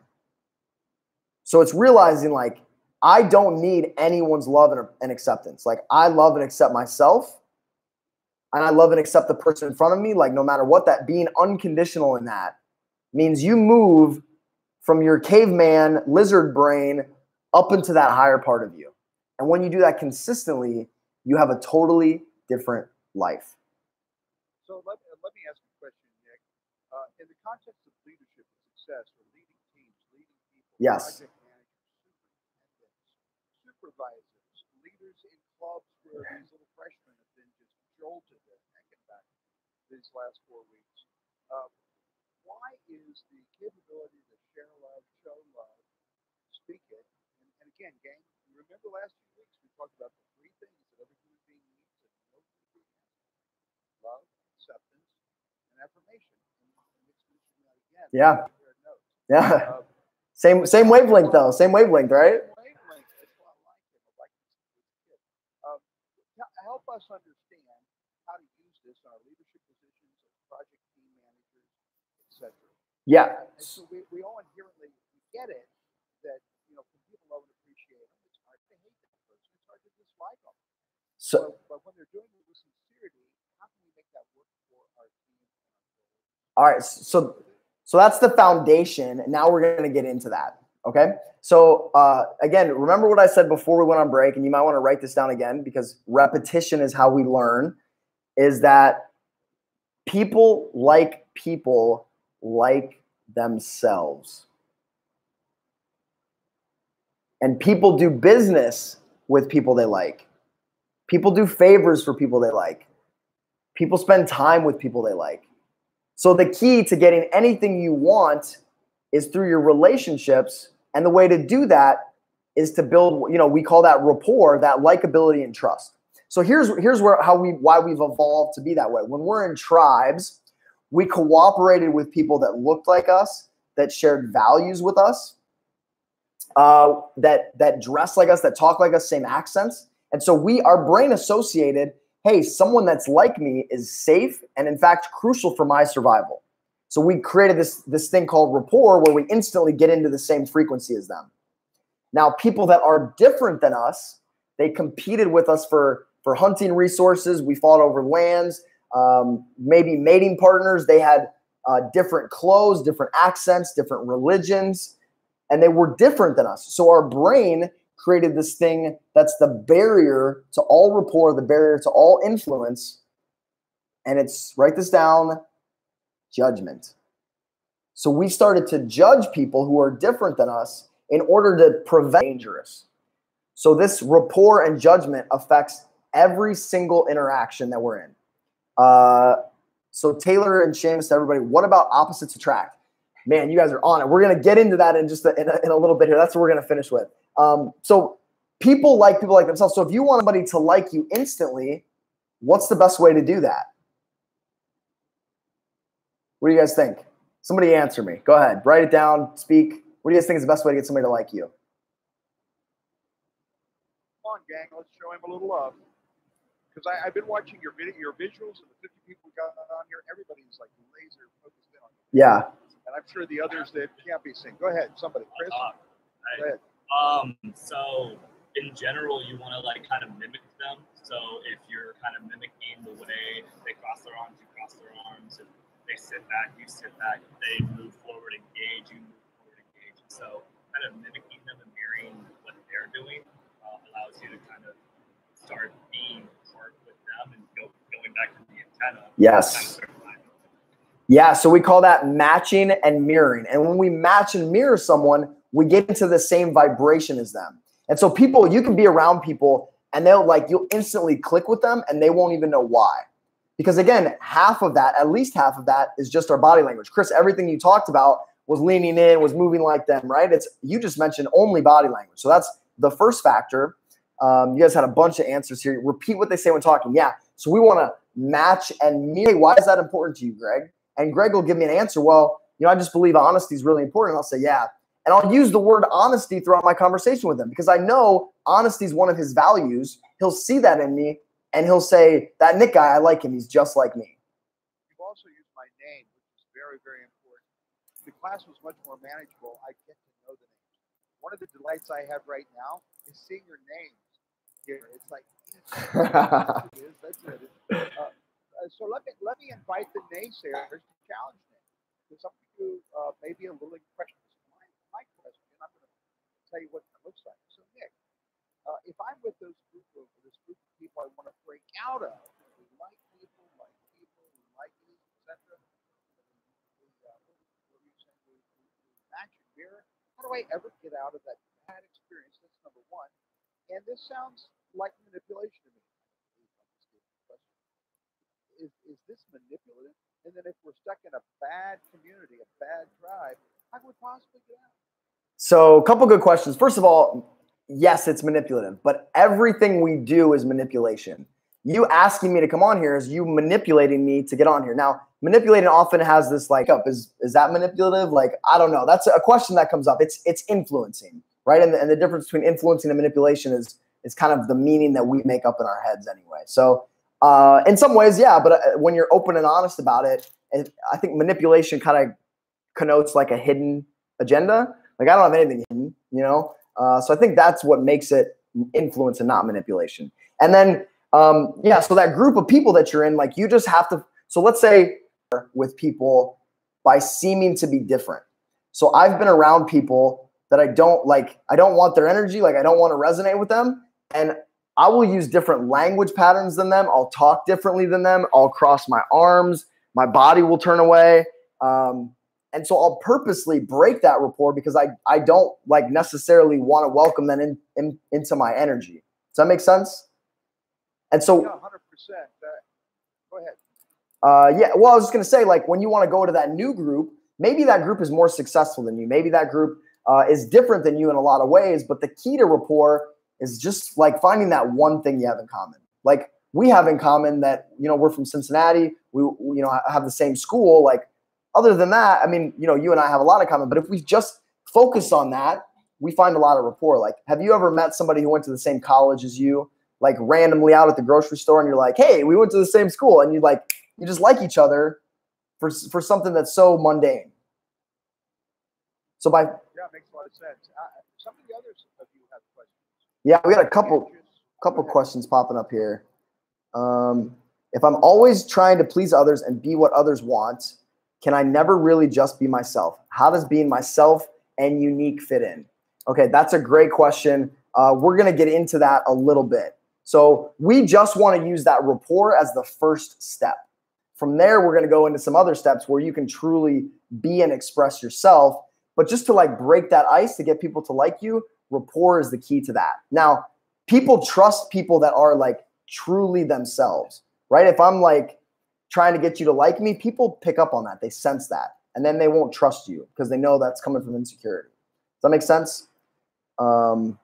So it's realizing, like, I don't need anyone's love and, and acceptance. Like, I love and accept myself, and I love and accept the person in front of me, like, no matter what. That being unconditional in that means you move from your caveman lizard brain up into that higher part of you. And when you do that consistently, you have a totally different life. So let, let me ask you a question, Nick. Uh, in the context of leadership and success, or leading teams, leading people, yes. project managers, supervisors, leaders in clubs where these little freshmen have been just jolted their neck and back these last four weeks. Uh, why is the capability to share love, show love, speak it, and, and again, gang, remember last few weeks we talked about the three things that every human being needs and no human being has: love, acceptance, and affirmation. And, and Nick's mentioning that again. Yeah. Yeah. Uh, same same wavelength though. Same wavelength, right? Same wavelength. That's why I like him. I like this kid. Um, help us understand how to use this in our leadership positions as project team managers, et cetera. Yeah. And so we, we all inherently get it that, you know, when people love and appreciate them, it's hard to hate that person. It's hard to dislike them. So, but, but when they're doing it with sincerity, how can we make that work for our team? All right. So, so that's the foundation. And now we're going to get into that. Okay. So uh, again, remember what I said before we went on break, and you might want to write this down again, because repetition is how we learn, is that people like people like themselves. And people do business with people they like. People do favors for people they like. People spend time with people they like. So the key to getting anything you want is through your relationships. And the way to do that is to build, you know, we call that rapport, that likability and trust. So here's, here's where, how we, why we've evolved to be that way. When we're in tribes, we cooperated with people that looked like us, that shared values with us, uh, that, that dressed like us, that talk like us, same accents. And so we, our brain associated, hey, someone that's like me is safe and in fact crucial for my survival. So we created this, this thing called rapport, where we instantly get into the same frequency as them. Now, people that are different than us, they competed with us for, for hunting resources. We fought over lands, um, maybe mating partners. They had uh, different clothes, different accents, different religions, and they were different than us. So our brain created this thing that's the barrier to all rapport, the barrier to all influence. And it's, write this down, judgment. So we started to judge people who are different than us in order to prevent dangerous. So this rapport and judgment affects every single interaction that we're in. Uh, so Taylor and Seamus, everybody, what about opposites attract? Man, you guys are on it. We're going to get into that in just a, in, a, in a little bit here. That's what we're going to finish with. Um, so people like people like themselves. So if you want somebody to like you instantly, what's the best way to do that? What do you guys think? Somebody answer me. Go ahead. Write it down. Speak. What do you guys think is the best way to get somebody to like you? Come on, gang. Let's show him a little love. Because I've been watching your video, your visuals, and the fifty people got on here. Everybody's like laser focused in on you. Yeah. And I'm sure the others that can't be seen. Go ahead. Somebody. Chris? Uh, Go ahead. Um, so in general, you want to like kind of mimic them. So if you're kind of mimicking the way they cross their arms, you cross their arms. If they sit back, you sit back. If they move forward, engage, you move forward, engage. So kind of mimicking them and mirroring what they're doing uh, allows you to kind of start being part with them and go, going back to the antenna. Yes. Yeah, so we call that matching and mirroring. And when we match and mirror someone, we get into the same vibration as them. And so people, you can be around people and they'll like, you'll instantly click with them and they won't even know why. Because again, half of that, at least half of that is just our body language. Chris, everything you talked about was leaning in, was moving like them, right? It's you just mentioned only body language. So that's the first factor. Um, you guys had a bunch of answers here. Repeat what they say when talking. Yeah. So we want to match and mirror. Why is that important to you, Greg? And Greg will give me an answer. Well, you know, I just believe honesty is really important. And I'll say, yeah. And I'll use the word honesty throughout my conversation with him because I know honesty is one of his values. He'll see that in me and he'll say, that Nick guy, I like him. He's just like me. You've also used my name, which is very, very important. The class was much more manageable. I get to know the names. One of the delights I have right now is seeing your names here. It's like, yes, it is. That's it. Uh, uh, so let me let me invite the naysayers to challenge me. Because some of you uh, may be a little impressionist. My, my question, I'm going to tell you what it looks like. So Nick, uh, if I'm with those group of this group of people I want to break out of, we like people, like people, we like you, et cetera. We, uh, what are you saying? We, we, we match and mirror. How do I ever get out of that bad experience? That's number one. And this sounds like manipulation to me. Is, is this manipulative? And then if we're stuck in a bad community, a bad tribe, how can we possibly get out? So a couple good questions. First of all, yes, it's manipulative, but everything we do is manipulation. You asking me to come on here is you manipulating me to get on here. Now, manipulating often has this like up. Is is that manipulative? Like, I don't know. That's a question that comes up. It's it's influencing, right? And the, and the difference between influencing and manipulation is is kind of the meaning that we make up in our heads anyway. So uh, in some ways, yeah, but uh, when you're open and honest about it, it I think manipulation kind of connotes like a hidden agenda. Like I don't have anything hidden, you know? Uh, so I think that's what makes it influence and not manipulation. And then, um, yeah, so that group of people that you're in, like you just have to, so let's say with people by seeming to be different. So I've been around people that I don't like, I don't want their energy. Like I don't want to resonate with them. And I will use different language patterns than them. I'll talk differently than them. I'll cross my arms. My body will turn away. Um, And so I'll purposely break that rapport because I, I don't like necessarily want to welcome them in, in, into my energy. Does that make sense? And so, yeah, one hundred percent. Uh, go ahead. Uh, yeah, well, I was just going to say, like, when you want to go to that new group, maybe that group is more successful than you. Maybe that group uh, is different than you in a lot of ways. But the key to rapport is just like finding that one thing you have in common. Like we have in common that, you know, we're from Cincinnati. We, you know, have the same school. Like, other than that, I mean, you know, you and I have a lot in common, but if we just focus on that, we find a lot of rapport. Like, have you ever met somebody who went to the same college as you, like randomly out at the grocery store and you're like, hey, we went to the same school, and you like, you just like each other for, for something that's so mundane. So by, yeah, it makes a lot of sense. Uh, some of the others of you have questions. Yeah, we got a couple, couple questions popping up here. Um, if I'm always trying to please others and be what others want, can I never really just be myself? How does being myself and unique fit in? Okay, that's a great question. Uh, we're going to get into that a little bit. So we just want to use that rapport as the first step. From there, we're going to go into some other steps where you can truly be and express yourself. But just to like break that ice to get people to like you, rapport is the key to that. Now, people trust people that are like truly themselves, right? If I'm like, trying to get you to like me, people pick up on that. They sense that. And then they won't trust you because they know that's coming from insecurity. Does that make sense? Um,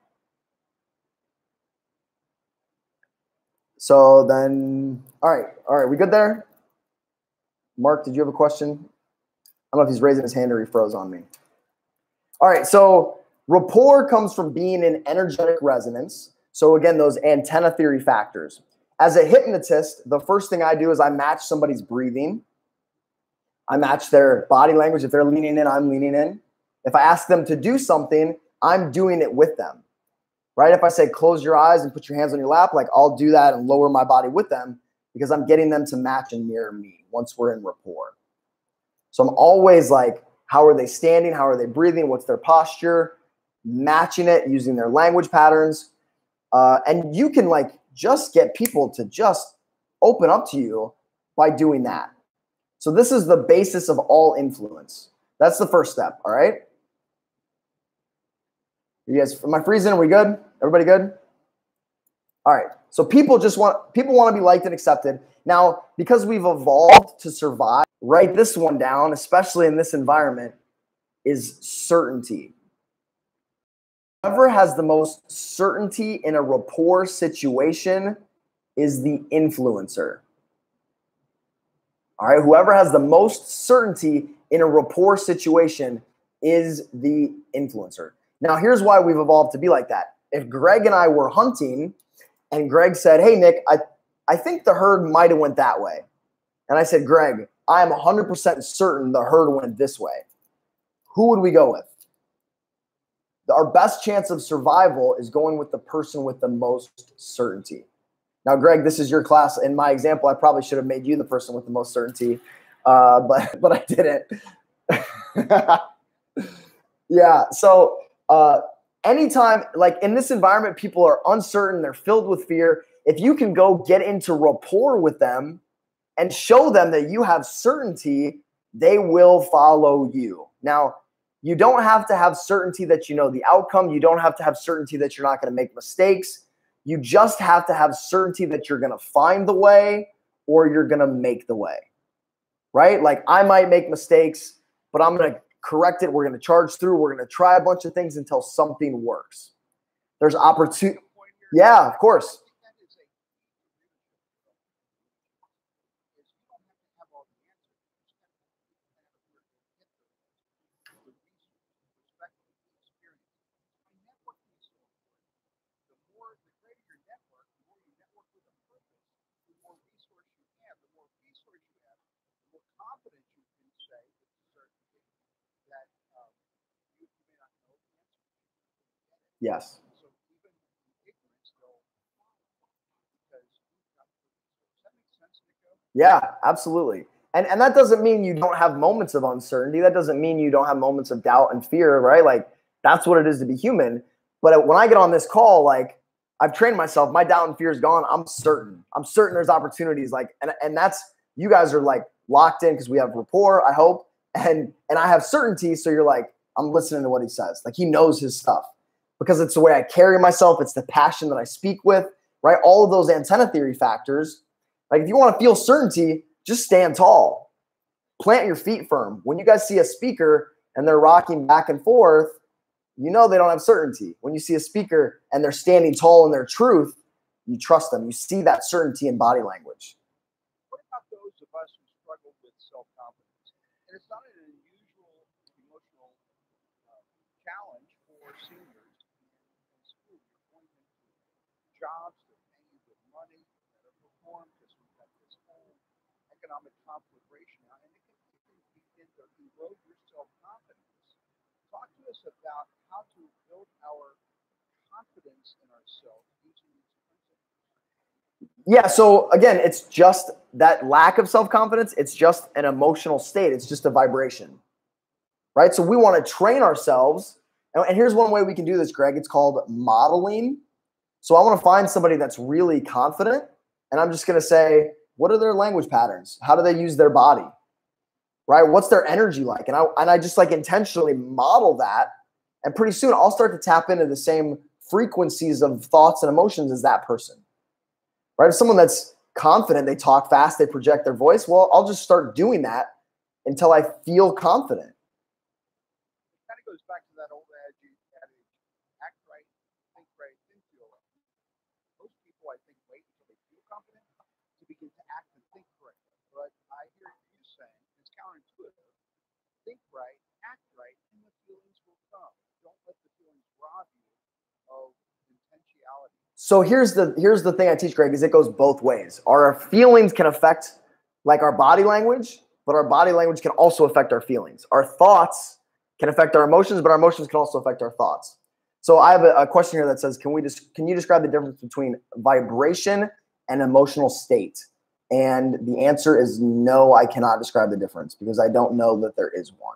so then, all right. All right. We good there? Mark, did you have a question? I don't know if he's raising his hand or he froze on me. All right. So rapport comes from being in energetic resonance. So again, those antenna theory factors. As a hypnotist, the first thing I do is I match somebody's breathing. I match their body language. If they're leaning in, I'm leaning in. If I ask them to do something, I'm doing it with them, right? If I say, close your eyes and put your hands on your lap, like I'll do that and lower my body with them because I'm getting them to match and mirror me once we're in rapport. So I'm always like, how are they standing? How are they breathing? What's their posture? Matching it using their language patterns. Uh, and you can like, just get people to just open up to you by doing that. So this is the basis of all influence. That's the first step. All right. You guys, am I freezing? Are we good? Everybody good? All right. So people just want, people want to be liked and accepted. Now, because we've evolved to survive, write this one down, especially in this environment. is certainty. Whoever has the most certainty in a rapport situation is the influencer. All right, whoever has the most certainty in a rapport situation is the influencer. Now, here's why we've evolved to be like that. If Greg and I were hunting and Greg said, hey, Nick, I, I think the herd might have went that way. And I said, Greg, I'm one hundred percent certain the herd went this way. Who would we go with? Our best chance of survival is going with the person with the most certainty. Now, Greg, this is your class. In my example, I probably should have made you the person with the most certainty, uh, but but I didn't. Yeah. So uh, anytime, like in this environment, people are uncertain. They're filled with fear. If you can go get into rapport with them and show them that you have certainty, they will follow you. Now, you don't have to have certainty that you know the outcome. You don't have to have certainty that you're not going to make mistakes. You just have to have certainty that you're going to find the way or you're going to make the way, right? Like I might make mistakes, but I'm going to correct it. We're going to charge through. We're going to try a bunch of things until something works. There's opportunity. Yeah, of course. Yes. Yeah, absolutely. And and that doesn't mean you don't have moments of uncertainty. That doesn't mean you don't have moments of doubt and fear, right? Like that's what it is to be human. But when I get on this call, like I've trained myself, my doubt and fear is gone. I'm certain. I'm certain there's opportunities. Like, and, and that's, you guys are like locked in because we have rapport, I hope. And and I have certainty. So you're like, I'm listening to what he says. Like he knows his stuff. Because it's the way I carry myself. It's the passion that I speak with, right? All of those antenna theory factors. Like if you want to feel certainty, just stand tall. Plant your feet firm. When you guys see a speaker and they're rocking back and forth, you know they don't have certainty. When you see a speaker and they're standing tall in their truth, you trust them. You see that certainty in body language. What about those of us who struggle with self-confidence? And it's not an unusual emotional uh, challenge for seniors. Jobs, they're paying good money, better perform because we've got this whole economic conflagration now, and it can, it can begin to erode your self-confidence. Talk to us about how to build our confidence in ourselves using these principles. Yeah, so again, it's just that lack of self-confidence. It's just an emotional state. It's just a vibration, right? So we want to train ourselves, and here's one way we can do this, Greg. It's called modeling. So I want to find somebody that's really confident, and I'm just going to say, what are their language patterns? How do they use their body? Right? What's their energy like? And I and I just like intentionally model that, and pretty soon I'll start to tap into the same frequencies of thoughts and emotions as that person. Right? If someone that's confident, they talk fast, they project their voice, well, I'll just start doing that until I feel confident. It kind of goes back to that old adage, adage act right, think right, then feel right. Most people, I think, wait until they feel confident to begin to act and think correctly. But I hear you saying, it's counterintuitive, think right, act right, and the feelings will come. Don't let the feelings rob you of intentionality. So here's the here's the thing I teach, Greg, is it goes both ways. Our feelings can affect like our body language, but our body language can also affect our feelings. Our thoughts can affect our emotions, but our emotions can also affect our thoughts. So I have a, a question here that says, can we just can you describe the difference between vibration and emotional state? And the answer is no, I cannot describe the difference because I don't know that there is one.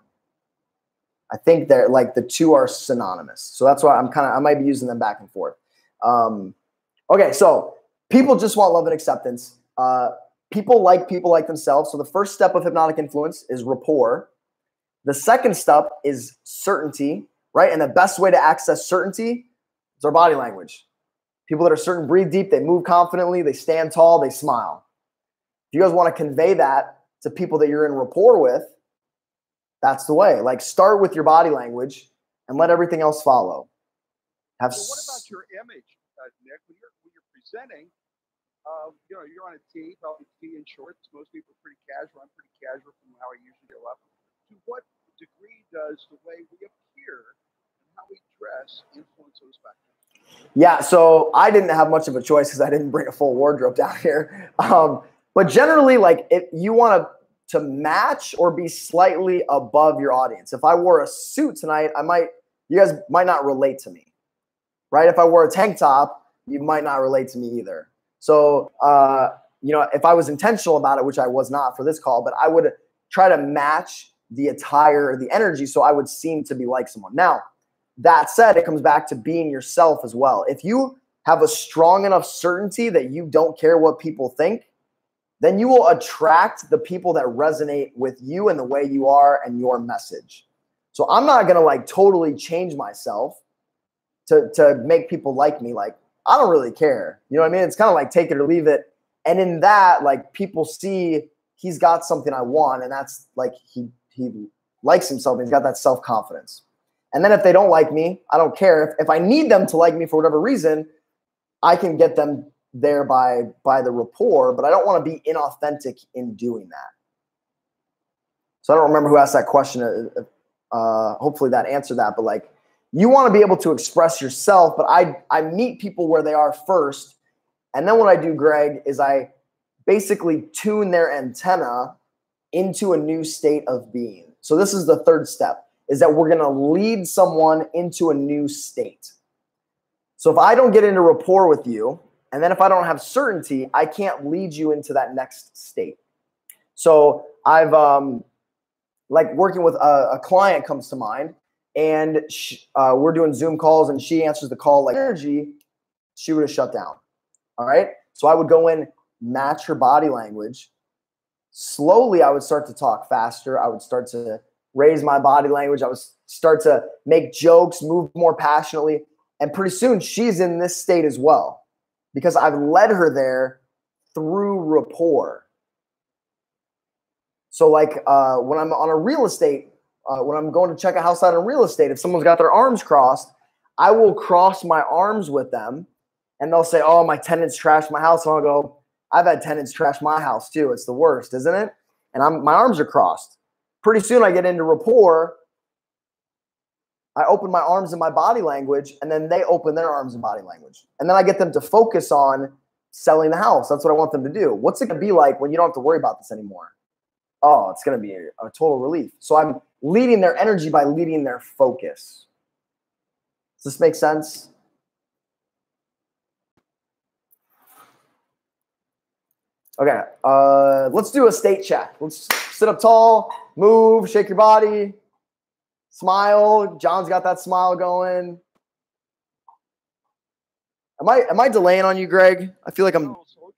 I think that like the two are synonymous. So that's why I'm kind of I might be using them back and forth. Um, okay, so people just want love and acceptance. Uh, people like people like themselves. So the first step of hypnotic influence is rapport. The second step is certainty, right? And the best way to access certainty is our body language. People that are certain breathe deep, they move confidently, they stand tall, they smile. If you guys want to convey that to people that you're in rapport with, That's the way. Like, start with your body language and let everything else follow. Have so what about your image, uh, Nick? When you're, when you're presenting, uh, you know, you're on a tee, probably tee and shorts. Most people are pretty casual. I'm pretty casual from how I usually go up. To what degree does the way we appear and how we dress influence those factors? Yeah, so I didn't have much of a choice because I didn't bring a full wardrobe down here. Um, but generally, like, if you want to to match or be slightly above your audience. If I wore a suit tonight, I might, you guys might not relate to me, right? If I wore a tank top, you might not relate to me either. So, uh, you know, if I was intentional about it, which I was not for this call, but I would try to match the attire, the energy, so I would seem to be like someone. Now, that said, it comes back to being yourself as well. If you have a strong enough certainty that you don't care what people think, then you will attract the people that resonate with you and the way you are and your message. So I'm not going to like totally change myself to, to make people like me. Like, I don't really care. You know what I mean? It's kind of like take it or leave it. And in that, like, people see he's got something I want, and that's like he he likes himself. He's got that self-confidence. And then if they don't like me, I don't care. If, if I need them to like me for whatever reason, I can get them there by, by the rapport, but I don't want to be inauthentic in doing that. So I don't remember who asked that question. Uh, hopefully that answered that. But like, you want to be able to express yourself, but I, I meet people where they are first. And then what I do, Greg, is I basically tune their antenna into a new state of being. So this is the third step, is that we're going to lead someone into a new state. So if I don't get into rapport with you, and then if I don't have certainty, I can't lead you into that next state. So I've, um, like working with a, a client comes to mind, and she, uh, we're doing Zoom calls, and she answers the call like energy, she would have shut down. All right. So I would go in, match her body language. Slowly, I would start to talk faster. I would start to raise my body language. I would start to make jokes, move more passionately. And pretty soon she's in this state as well, because I've led her there through rapport. So like uh, when I'm on a real estate, uh, when I'm going to check a house out in real estate, if someone's got their arms crossed, I will cross my arms with them, and they'll say, oh, my tenants trashed my house. And I'll go, I've had tenants trash my house too. It's the worst, isn't it? And I'm, my arms are crossed. Pretty soon I get into rapport. I open my arms and my body language, and then they open their arms and body language. And then I get them to focus on selling the house. That's what I want them to do. What's it going to be like when you don't have to worry about this anymore? Oh, it's going to be a, a total relief. So I'm leading their energy by leading their focus. Does this make sense? Okay, uh, let's do a state check. Let's sit up tall, move, shake your body. Smile. John's got that smile going. Am I am I delaying on you, Greg? I feel like I'm.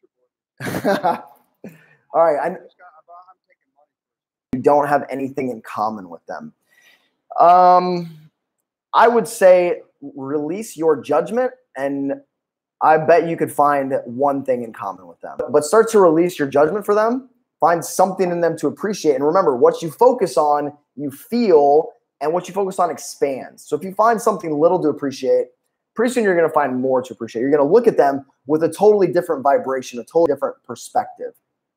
All right. I, you don't have anything in common with them. Um, I would say release your judgment, and I bet you could find one thing in common with them. But start to release your judgment for them. Find something in them to appreciate. And remember, what you focus on, you feel. And what you focus on expands. So if you find something little to appreciate, pretty soon you're going to find more to appreciate. You're going to look at them with a totally different vibration, a totally different perspective.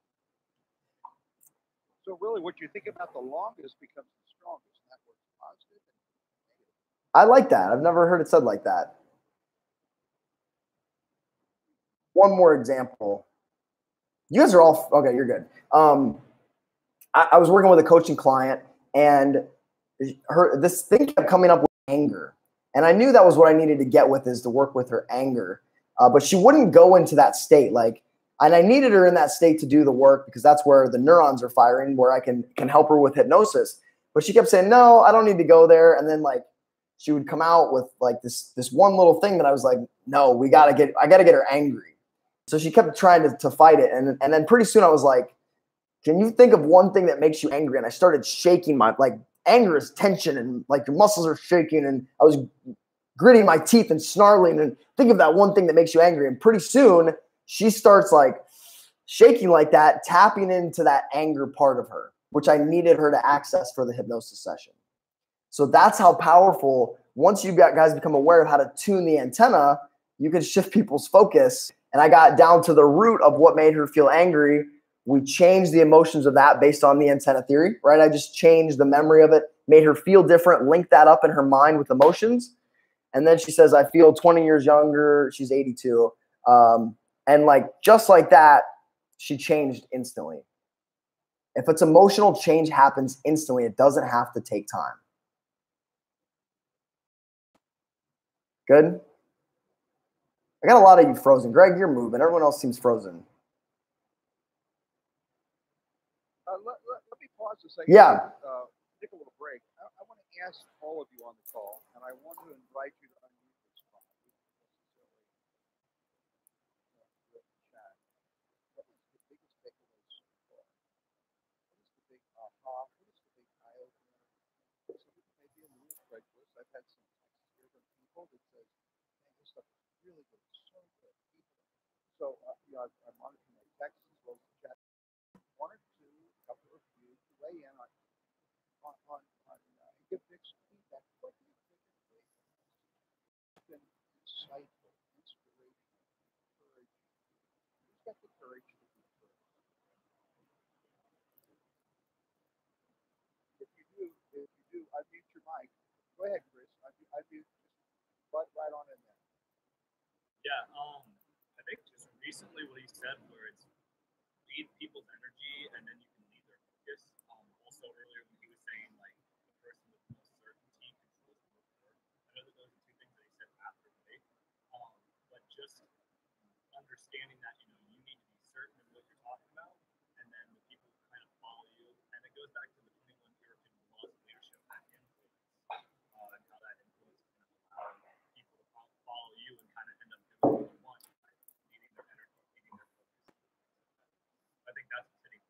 So really what you think about the longest becomes the strongest. That was positive. I like that. I've never heard it said like that. One more example. You guys are all, okay, you're good. Um, I, I was working with a coaching client, and her this thing kept coming up with anger, and I knew that was what I needed to get with, is to work with her anger, uh, but she wouldn't go into that state. Like, and I needed her in that state to do the work, because that's where the neurons are firing, where I can can help her with hypnosis. But she kept saying, no, I don't need to go there. And then like she would come out with like this this one little thing that I was like, no, we gotta get I gotta get her angry. So she kept trying to, to fight it, and and then pretty soon I was like, can you think of one thing that makes you angry? And I started shaking my like. Anger is tension, and like your muscles are shaking, and I was gritting my teeth and snarling, and think of that one thing that makes you angry. And pretty soon she starts like shaking like that, tapping into that anger part of her. which I needed her to access for the hypnosis session. So that's how powerful, once you got guys become aware of how to tune the antenna, you can shift people's focus. And I got down to the root of what made her feel angry. We changed the emotions of that based on the antenna theory, right? I just changed the memory of it, made her feel different, linked that up in her mind with emotions. And then she says, I feel twenty years younger. She's eighty-two. Um, and like, just like that, she changed instantly. If it's emotional, change happens instantly. It doesn't have to take time. Good. I got a lot of you frozen. Greg, you're moving. Everyone else seems frozen. Uh, let, let, let me pause a second. Yeah. Uh, take a little break. I, I want to ask all of you on the call, and I want to invite you to unmute this call. What is the biggest takeaway so far? What is the big aha? What is the big eye opener? Some people may be a little incredulous. I've had some texts here from people that says, man, this stuff is really good. So good. So, uh, you know, I'm monitoring my texts as well as the chat. One or two, a couple of you to weigh in on, on, on, on uh, give Nick's feedback. What do you think of the It's been insightful, inspirational, encouraging. Who's got the courage to be first? If you do, if you do, unmute your mic. Go ahead, Chris. Unmute, unmute just right, right on in there. Yeah, um, I think just recently what he said, where it's lead people's energy and then you can lead their focus. Um, also earlier when he was saying like the person with the most certainty controls the most work. I know that those are two things that he said after the debate. Um, but just understanding that you know you need to be certain of what you're talking about, and then the people who kind of follow you, and it goes back to the twenty-one European laws of leadership and influence, uh, and how that influence is going to allow people to follow you and kind of end up doing what you want. Leading their energy, leading their focus. I think that's what's hitting.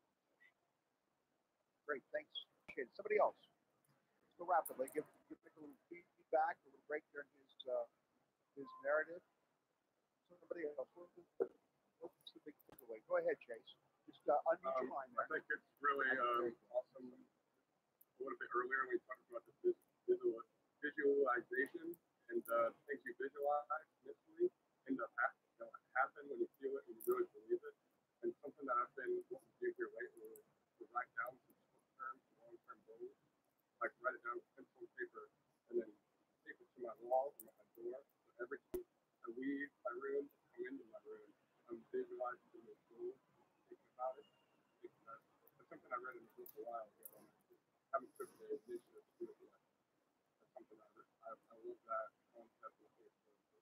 Great, thanks. Okay, somebody else. Let's go rapidly. Give, give Nick a little feedback, a little break there in his uh, his narrative. Somebody else. What's the big takeaway? Go ahead, Chase. Just uh, unmute um, your line there. I think it's really um, awesome. A little bit earlier we talked about the visual, visualization and uh, things you visualize mentally end up happening. You know, happen when you feel it and you really believe it. And something that I've been wanting to do here lately is to write down some short-term, long-term goals. Like write it down with pencil and paper, and then tape it to my wall or my door. So every time I leave my room, come into my room, I'm visualizing those goals, thinking about it. Thinking about it. That's something I read in a book a while ago, and I haven't took the initiative to do it yet. That's something I I, I love that concept of it.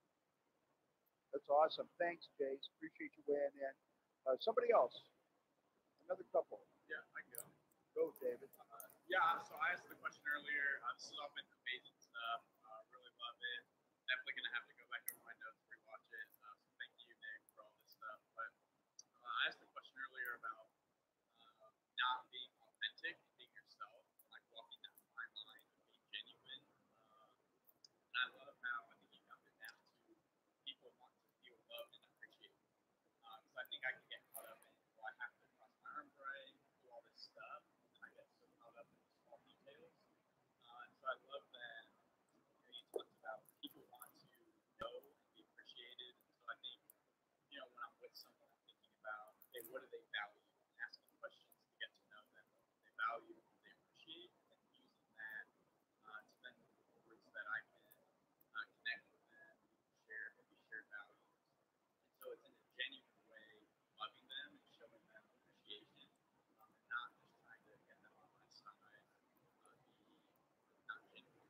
That's awesome. Thanks, Jace. Appreciate you weighing in. Uh, somebody else. Another couple. Yeah, I go. Go, David. Uh, yeah, so I asked the question earlier. Uh, this has all been amazing stuff. Uh, really love it. Definitely going to have to go back over my notes, rewatch it. Uh, so thank you, Nick, for all this stuff. But uh, I asked the question earlier about uh, not being authentic, being yourself, like walking down my line, being genuine. Uh, and I love how I think you got it down to people want to feel loved and appreciated. Because uh, I think I can get caught up in, well, I have to cross my arms right, do all this stuff, and I get so caught up in the small details. Uh, and so I love that you know, you talked about people want to know and be appreciated. And so I think, you know, when I'm with someone, I'm thinking about, okay, what do they value? And asking questions to get to know them. What they value, what they appreciate, and using that uh, to then move forward so that I can uh, connect with them, share maybe shared values. And so it's in a genuine way, loving them and showing them appreciation, um, and not just trying to get them on my side. Uh, be not genuine.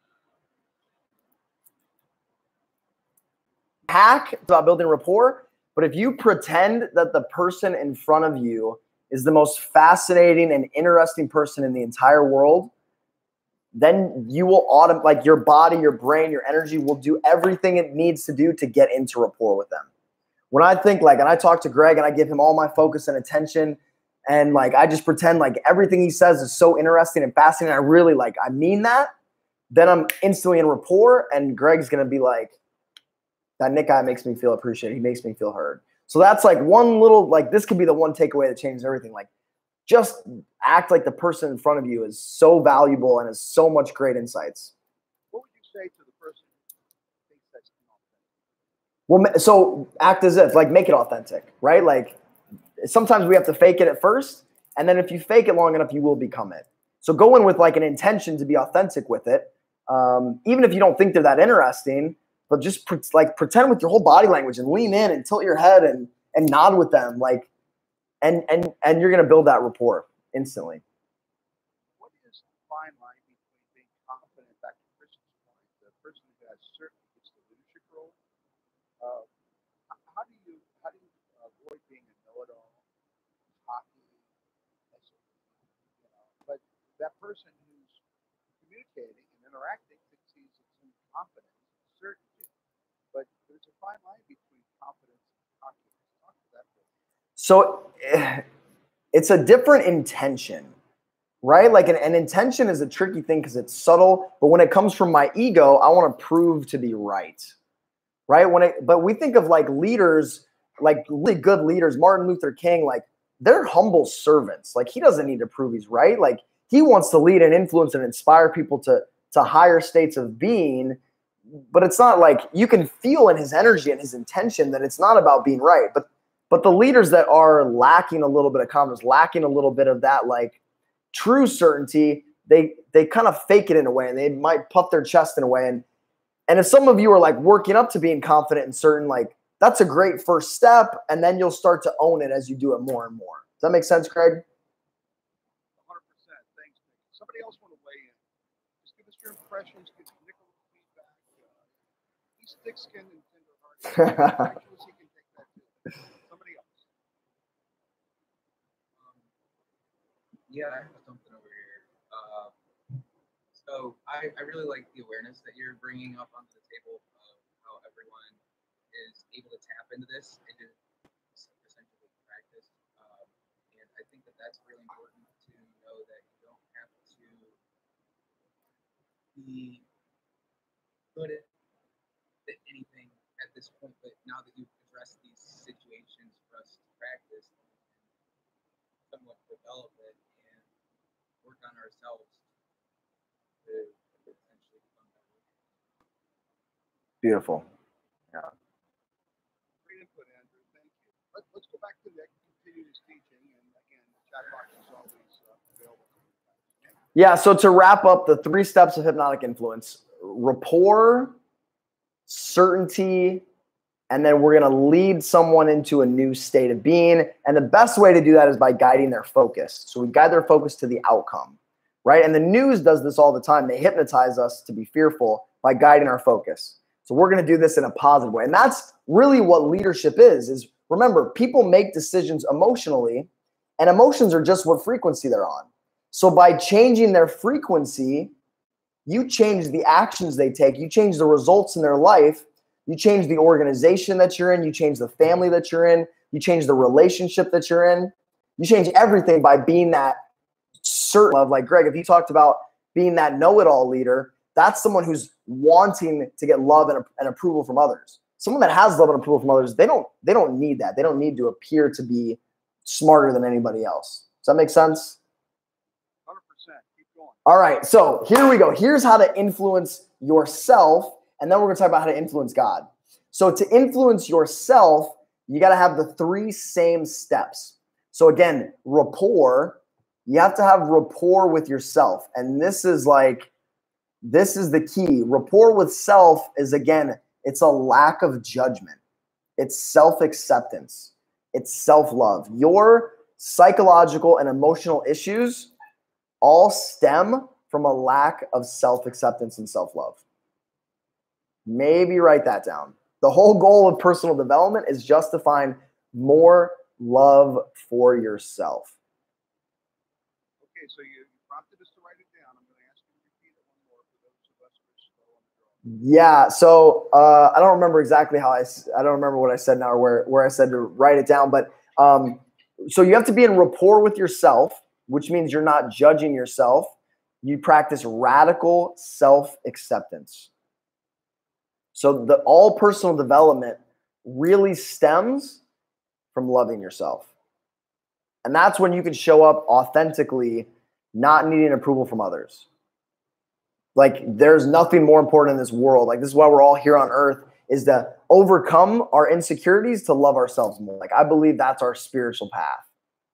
Hack about building rapport, but if you pretend that the person in front of you is the most fascinating and interesting person in the entire world, then you will autom- like your body, your brain, your energy will do everything it needs to do to get into rapport with them. When I think like, and I talk to Greg and I give him all my focus and attention, and like I just pretend like everything he says is so interesting and fascinating, I really like, I mean that, then I'm instantly in rapport, and Greg's gonna be like, that Nick guy makes me feel appreciated. He makes me feel heard. So that's like one little, like this could be the one takeaway that changes everything. Like just act like the person in front of you is so valuable and has so much great insights. What would you say to the person who thinks that's inauthentic? Well, so act as if, like, make it authentic, right? Like, sometimes we have to fake it at first, and then if you fake it long enough, you will become it. So go in with like an intention to be authentic with it, um, even if you don't think they're that interesting. But just pre- like pretend with your whole body language and lean in and tilt your head and and nod with them, like, and and and you're gonna build that rapport instantly. What is the fine line between being confident, back to Christian's point, the person who has certainly gets the leadership role? Uh, h- how do you how do you avoid being a know-it-all, cocky, that sort of thing, you know? But that person who's communicating and interacting thinks he's in confidence, certainty. But there's a fine line between confidence and cockiness. Talk to that person. So it's a different intention, right? Like an, an intention is a tricky thing because it's subtle, but when it comes from my ego, I want to prove to be right, right? When it, but we think of like leaders, like really good leaders, Martin Luther King, like they're humble servants. Like he doesn't need to prove he's right. Like he wants to lead and influence and inspire people to, to higher states of being. But it's not like you can feel in his energy and his intention that it's not about being right. But but the leaders that are lacking a little bit of confidence, lacking a little bit of that like true certainty, they they kind of fake it in a way, and they might puff their chest in a way. And and if some of you are like working up to being confident and certain, like that's a great first step, and then you'll start to own it as you do it more and more. Does that make sense, Craig? one hundred percent. Thanks, Nick. Somebody else want to weigh in? Just give us your impressions. Give Nick a little feedback. Uh, he's thick-skinned and tender-hearted. Actually, he can take that too. Somebody else. Um, yeah, I have something over here. Uh, so I, I really like the awareness that you're bringing up onto the table of how everyone is able to tap into this and just essentially practice. Um, and I think that that's really important to know that you don't have to be good at anything at this point, but now that you've addressed these situations for us to practice and somewhat develop it and work on ourselves to essentially become better. Beautiful. Yeah. Great input, Andrew. Thank you. Let, let's go back to Nick, continue his teaching, and again, the chat box is always uh, available for you guys. Yeah, so to wrap up the three steps of hypnotic influence: rapport, certainty, and then we're going to lead someone into a new state of being. And the best way to do that is by guiding their focus. So we guide their focus to the outcome, right? And the news does this all the time. They hypnotize us to be fearful by guiding our focus. So we're going to do this in a positive way. And that's really what leadership is, is remember, people make decisions emotionally, and emotions are just what frequency they're on. So by changing their frequency, you change the actions they take, you change the results in their life, you change the organization that you're in, you change the family that you're in, you change the relationship that you're in, you change everything by being that certain of, like Greg, if you talked about being that know-it-all leader, that's someone who's wanting to get love and, and approval from others. Someone that has love and approval from others, they don't, they don't need that. They don't need to appear to be smarter than anybody else. Does that make sense? one hundred percent. Keep going. All right, so here we go. Here's how to influence yourself, and then we're going to talk about how to influence God. So to influence yourself, you got to have the three same steps. So again, rapport, you have to have rapport with yourself. And this is like, this is the key. Rapport with self is, again, it's a lack of judgment. It's self-acceptance. It's self-love. Your psychological and emotional issues all stem from a lack of self-acceptance and self-love. Maybe write that down. The whole goal of personal development is just to find more love for yourself. Okay, so you, you prompted us to write it down. I'm going to ask you to repeat it one more for those of us who are slow on the draw. Yeah, so uh, I don't remember exactly how I, I don't remember what I said now or where, where I said to write it down, but um, so you have to be in rapport with yourself, which means you're not judging yourself. You practice radical self-acceptance. So the all personal development really stems from loving yourself. And that's when you can show up authentically, not needing approval from others. Like, there's nothing more important in this world. Like, this is why we're all here on earth, is to overcome our insecurities to love ourselves more. Like, I believe that's our spiritual path.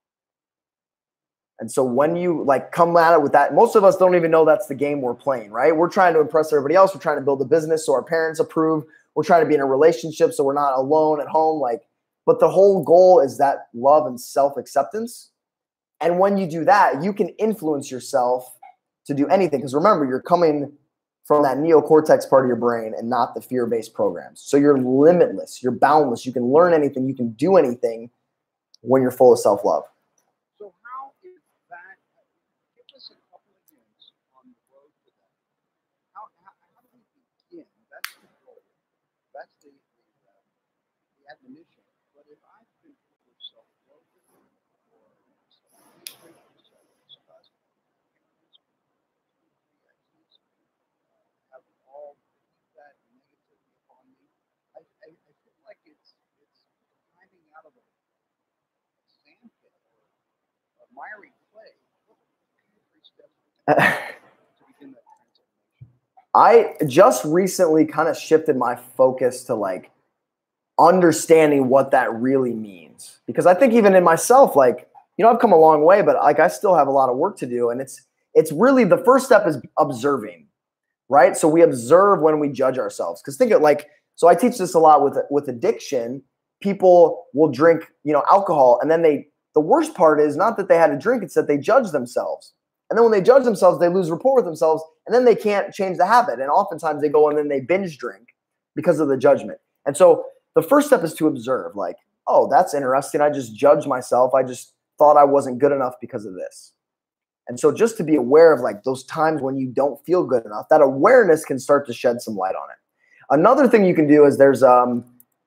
And so when you like come at it with that, most of us don't even know that's the game we're playing, right? We're trying to impress everybody else. We're trying to build a business so our parents approve. We're trying to be in a relationship so we're not alone at home. Like, but the whole goal is that love and self-acceptance. And when you do that, you can influence yourself to do anything. Because remember, you're coming from that neocortex part of your brain and not the fear-based programs. So you're limitless. You're boundless. You can learn anything. You can do anything when you're full of self-love. So how is that? Give us a couple of hints on the road to that. How, how, how do we begin? That's the goal. That's the, the, uh, the admonition. But if I've been full of self-love or self-hatred or self-disgust, have all that negativity upon me, I, I, I feel like it's it's climbing out of a sand pit or a miry clay. What are the three steps to begin that transformation? I just recently kind of shifted my focus to like understanding what that really means. Because I think even in myself, like, you know, I've come a long way, but like I still have a lot of work to do. And it's it's really the first step is observing, right? So we observe when we judge ourselves. Because think of like, so I teach this a lot with with addiction. People will drink, you know, alcohol, and then they, the worst part is not that they had to drink, it's that they judge themselves. And then when they judge themselves, they lose rapport with themselves, and then they can't change the habit. And oftentimes they go and then they binge drink because of the judgment. And so the first step is to observe, like, oh, that's interesting. I just judged myself. I just thought I wasn't good enough because of this. And so just to be aware of like those times when you don't feel good enough, that awareness can start to shed some light on it. Another thing you can do is there's, um,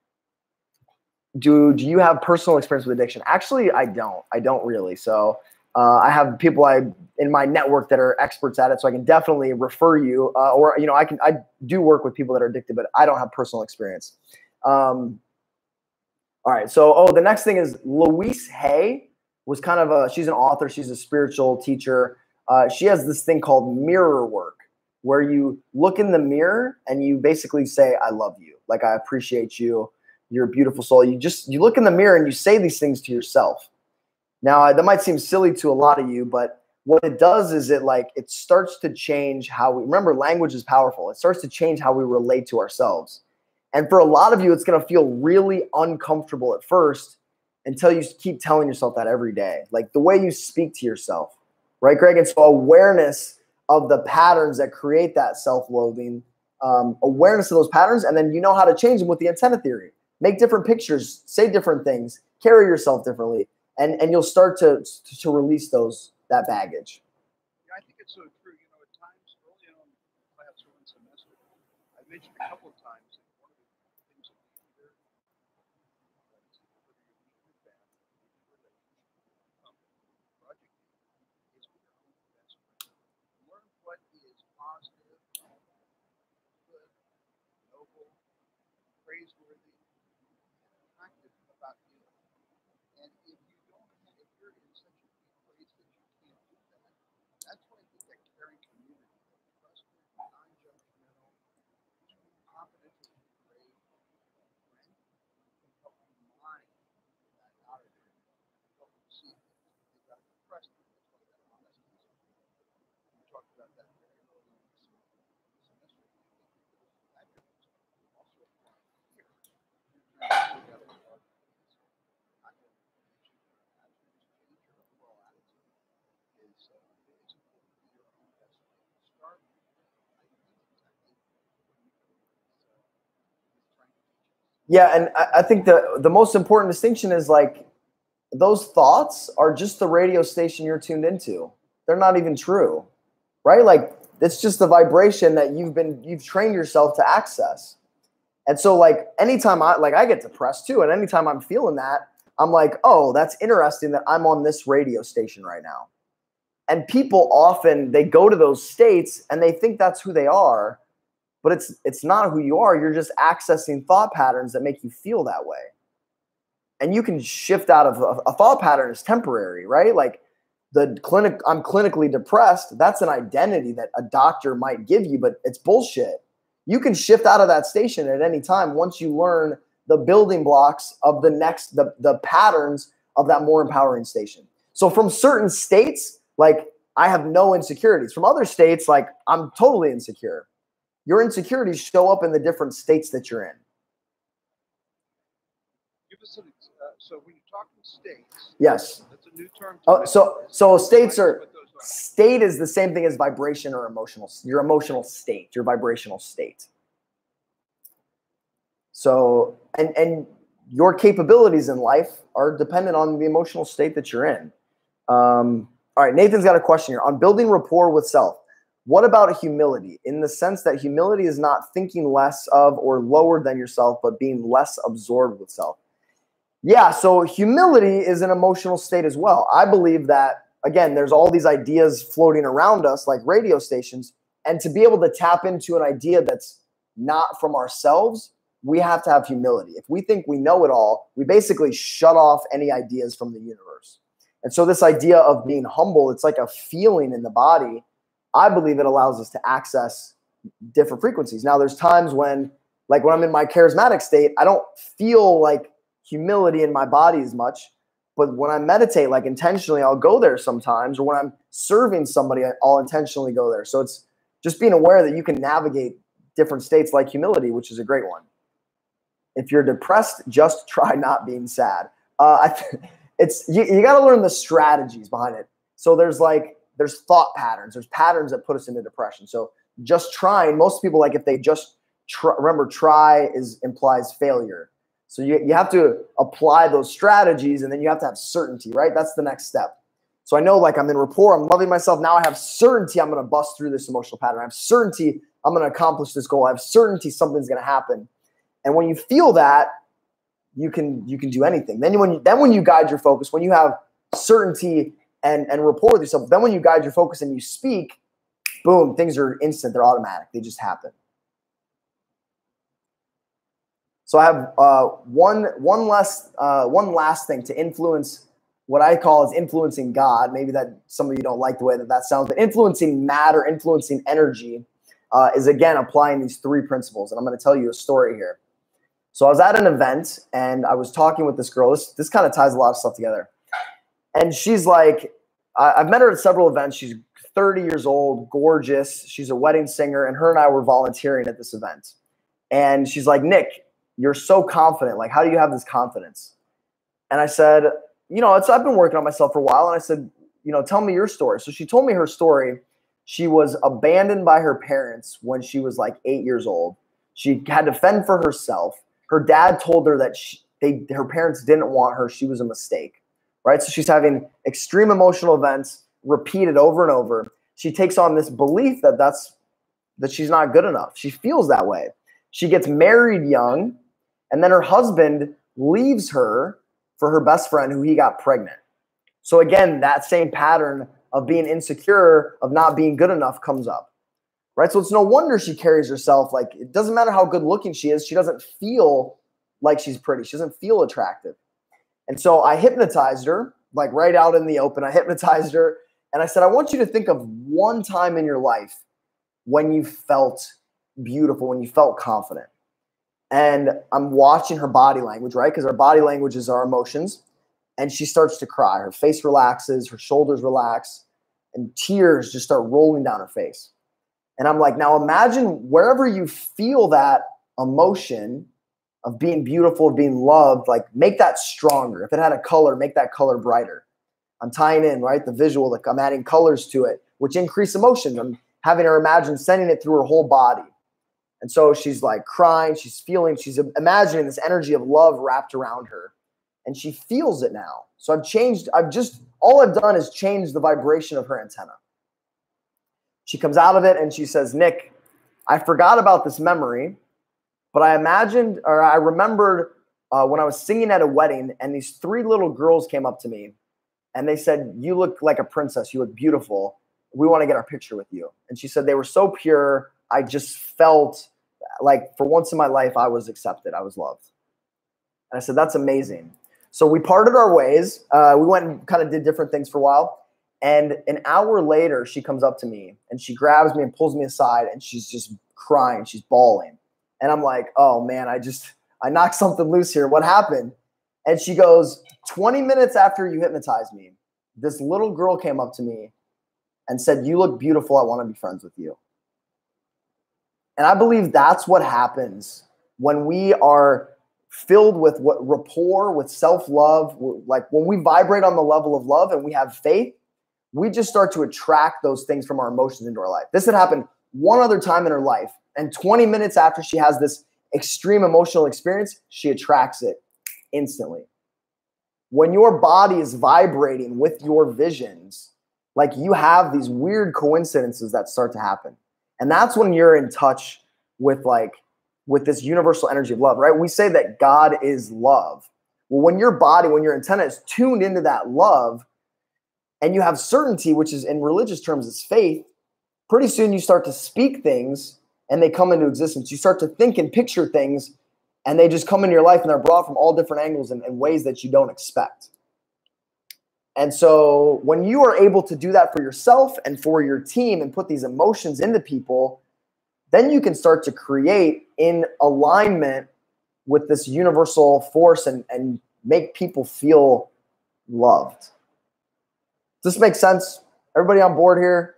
do, do you have personal experience with addiction? Actually, I don't. I don't really. So uh, I have people I in my network that are experts at it, so I can definitely refer you. Uh, or you know, I can I do work with people that are addicted, but I don't have personal experience. Um, all right. So oh, the next thing is Louise Hay was kind of a. She's an author. She's a spiritual teacher. Uh, she has this thing called mirror work, where you look in the mirror and you basically say, "I love you," like I appreciate you. You're a beautiful soul. You just, you look in the mirror and you say these things to yourself. Now that might seem silly to a lot of you, but what it does is it like, it starts to change how we, remember language is powerful. It starts to change how we relate to ourselves. And for a lot of you, it's going to feel really uncomfortable at first until you keep telling yourself that every day, like the way you speak to yourself, right, Greg? And so awareness of the patterns that create that self-loathing, um, awareness of those patterns, and then you know how to change them with the antenna theory. Make different pictures, say different things, carry yourself differently, and, and you'll start to, to, to release those that baggage. Yeah, I think it's so true. You know, at times early on in the class or in semester, I mentioned a couple of times that one of the things that we hear, whether you're meeting with family, relationship, company, project, is be your own best friend. Learn what is positive, good, noble, praiseworthy, attractive about you. And if you don't have, if you're in such a weak place that you can't do that, that's why I think that caring community, that trusted, non-judgmental, confidential, great friend can help you mine that out of there and help you see things. You've got to trust them. That's why that honesty is important. We talked about that very early in this semester. That could also apply here. You're trying to figure out what I know change your attitude, change your overall attitude is uh, it's important to be your own best friend. Start with I think exactly what you uh, is trying to teach us. Yeah, and I, I think the, the most important distinction is like those thoughts are just the radio station you're tuned into. They're not even true, right? Like it's just the vibration that you've been you've trained yourself to access. And so like anytime I like I get depressed too, and anytime I'm feeling that, I'm like, oh, that's interesting that I'm on this radio station right now. And people often, they go to those states and they think that's who they are, but it's it's not who you are. You're just accessing thought patterns that make you feel that way. and you can shift out of a, a thought pattern is temporary, right? Like the clinic, I'm clinically depressed. That's an identity that a doctor might give you, but it's bullshit. You can shift out of that station at any time once you learn the building blocks of the next, the, the patterns of that more empowering station. So from certain states, like I have no insecurities. From other states, like I'm totally insecure. Your insecurities show up in the different states that you're in. Give us an, uh, so when you're talking states, yes. That's a new term. Oh, so so states are, state is the same thing as vibration or emotional, your emotional state, your vibrational state. So, and, and your capabilities in life are dependent on the emotional state that you're in. Um, all right, Nathan's got a question here on building rapport with self. What about humility, in the sense that humility is not thinking less of or lower than yourself, but being less absorbed with self? Yeah, so humility is an emotional state as well. I believe that, again, there's all these ideas floating around us like radio stations, and to be able to tap into an idea that's not from ourselves, we have to have humility. If we think we know it all, we basically shut off any ideas from the universe. And so this idea of being humble, it's like a feeling in the body. I believe it allows us to access different frequencies. Now, there's times when, like when I'm in my charismatic state, I don't feel like humility in my body as much. But when I meditate, like intentionally, I'll go there sometimes. Or when I'm serving somebody, I'll intentionally go there. So it's just being aware that you can navigate different states like humility, which is a great one. If you're depressed, just try not being sad. Uh, I th- it's you, you got to learn the strategies behind it. So there's like, there's thought patterns. There's patterns that put us into depression. So just trying, most people, like if they just try, remember, try is implies failure. So you, you have to apply those strategies, and then you have to have certainty, right? That's the next step. So I know, like I'm in rapport, I'm loving myself. Now I have certainty I'm going to bust through this emotional pattern. I have certainty I'm going to accomplish this goal. I have certainty something's going to happen. And when you feel that, you can you can do anything. Then when you, then when you guide your focus, when you have certainty and, and rapport with yourself, then when you guide your focus and you speak, boom, things are instant. They're automatic. They just happen. So I have uh, one one last uh, one last thing to influence what I call is influencing God. Maybe that some of you don't like the way that that sounds, but influencing matter, influencing energy uh, is again applying these three principles. And I'm going to tell you a story here. So I was at an event and I was talking with this girl. This, this kind of ties a lot of stuff together. And she's like, I, I've met her at several events. She's thirty years old, gorgeous. She's a wedding singer. And her and I were volunteering at this event. And she's like, Nick, you're so confident. Like, how do you have this confidence? And I said, you know, it's, I've been working on myself for a while. And I said, you know, tell me your story. So she told me her story. She was abandoned by her parents when she was like eight years old. She had to fend for herself. Her dad told her that she, they, her parents didn't want her. She was a mistake, right? So she's having extreme emotional events repeated over and over. She takes on this belief that that's, that she's not good enough. She feels that way. She gets married young, and then her husband leaves her for her best friend who he got pregnant. So again, that same pattern of being insecure, of not being good enough comes up. Right? So it's no wonder she carries herself like, it doesn't matter how good looking she is. She doesn't feel like she's pretty. She doesn't feel attractive. And so I hypnotized her, like right out in the open. I hypnotized her. And I said, I want you to think of one time in your life when you felt beautiful, when you felt confident. And I'm watching her body language, right? Because our body language is our emotions. And she starts to cry. Her face relaxes, her shoulders relax, and tears just start rolling down her face. And I'm like, now imagine wherever you feel that emotion of being beautiful, of being loved, like make that stronger. If it had a color, make that color brighter. I'm tying in, right, the visual, like I'm adding colors to it, which increase emotion. I'm having her imagine sending it through her whole body. And so she's like crying, she's feeling, she's imagining this energy of love wrapped around her. And she feels it now. So I've changed, I've just, all I've done is change the vibration of her antenna. She comes out of it and she says, Nick, I forgot about this memory, but I imagined, or I remembered uh, when I was singing at a wedding and these three little girls came up to me and they said, you look like a princess, you look beautiful. We want to get our picture with you. And she said, they were so pure. I just felt like for once in my life, I was accepted. I was loved. And I said, that's amazing. So we parted our ways. Uh, we went and kind of did different things for a while. And an hour later, she comes up to me and she grabs me and pulls me aside and she's just crying. She's bawling. And I'm like, oh man, I just, I knocked something loose here. What happened? And she goes, twenty minutes after you hypnotized me, this little girl came up to me and said, you look beautiful. I want to be friends with you. And I believe that's what happens when we are filled with what rapport, with self-love. Like when we vibrate on the level of love and we have faith, we just start to attract those things from our emotions into our life. This had happened one other time in her life. And twenty minutes after she has this extreme emotional experience, she attracts it instantly. When your body is vibrating with your visions, like you have these weird coincidences that start to happen. And that's when you're in touch with like, with this universal energy of love, right? We say that God is love. Well, when your body, when your antenna is tuned into that love and you have certainty, which is in religious terms is faith, pretty soon you start to speak things and they come into existence. You start to think and picture things and they just come into your life and they're brought from all different angles and, and ways that you don't expect. And so when you are able to do that for yourself and for your team and put these emotions into people, then you can start to create in alignment with this universal force and, and make people feel loved. Does this make sense? Everybody on board here?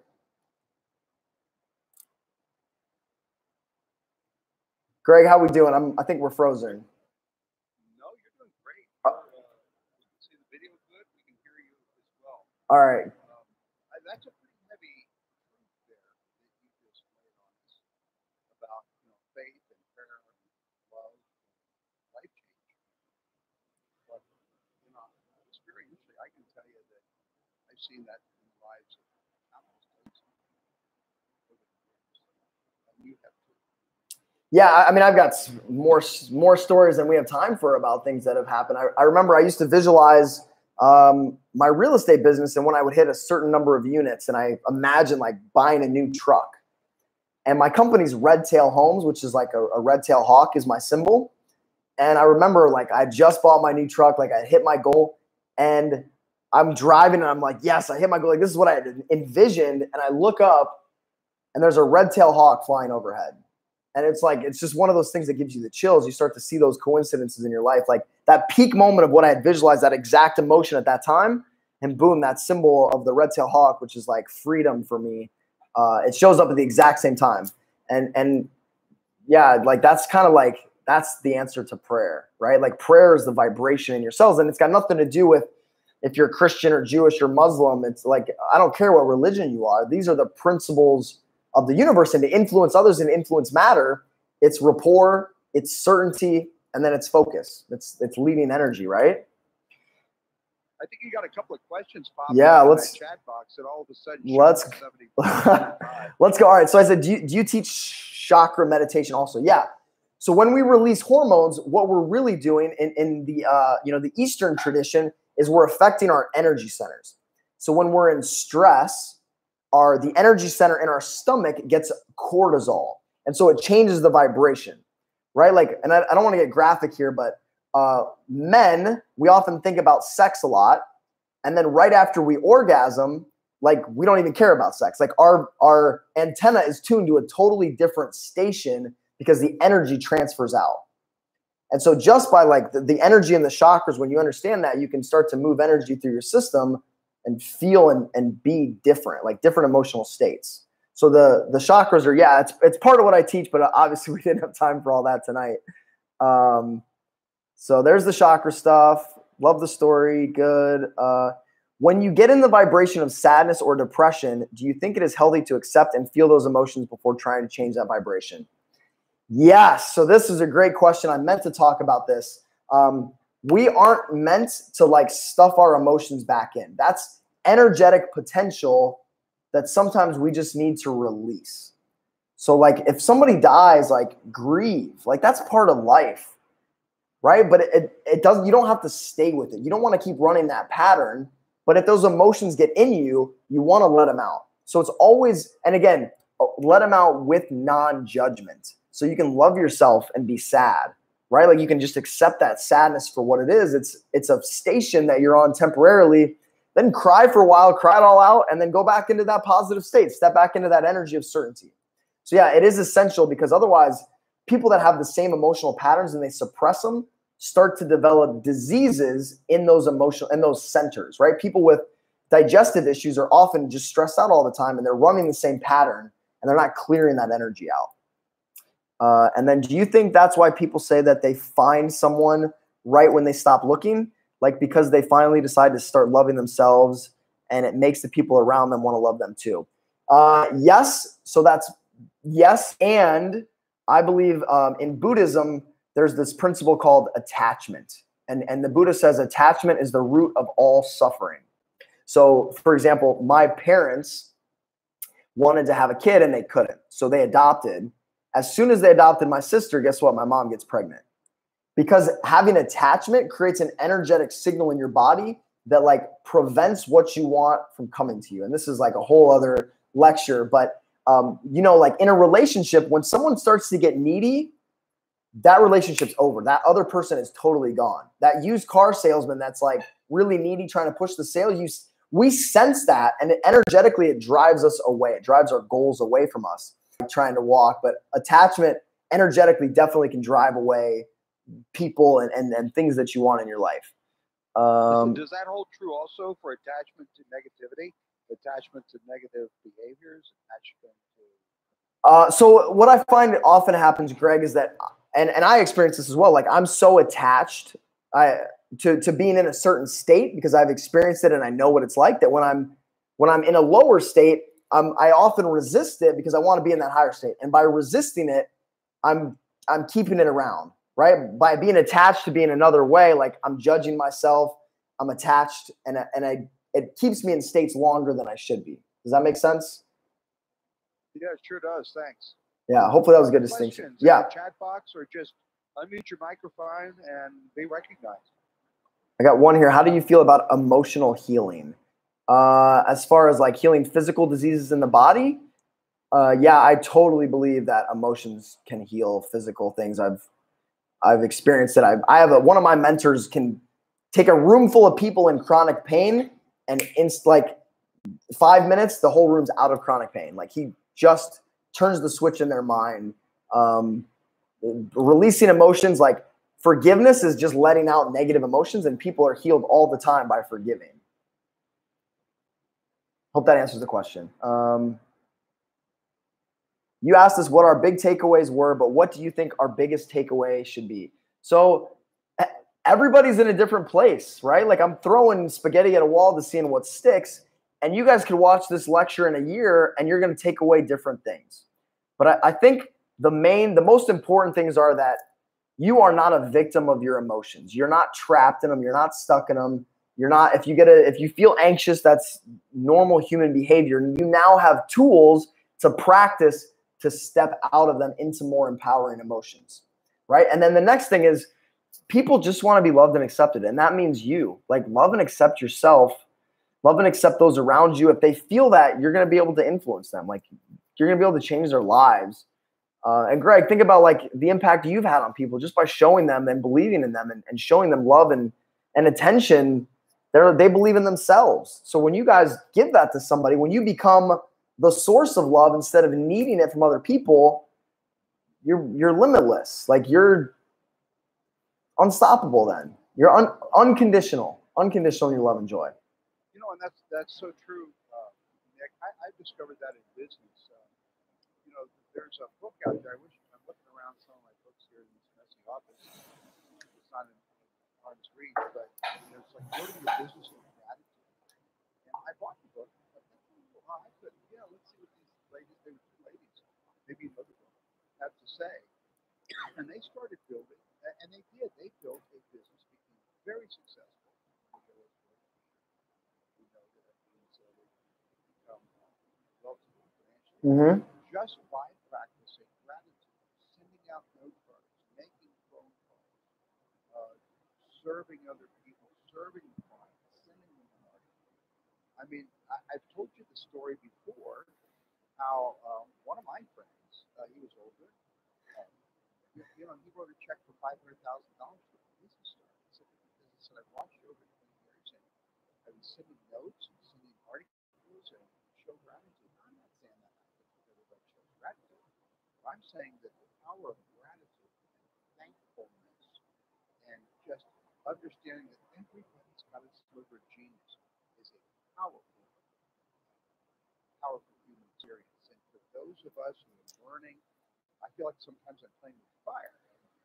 Greg, how we doing? I'm, I think we're frozen. No, you're doing great. Uh, we can see the video good. We can hear you as well. All right. Um, that's a pretty heavy truth there that you just laid on us about, you know, faith and prayer and love and life change. But, you know, experientially, I can tell you that I've seen that in the lives of countless places over the years. And you have too. Yeah, I mean, I've got more more stories than we have time for about things that have happened. I, I remember I used to visualize um, my real estate business and when I would hit a certain number of units and I imagined like buying a new truck. And my company's Red Tail Homes, which is like a, a red tail hawk is my symbol. And I remember like I just bought my new truck, like I hit my goal and I'm driving and I'm like, yes, I hit my goal. Like this is what I had envisioned. And I look up and there's a red tail hawk flying overhead. And it's like, it's just one of those things that gives you the chills. You start to see those coincidences in your life, like that peak moment of what I had visualized, that exact emotion at that time. And boom, that symbol of the red tail hawk, which is like freedom for me. Uh, it shows up at the exact same time. And, and yeah, like that's kind of like, that's the answer to prayer, right? Like prayer is the vibration in your cells. And it's got nothing to do with if you're Christian or Jewish or Muslim. It's like, I don't care what religion you are. These are the principles of the universe, and to influence others and influence matter, it's rapport, it's certainty, and then it's focus. It's it's leading energy, right? I think you got a couple of questions popping yeah, in let's, that chat box, and all of a sudden, let's let's go. All right. So I said, do you, do you teach chakra meditation also? Yeah. So when we release hormones, what we're really doing in in the uh, you know the Eastern tradition is we're affecting our energy centers. So when we're in stress, Our, the energy center in our stomach gets cortisol. And so it changes the vibration, right? Like, and I, I don't want to get graphic here, but uh, men, we often think about sex a lot. And then right after we orgasm, like we don't even care about sex. Like our, our antenna is tuned to a totally different station because the energy transfers out. And so just by like the, the energy in the chakras, when you understand that, you can start to move energy through your system and feel and, and be different, like different emotional states. So the, the chakras are, yeah, it's, it's part of what I teach, but obviously we didn't have time for all that tonight. Um, so there's the chakra stuff. Love the story. Good. Uh, when you get in the vibration of sadness or depression, do you think it is healthy to accept and feel those emotions before trying to change that vibration? Yes. So this is a great question. I meant to talk about this. Um, We aren't meant to like stuff our emotions back in. That's energetic potential that sometimes we just need to release. So like if somebody dies, like grieve, like that's part of life, right? But it, it doesn't, you don't have to stay with it. You don't want to keep running that pattern. But if those emotions get in you, you want to let them out. So it's always, and again, let them out with non-judgment. So you can love yourself and be sad. right? Like you can just accept that sadness for what it is. It's it's a station that you're on temporarily, then cry for a while, cry it all out, and then go back into that positive state, step back into that energy of certainty. So yeah, it is essential, because otherwise people that have the same emotional patterns and they suppress them start to develop diseases in those emotional, in those centers, right? People with digestive issues are often just stressed out all the time, and they're running the same pattern, and they're not clearing that energy out. Uh, and then do you think that's why people say that they find someone right when they stop looking? Like because they finally decide to start loving themselves, and it makes the people around them want to love them too. Uh, yes. So that's yes. And I believe um, in Buddhism, there's this principle called attachment. And, and the Buddha says attachment is the root of all suffering. So for example, my parents wanted to have a kid and they couldn't. So they adopted. As soon as they adopted my sister, guess what? My mom gets pregnant. Because having attachment creates an energetic signal in your body that like prevents what you want from coming to you. And this is like a whole other lecture, but um, you know, like in a relationship, when someone starts to get needy, that relationship's over. That other person is totally gone. That used car salesman that's like really needy, trying to push the sale, you, we sense that, and it, energetically it drives us away. It drives our goals away from us, like trying to walk. But attachment energetically definitely can drive away people and, and, and things that you want in your life. Um, Does that hold true also for attachment to negativity, attachment to negative behaviors, attachment to... Uh, so what I find often happens, Greg, is that, and, and I experience this as well, like I'm so attached I, to, to being in a certain state because I've experienced it and I know what it's like, that when I'm, when I'm in a lower state, um, I often resist it because I want to be in that higher state. And by resisting it, I'm, I'm keeping it around, right? By being attached to being another way, like I'm judging myself, I'm attached, and, and I, it keeps me in states longer than I should be. Does that make sense? Yeah, it sure does. Thanks. Yeah, hopefully that was a good distinction. Yeah. Chat box, or just unmute your microphone and be recognized. I got one here. How do you feel about emotional healing? Uh, as far as like healing physical diseases in the body, uh, yeah, I totally believe that emotions can heal physical things. I've I've experienced it. I've, I have a, one of my mentors can take a room full of people in chronic pain, and in like five minutes, the whole room's out of chronic pain. Like he just turns the switch in their mind. Um, releasing emotions, like forgiveness is just letting out negative emotions, and people are healed all the time by forgiving. Hope that answers the question. Um, you asked us what our big takeaways were, but what do you think our biggest takeaway should be? So everybody's in a different place, right? Like I'm throwing spaghetti at a wall to seeing what sticks. And you guys could watch this lecture in a year and you're going to take away different things. But I, I think the main, the most important things are that you are not a victim of your emotions. You're not trapped in them. You're not stuck in them. You're not, if you get a, if you feel anxious, that's normal human behavior. You now have tools to practice to step out of them into more empowering emotions, right? And then the next thing is people just want to be loved and accepted. And that means you, like, love and accept yourself. Love and accept those around you. If they feel that, you're going to be able to influence them. Like you're going to be able to change their lives. Uh, and Greg, think about like the impact you've had on people just by showing them and believing in them and, and showing them love and, and attention. They're, they believe in themselves. So when you guys give that to somebody, when you become the source of love instead of needing it from other people, you're, you're limitless. Like you're unstoppable then. You're un, unconditional, unconditional in your love and joy. You know, and that's that's so true, uh, Nick. I, I discovered that in business. Uh, you know, there's a book out there. I wish I'm looking around some of my books here in this messy office. It's not in hard to read, but you know, it's like building your business with gratitude. And I bought the book. But well, I could, yeah, let's see what these ladies, they were two ladies, maybe another book, have to say. And they started building, and they did. They built a business, became very successful. Mm-hmm. Just by practicing gratitude, sending out note cards, making phone calls, uh, serving other people, serving clients, sending them money. I mean, I, I've told you the story before, how um, one of my friends, uh, he was older, uh, You, you know, he wrote a check for five hundred thousand dollars for a business start. He said, "The business that I've watched you over twenty years, and I've been sending notes and sending articles and show gratitude." I'm not saying that everybody shows gratitude. But I'm saying that the power of gratitude and thankfulness and just understanding that everybody's got a sliver of genius is a powerful, powerful human experience. And for those of us who are learning, I feel like sometimes I'm playing with fire.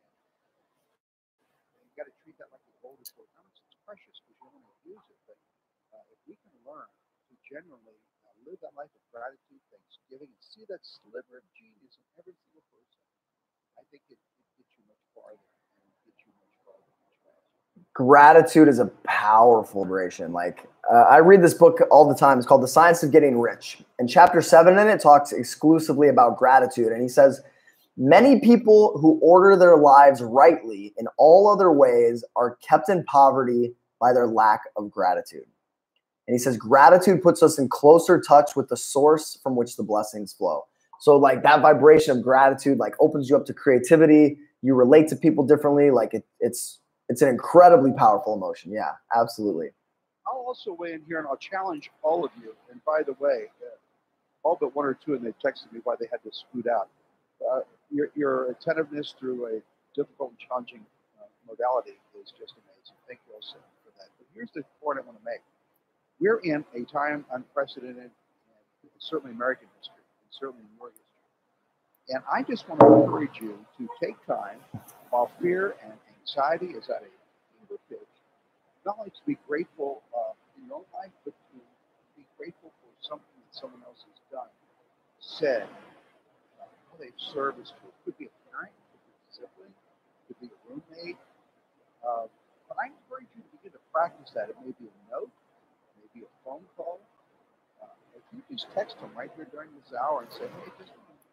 And you got to treat that like a gold is gold. How much it's precious because you don't want to use it. But uh, if we can learn to genuinely uh, live that life of gratitude, thanksgiving, and see that sliver of genius in every single person, I think it, it gets you much farther and it gets you much farther much faster. Gratitude is a powerful vibration. Like uh, I read this book all the time. It's called The Science of Getting Rich. And chapter seven in it talks exclusively about gratitude. And he says, many people who order their lives rightly in all other ways are kept in poverty by their lack of gratitude. And he says, gratitude puts us in closer touch with the source from which the blessings flow. So like that vibration of gratitude, like opens you up to creativity. You relate to people differently. Like it, it's, it's an incredibly powerful emotion. Yeah, absolutely. I'll also weigh in here and I'll challenge all of you. And by the way, uh, all but one or two, and they texted me why they had to scoot out. Uh, your, your attentiveness through a difficult and challenging uh, modality is just amazing. Thank you also for that. But here's the point I want to make. We're in a time unprecedented, in certainly American history, and certainly in your history. And I just want to encourage you to take time while fear and anxiety is at a fever pitch, not only to be grateful uh, in your own life, but to be grateful for something that someone else has done, said, uh, how they've served us. It could be a parent, it could be a sibling, it could be a roommate. Uh, but I encourage you to begin to practice that. It may be a note, maybe a phone call. Uh, if you just text them right here during this hour and say, hey, just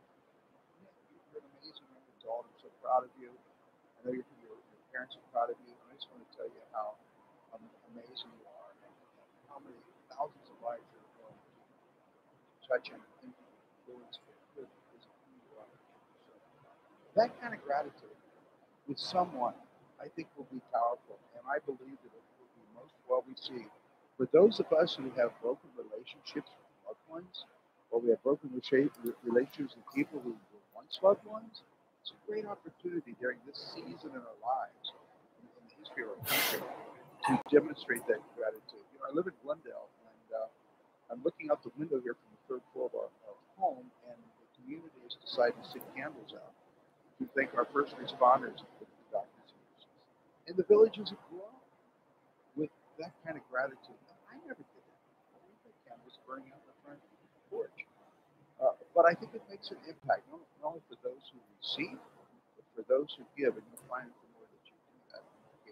you're an amazing young adult. I'm so proud of you. I know your, your, your parents are proud of you. And I just want to tell you how um, amazing you are and how many thousands of lives you're going to touch and influence for good because of who you are. So that kind of gratitude with someone, I think, will be powerful. And I believe that it will be most well received. For those of us who have broken relationships with loved ones, or we have broken relationships with people who were once loved ones, it's a great opportunity during this season in our lives, in, in the history of our country, to demonstrate that gratitude. You know, I live in Glendale, and uh, I'm looking out the window here from the third floor of our, our home, and the community has decided to stick candles out to thank our first responders for the doctors and nurses. And the villages have grown with that kind of gratitude. I never did that. I leave the candles burning out the front porch. Uh, but I think it makes an impact, not only for those who receive, but for those who give. And you'll find the more that you do that,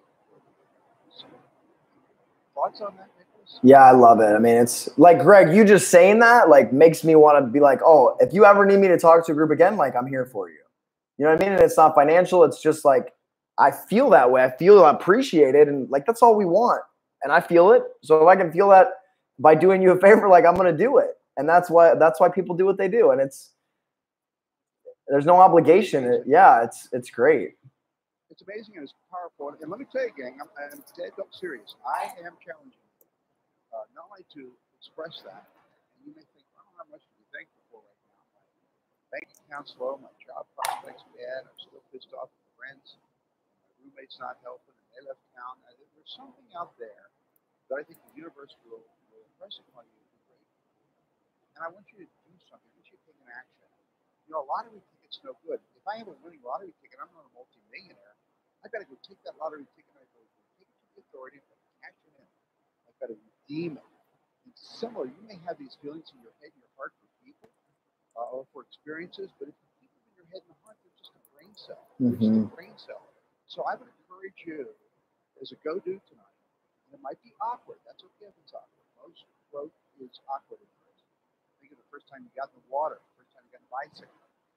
so, thoughts on that, Nicholas? Yeah, I love it. I mean, it's like, Greg, you just saying that like makes me want to be like, oh, if you ever need me to talk to a group again, like I'm here for you. You know what I mean? And it's not financial. It's just like, I feel that way. I feel appreciated. And like, that's all we want. And I feel it. So if I can feel that by doing you a favor, like I'm going to do it. And that's why, that's why people do what they do. And it's, there's no obligation. It, yeah, it's, it's great. It's amazing and it's powerful. And let me tell you, gang, I'm, I'm dead serious. I am challenging you, uh, not only to express that, and you may think, I don't have much to be thankful for right now. My bank account's low, my job prospects bad, I'm still pissed off at the rents, my roommate's not helping, and they left town. Now, there's something out there that I think the universe will, will impress upon you to be grateful. And I want you to do something. I want you to take an action. You know, a lottery ticket's no good. If I have a winning lottery ticket, I'm not a multi-millionaire. I've got to go take that lottery ticket. I go take it to the authority. I've got to cash it in. I've got to redeem it. And similar, you may have these feelings in your head and your heart for people uh, or for experiences, but if you keep them in your head and the heart, they're just a brain cell. They're Mm-hmm. just a brain cell. So I would encourage you as a go-do tonight. And it might be awkward. That's okay if it's awkward. Most growth is awkward at first. Think of the first time you got in the water, the first time you got in a bicycle.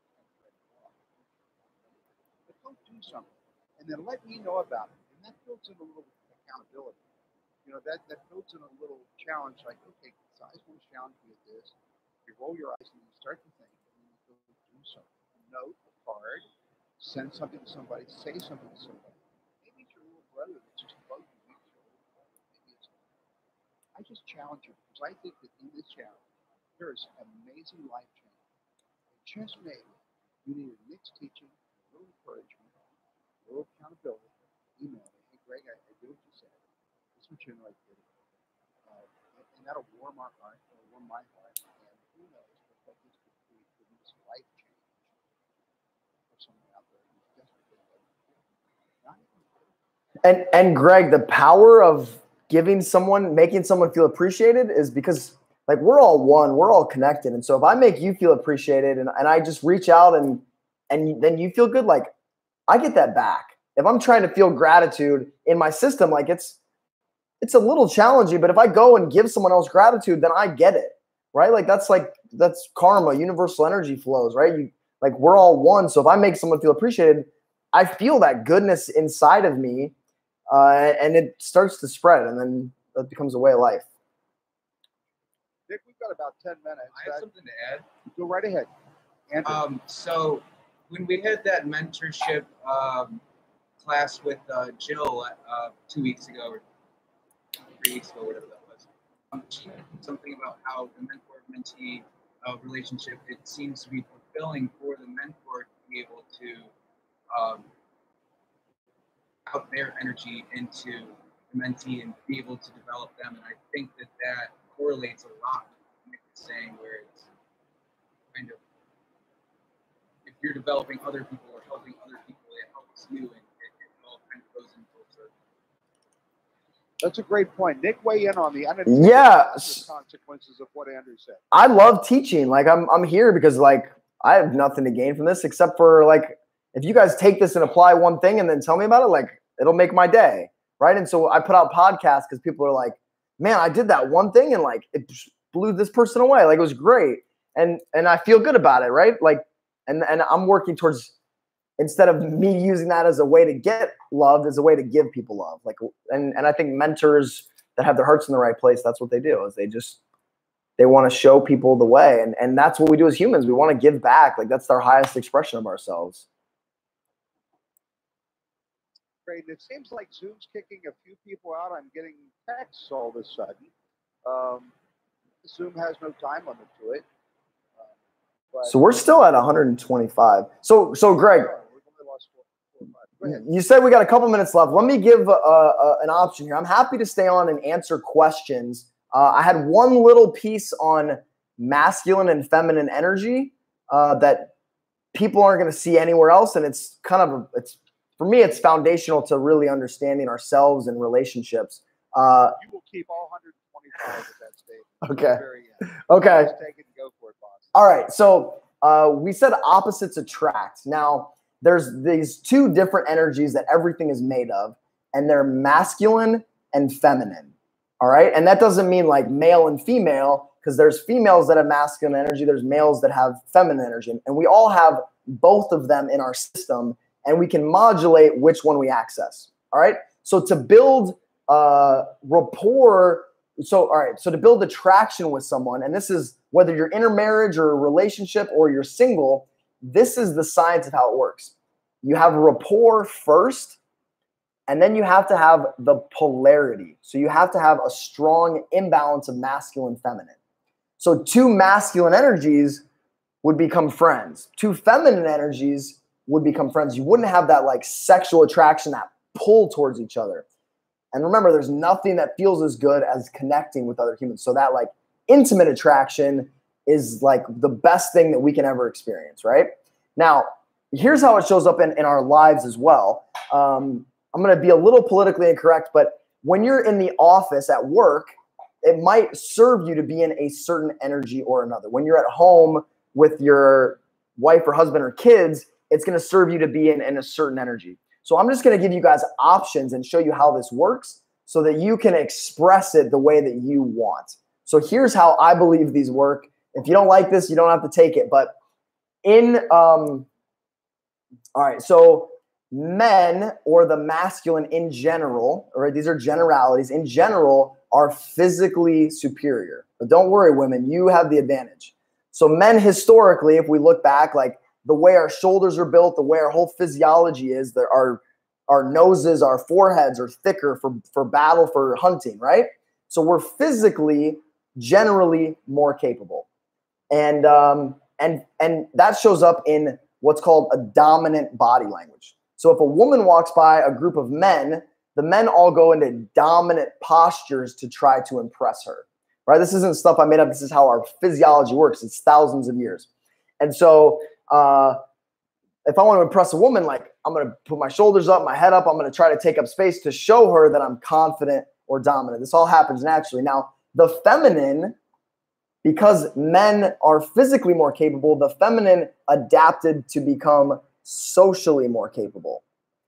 But go do something. And then let me know about it. And that builds in a little accountability. You know, that, that builds in a little challenge like, okay, size one's challenge me at this. You roll your eyes and you start to think, and then you go do something. A note, a card, send something to somebody, say something to somebody. Maybe it's your little brother that just bugged you. Maybe it's your little brother. Maybe it's. I just challenge you because I think that in this challenge there is amazing life change. Just maybe you need a mixed teaching, a little encouragement, a little accountability. Email me, hey Greg, I, I do what you said. This is what you know I did. Uh, and, and that'll warm our heart, it'll warm my heart, and who knows what this could be for this life change for someone out there who's desperately not even. And and Greg, the power of giving someone, making someone feel appreciated is because like we're all one, we're all connected. And so if I make you feel appreciated and, and I just reach out and and then you feel good, like I get that back. If I'm trying to feel gratitude in my system, like it's it's a little challenging, but if I go and give someone else gratitude, then I get it, right? Like that's like that's karma, universal energy flows, right? You like we're all one. So if I make someone feel appreciated, I feel that goodness inside of me, uh, and it starts to spread, and then that becomes a way of life. Nick, we've got about ten minutes. I have something to add. Go right ahead. Andrew. Um, so when we had that mentorship um, class with uh, Jill uh, two weeks ago or three weeks ago, whatever that was, um, she mentioned something about how the mentor-mentee uh, relationship, it seems to be fulfilling for the mentor to be able to um, out their energy into the mentee and be able to develop them. And I think that that correlates a lot with Nick is saying, where it's kind of, if you're developing other people or helping other people, it helps you, and it, it all kind of goes in full circle. That's a great point. Nick, weigh in on the yeah consequences of what Andrew said. I love teaching. Like I'm I'm here because like I have nothing to gain from this except for like if you guys take this and apply one thing and then tell me about it, like it'll make my day, right? And so I put out podcasts because people are like, man, I did that one thing and like it blew this person away. Like it was great. And and I feel good about it, right? Like, and, and I'm working towards, instead of me using that as a way to get loved, as a way to give people love. Like, and, and I think mentors that have their hearts in the right place, that's what they do, is they just, they want to show people the way. And, and that's what we do as humans. We want to give back. Like that's our highest expression of ourselves. Great. It seems like Zoom's kicking a few people out. I'm getting texts all of a sudden. Um, Zoom has no time limit to it. Uh, but so we're still at one hundred twenty-five. So, so Greg, we've only lost four, four, five. Go ahead. You said we got a couple minutes left. Let me give uh, uh, an option here. I'm happy to stay on and answer questions. Uh, I had one little piece on masculine and feminine energy uh, that people aren't going to see anywhere else, and it's kind of a, it's. For me, it's foundational to really understanding ourselves and relationships. Uh, you will keep all one hundred twenty-five at that stage. Okay. Very end. Okay. Just take it and go for it, boss. All right. So uh, we said opposites attract. Now, there's these two different energies that everything is made of, and they're masculine and feminine. All right. And that doesn't mean like male and female, because there's females that have masculine energy. There's males that have feminine energy. And we all have both of them in our system, and we can modulate which one we access. All right. So to build uh, rapport, so all right. So to build attraction with someone, and this is whether you're in a marriage or a relationship or you're single, this is the science of how it works. You have rapport first, and then you have to have the polarity. So you have to have a strong imbalance of masculine, feminine. So two masculine energies would become friends. Two feminine energies would become friends. You wouldn't have that like sexual attraction, that pull towards each other. And remember, there's nothing that feels as good as connecting with other humans. So that like intimate attraction is like the best thing that we can ever experience, right? Now, here's how it shows up in, in our lives as well. Um, I'm going to be a little politically incorrect, but when you're in the office at work, it might serve you to be in a certain energy or another. When you're at home with your wife or husband or kids, it's going to serve you to be in, in a certain energy. So I'm just going to give you guys options and show you how this works so that you can express it the way that you want. So here's how I believe these work. If you don't like this, you don't have to take it. But in, um, all right, so men, or the masculine in general, all right, these are generalities, in general are physically superior. But don't worry, women, you have the advantage. So men historically, if we look back, like the way our shoulders are built, the way our whole physiology is, that our, our noses, our foreheads are thicker for, for battle, for hunting, right? So we're physically generally more capable. And, um, and, and that shows up in what's called a dominant body language. So if a woman walks by a group of men, the men all go into dominant postures to try to impress her, right? This isn't stuff I made up. This is how our physiology works. It's thousands of years. And so uh, if I want to impress a woman, like I'm going to put my shoulders up, my head up, I'm going to try to take up space to show her that I'm confident or dominant. This all happens naturally. Now, the feminine, because men are physically more capable, the feminine adapted to become socially more capable.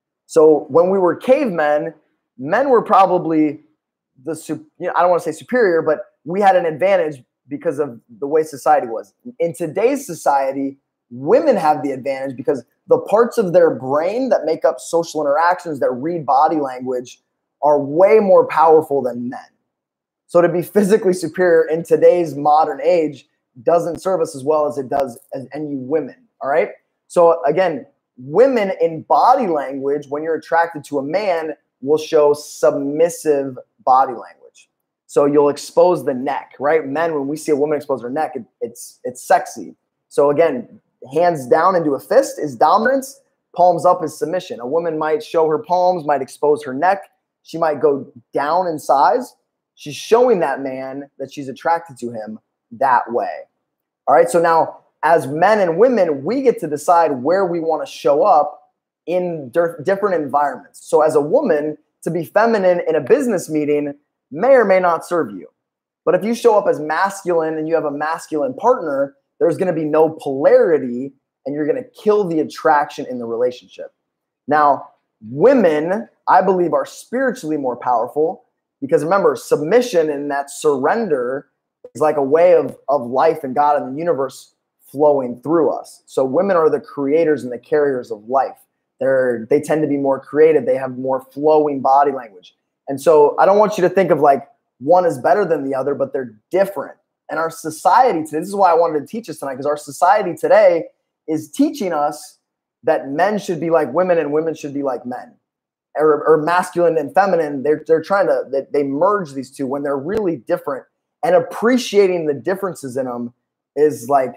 So when we were cavemen, men were probably the, you know, I don't want to say superior, but we had an advantage because of the way society was. In today's society, women have the advantage because the parts of their brain that make up social interactions, that read body language, are way more powerful than men. So to be physically superior in today's modern age doesn't serve us as well as it does as any women, all right? So again, women in body language, when you're attracted to a man, will show submissive body language. So you'll expose the neck, right? Men, when we see a woman expose her neck, it, it's, it's sexy. So again, hands down into a fist is dominance, palms up is submission. A woman might show her palms, might expose her neck. She might go down in size. She's showing that man that she's attracted to him that way. All right, so now as men and women, we get to decide where we want to show up in different environments. So as a woman, to be feminine in a business meeting may or may not serve you. But if you show up as masculine and you have a masculine partner, there's going to be no polarity and you're going to kill the attraction in the relationship. Now, women, I believe, are spiritually more powerful because remember, submission and that surrender is like a way of, of life and God and the universe flowing through us. So women are the creators and the carriers of life. They're, they tend to be more creative. They have more flowing body language. And so I don't want you to think of like one is better than the other, but they're different. And our society today, this is why I wanted to teach this tonight, because our society today is teaching us that men should be like women and women should be like men, or, or masculine and feminine. They're, they're trying to, they, they merge these two when they're really different, and appreciating the differences in them is like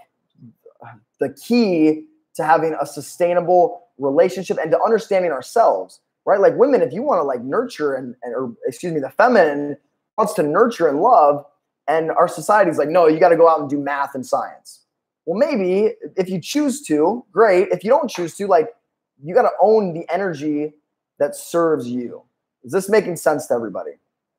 the key to having a sustainable relationship and to understanding ourselves, right? Like women, if you want to like nurture and, and or excuse me, the feminine wants to nurture and love, and our society is like, no, you got to go out and do math and science. Well, maybe if you choose to, great. If you don't choose to, like, you got to own the energy that serves you. Is this making sense to everybody?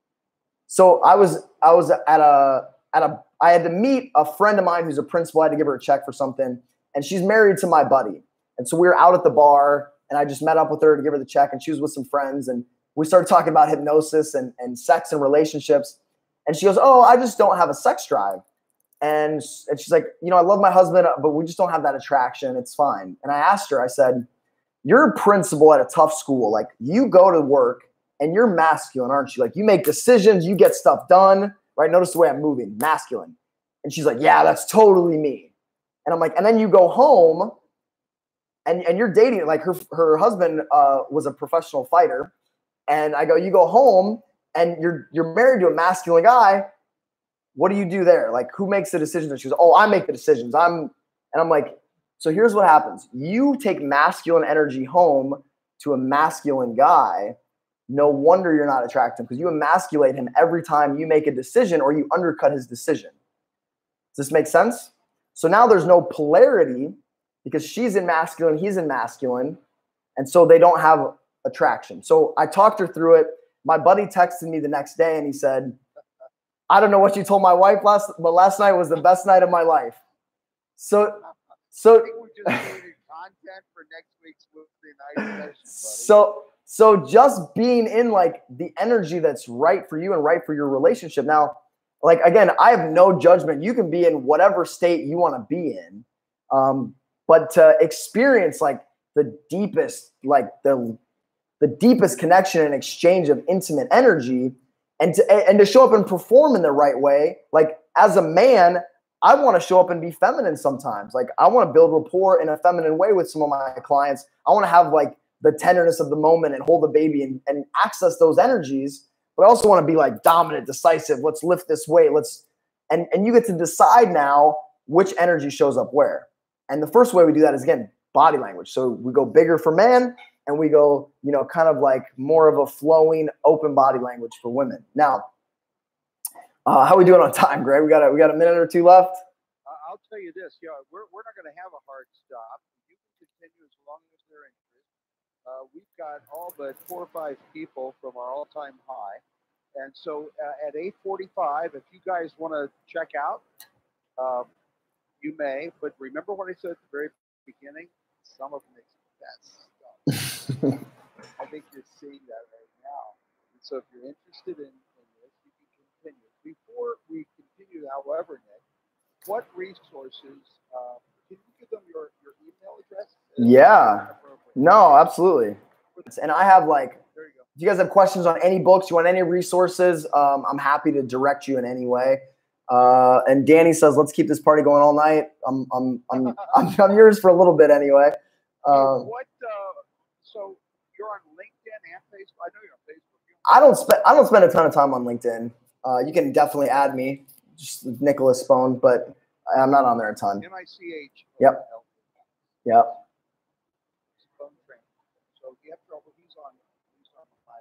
So I was, I was at a, at a, I had to meet a friend of mine who's a principal. I had to give her a check for something, and she's married to my buddy. And so we were out at the bar, and I just met up with her to give her the check, and she was with some friends, and we started talking about hypnosis and, and sex and relationships. And she goes, oh, I just don't have a sex drive. And, and she's like, you know, I love my husband, but we just don't have that attraction. It's fine. And I asked her, I said, you're a principal at a tough school. Like, you go to work and you're masculine, aren't you? Like, you make decisions, you get stuff done, right? Notice the way I'm moving, masculine. And she's like, yeah, that's totally me. And I'm like, and then you go home and, and you're dating, like her, her husband uh, was a professional fighter. And I go, you go home and you're, you're married to a masculine guy. What do you do there? Like, who makes the decisions? And she goes, oh, I make the decisions. I'm, and I'm like, so here's what happens. You take masculine energy home to a masculine guy. No wonder you're not attracted, because you emasculate him every time you make a decision or you undercut his decision. Does this make sense? So now there's no polarity because she's in masculine, he's in masculine. And so they don't have attraction. So I talked her through it. My buddy texted me the next day and he said, I don't know what you told my wife last, but last night was the best night of my life. So, so, I think we're just creating content for next week's Wednesday night session, buddy. So, so just being in like the energy that's right for you and right for your relationship. Now, like, again, I have no judgment. You can be in whatever state you want to be in. Um, but to experience like the deepest, like the, the deepest connection and exchange of intimate energy, and to, and to show up and perform in the right way. Like, as a man, I want to show up and be feminine sometimes. Like I want to build rapport in a feminine way with some of my clients. I want to have like the tenderness of the moment and hold the baby and, and access those energies. But I also want to be like dominant, decisive. Let's lift this weight. Let's and and you get to decide now which energy shows up where. And the first way we do that is, again, body language. So we go bigger for men, and we go, you know, kind of like more of a flowing, open body language for women. Now, uh, how are we doing on time, Greg? We got a, we got a minute or two left. Uh, I'll tell you this. Yeah, we're we're not going to have a hard stop. You can continue as long as they're interested. Uh, we've got all but four or five people from our all-time high, and so uh, at eight forty-five, if you guys want to check out, uh, you may. But remember what I said at the very beginning: some of them make the best stuff. I think you're seeing that right now. And so if you're interested in, in this, you can continue. Before we continue, however, Nick, what resources? Uh, can you give them your, your email address? Yeah. No, absolutely. And I have like, there you go. Do you guys have questions on any books? You want any resources? Um, I'm happy to direct you in any way. Uh, and Danny says, let's keep this party going all night. I'm, I'm, I'm, I'm, I'm yours for a little bit anyway. Um, what? Uh, so you're on LinkedIn and Facebook. I know you're on Facebook. I don't spend, I don't spend a ton of time on LinkedIn. Uh, you can definitely add me, just Nicholas Spohn, but I'm not on there a ton. M I C H. Yep. Yep. Spohntrained. So you have trouble. He's on. He's on my.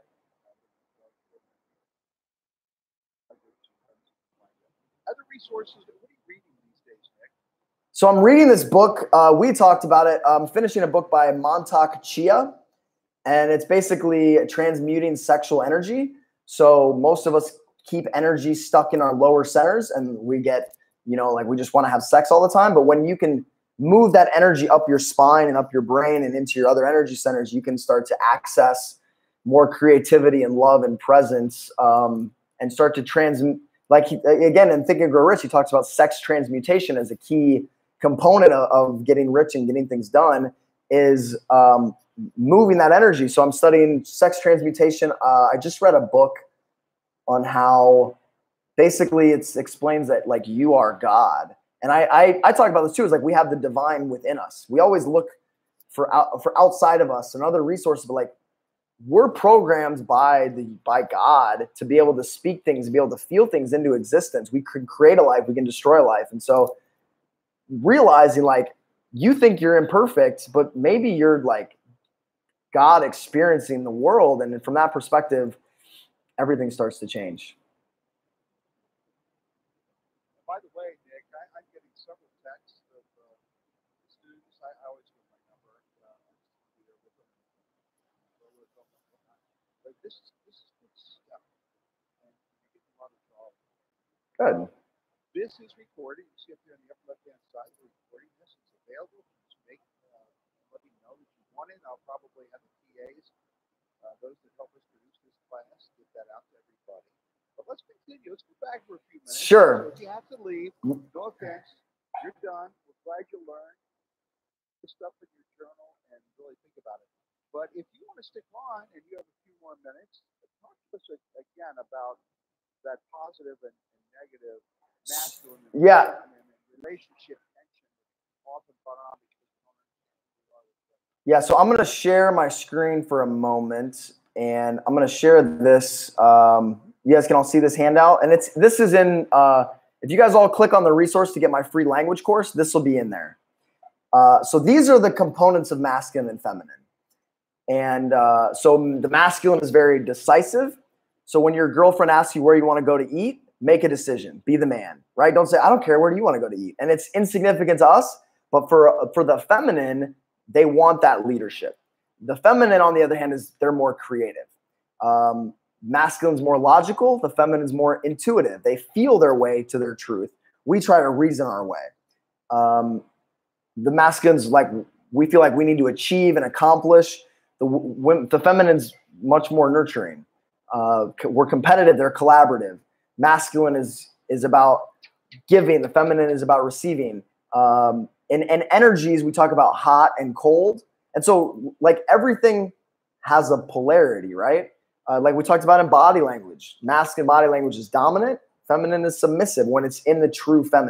Other resources. What are you reading these days, Nick? So I'm reading this book. Uh, we talked about it. I'm finishing a book by Montauk Chia, and it's basically transmuting sexual energy. So most of us keep energy stuck in our lower centers, and we get, you know, like we just want to have sex all the time. But when you can move that energy up your spine and up your brain and into your other energy centers, you can start to access more creativity and love and presence, um, and start to transmute. Like he, again, in Think and Grow Rich, he talks about sex transmutation as a key component of, of getting rich and getting things done, is um, moving that energy. So I'm studying sex transmutation. Uh, I just read a book on how basically it explains that like you are God. And I, I, I talk about this too, is like we have the divine within us. We always look for out, for outside of us and other resources, but like we're programmed by the by God to be able to speak things, to be able to feel things into existence. We can create a life, we can destroy a life. And so realizing like you think you're imperfect, but maybe you're like God experiencing the world. And from that perspective, everything starts to change. By the way, Nick, I, I'm getting several texts of uh, students. I, I always give my number. Uh, be there with them. But this is this is good stuff, and you get a lot of joy. Good. This is recorded. You see up there on the upper left-hand side, the recording. This is available. Just make uh, let me know that you want it. I'll probably have the T As, uh, those that help us produce this class, get that out to everybody. But let's continue. Let's go back for a few minutes. Sure. So if you have to leave, no offense. You're done. We're glad you learned. Put stuff in your journal and really think about it. But if you want to stick on and you have a few more minutes, talk to us again about that positive and, and negative masculine and yeah. feminine and relationship tension often brought on because we don't understand. Yeah, so I'm going to share my screen for a moment, and I'm going to share this. Um, you guys can all see this handout, and it's this is in. Uh, if you guys all click on the resource to get my free language course, this will be in there. Uh, so these are the components of masculine and feminine, and uh, so the masculine is very decisive. So when your girlfriend asks you where you want to go to eat, make a decision. Be the man, right? Don't say, I don't care. Where do you want to go to eat? And it's insignificant to us, but for for the feminine, they want that leadership. The feminine, on the other hand, is they're more creative. Um, masculine's more logical. The feminine's more intuitive. They feel their way to their truth. We try to reason our way. Um, the masculine's like, we feel like we need to achieve and accomplish. The, the feminine's much more nurturing. Uh, we're competitive. They're collaborative. Masculine is is about giving. The feminine is about receiving. Um, and, and energies, we talk about hot and cold. And so like everything has a polarity, right? Uh, like we talked about in body language. Masculine body language is dominant. Feminine is submissive when it's in the true feminine.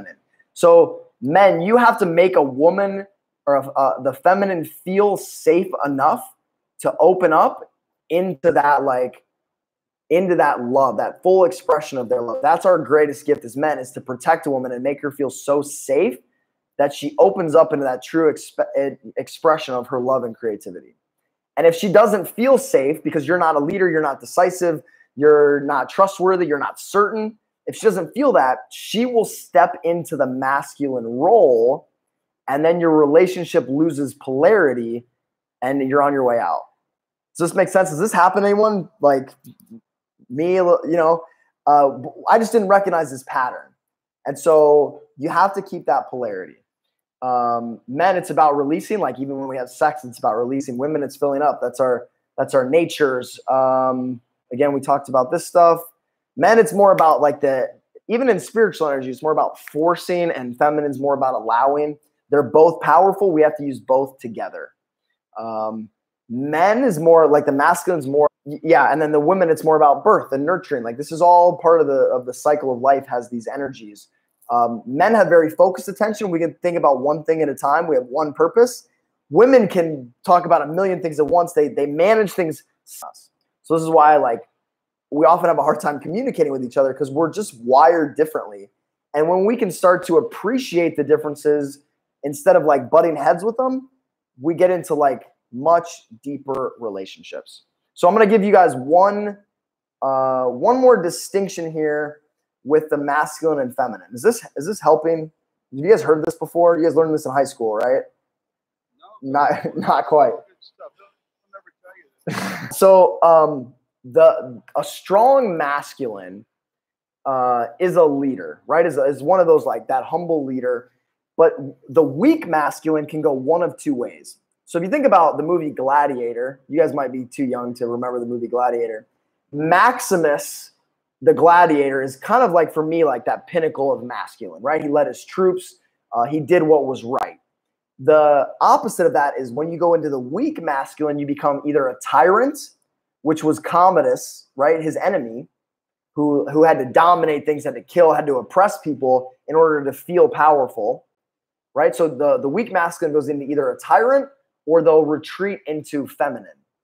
So men, you have to make a woman or uh, the feminine feel safe enough to open up into that, like, into that love, that full expression of their love. That's our greatest gift as men, is to protect a woman and make her feel so safe that she opens up into that true exp- expression of her love and creativity. And if she doesn't feel safe because you're not a leader, you're not decisive, you're not trustworthy, you're not certain, if she doesn't feel that, she will step into the masculine role, and then your relationship loses polarity and you're on your way out. Does this make sense? Does this happen to anyone? Like me, you know, uh, I just didn't recognize this pattern. And so you have to keep that polarity. Um, men, it's about releasing. Like even when we have sex, it's about releasing. Women, it's filling up. That's our, that's our natures. Um, again, we talked about this stuff. Men, it's more about like the, even in spiritual energy, it's more about forcing, and feminine's more about allowing. They're both powerful. We have to use both together. Um, men is more like the masculine's more, yeah. And then the women, it's more about birth and nurturing. Like this is all part of the, of the cycle of life, has these energies. Um, men have very focused attention. We can think about one thing at a time. We have one purpose. Women can talk about a million things at once. They, they manage things. So this is why, like, we often have a hard time communicating with each other, because we're just wired differently. And when we can start to appreciate the differences instead of like butting heads with them, we get into like much deeper relationships. So I'm going to give you guys one, uh, one more distinction here with the masculine and feminine. Is this, is this helping? Have you guys heard this before? You guys learned this in high school, right? No, not, not quite. So, um, the, a strong masculine, uh, is a leader, right? Is, is one of those, like that humble leader, but the weak masculine can go one of two ways. So if you think about the movie Gladiator, you guys might be too young to remember the movie Gladiator. Maximus, the gladiator, is kind of like, for me, like that pinnacle of masculine, right? He led his troops. Uh, he did what was right. The opposite of that is when you go into the weak masculine, you become either a tyrant, which was Commodus, right? His enemy, who, who had to dominate things, had to kill, had to oppress people in order to feel powerful, right? So the, the weak masculine goes into either a tyrant, or they'll retreat into feminine.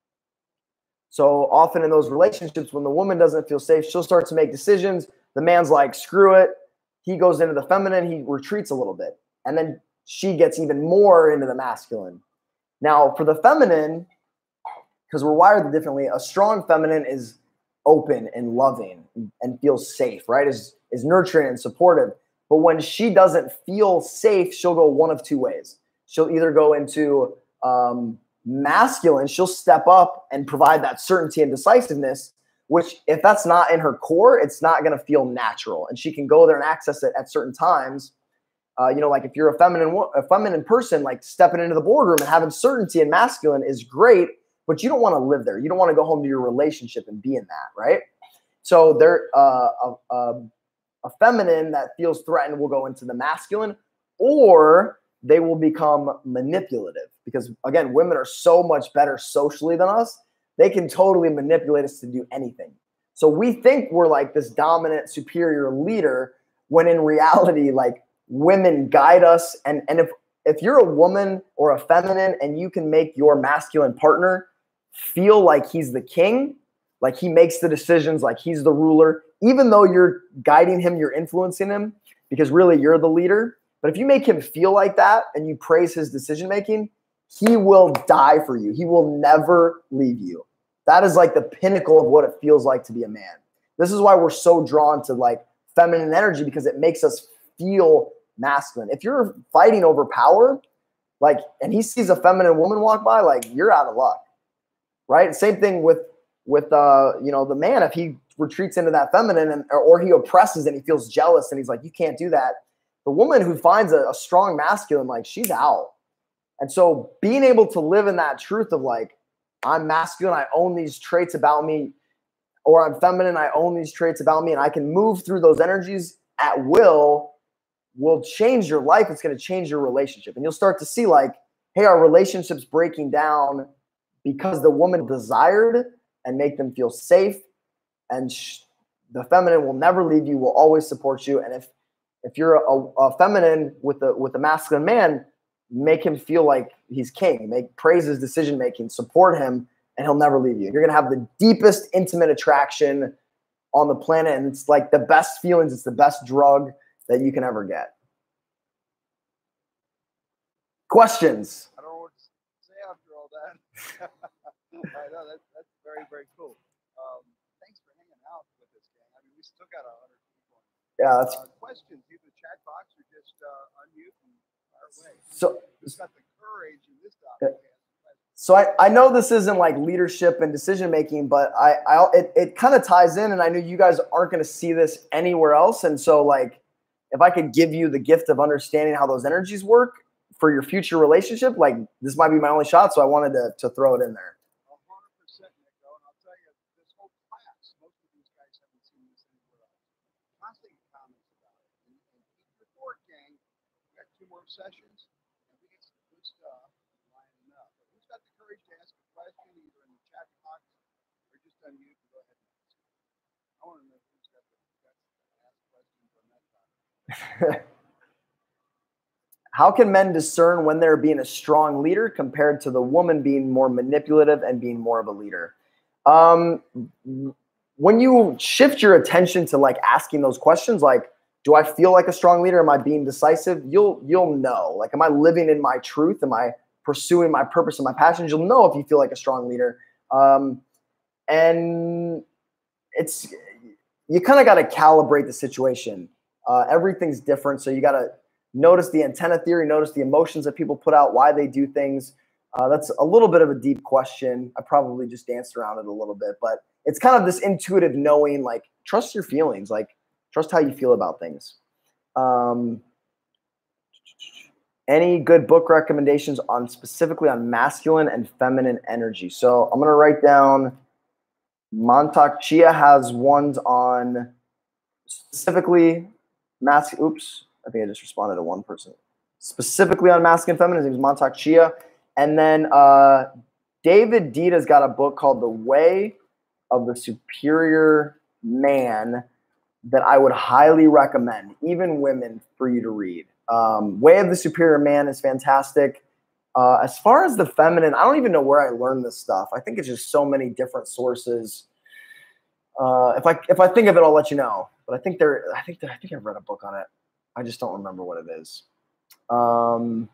So often in those relationships, when the woman doesn't feel safe, she'll start to make decisions. The man's like, screw it. He goes into the feminine. He retreats a little bit. And then she gets even more into the masculine. Now, for the feminine, because we're wired differently, a strong feminine is open and loving and feels safe, right? Is, is nurturing and supportive. But when she doesn't feel safe, she'll go one of two ways. She'll either go into um, masculine, she'll step up and provide that certainty and decisiveness, which if that's not in her core, it's not going to feel natural. And she can go there and access it at certain times. Uh, you know, like if you're a feminine, a feminine person, like stepping into the boardroom and having certainty in masculine is great, but you don't want to live there. You don't want to go home to your relationship and be in that, right? So there, uh, a, a, a feminine that feels threatened will go into the masculine, or they will become manipulative, because again, women are so much better socially than us. They can totally manipulate us to do anything. So we think we're like this dominant, superior leader, when in reality, like women guide us. And, and if, if you're a woman or a feminine and you can make your masculine partner feel like he's the king, like he makes the decisions, like he's the ruler, even though you're guiding him, you're influencing him, because really you're the leader. But if you make him feel like that and you praise his decision-making, he will die for you. He will never leave you. That is like the pinnacle of what it feels like to be a man. This is why we're so drawn to like feminine energy, because it makes us feel masculine. If you're fighting over power, like, and he sees a feminine woman walk by, like you're out of luck, right? Same thing with, with, uh, you know, the man, if he retreats into that feminine and, or, or he oppresses and he feels jealous and he's like, you can't do that. The woman who finds a, a strong masculine, like she's out. And so being able to live in that truth of like, I'm masculine, I own these traits about me, or I'm feminine, I own these traits about me, and I can move through those energies at will, will change your life. It's going to change your relationship. And you'll start to see like, hey, our relationship's breaking down because the woman desired and make them feel safe. And sh- the feminine will never leave you, will always support you. And if If you're a, a feminine with a with a masculine man, make him feel like he's king. Make praise his decision making, support him, and he'll never leave you. You're gonna have the deepest intimate attraction on the planet, and it's like the best feelings. It's the best drug that you can ever get. Questions? I don't know what to say after all that. I know that's that's very very cool. Um, thanks for hanging out with us, gang. I mean, we still got a hundred people. Yeah, that's uh, questions. Either chat box or just uh, unmute and fire away. so. Who's got the courage in this topic? So I, I know this isn't like leadership and decision making, but I, I it, it kind of ties in, and I know you guys aren't going to see this anywhere else. And so like, if I could give you the gift of understanding how those energies work for your future relationship, like this might be my only shot. So I wanted to, to throw it in there. one hundred percent, Nico. And I'll tell you, this whole class, most of these guys haven't seen this anywhere else. Constantly comments about it. And, and keep your fork, gang. We've got two more sessions, and we get some good stuff lining up. But who's got the courage to ask a question either in the chat box or just unmute and go ahead and ask it? I want to know who's got the guts to ask questions on that topic. How can men discern when they're being a strong leader compared to the woman being more manipulative and being more of a leader? Um, when you shift your attention to like asking those questions, like, do I feel like a strong leader? Am I being decisive? You'll, you'll know. Like, am I living in my truth? Am I pursuing my purpose and my passions? You'll know if you feel like a strong leader. Um, and it's, you kind of got to calibrate the situation. Uh, everything's different. So you got to notice the antenna theory, notice the emotions that people put out, why they do things. Uh, that's a little bit of a deep question. I probably just danced around it a little bit, but it's kind of this intuitive knowing, like, trust your feelings, like trust how you feel about things. Um, any good book recommendations on specifically on masculine and feminine energy? So I'm going to write down Montauk Chia has ones on specifically masculine. Oops. I think I just responded to one person. Specifically on masculine and feminine, his name is Montauk Chia. And then uh, David Dita's got a book called The Way of the Superior Man that I would highly recommend, even women, for you to read. Um, Way of the Superior Man is fantastic. Uh, as far as the feminine, I don't even know where I learned this stuff. I think it's just so many different sources. Uh, if I if I think of it, I'll let you know. But I think there, I think there, I think I've read a book on it. I just don't remember what it is. Um,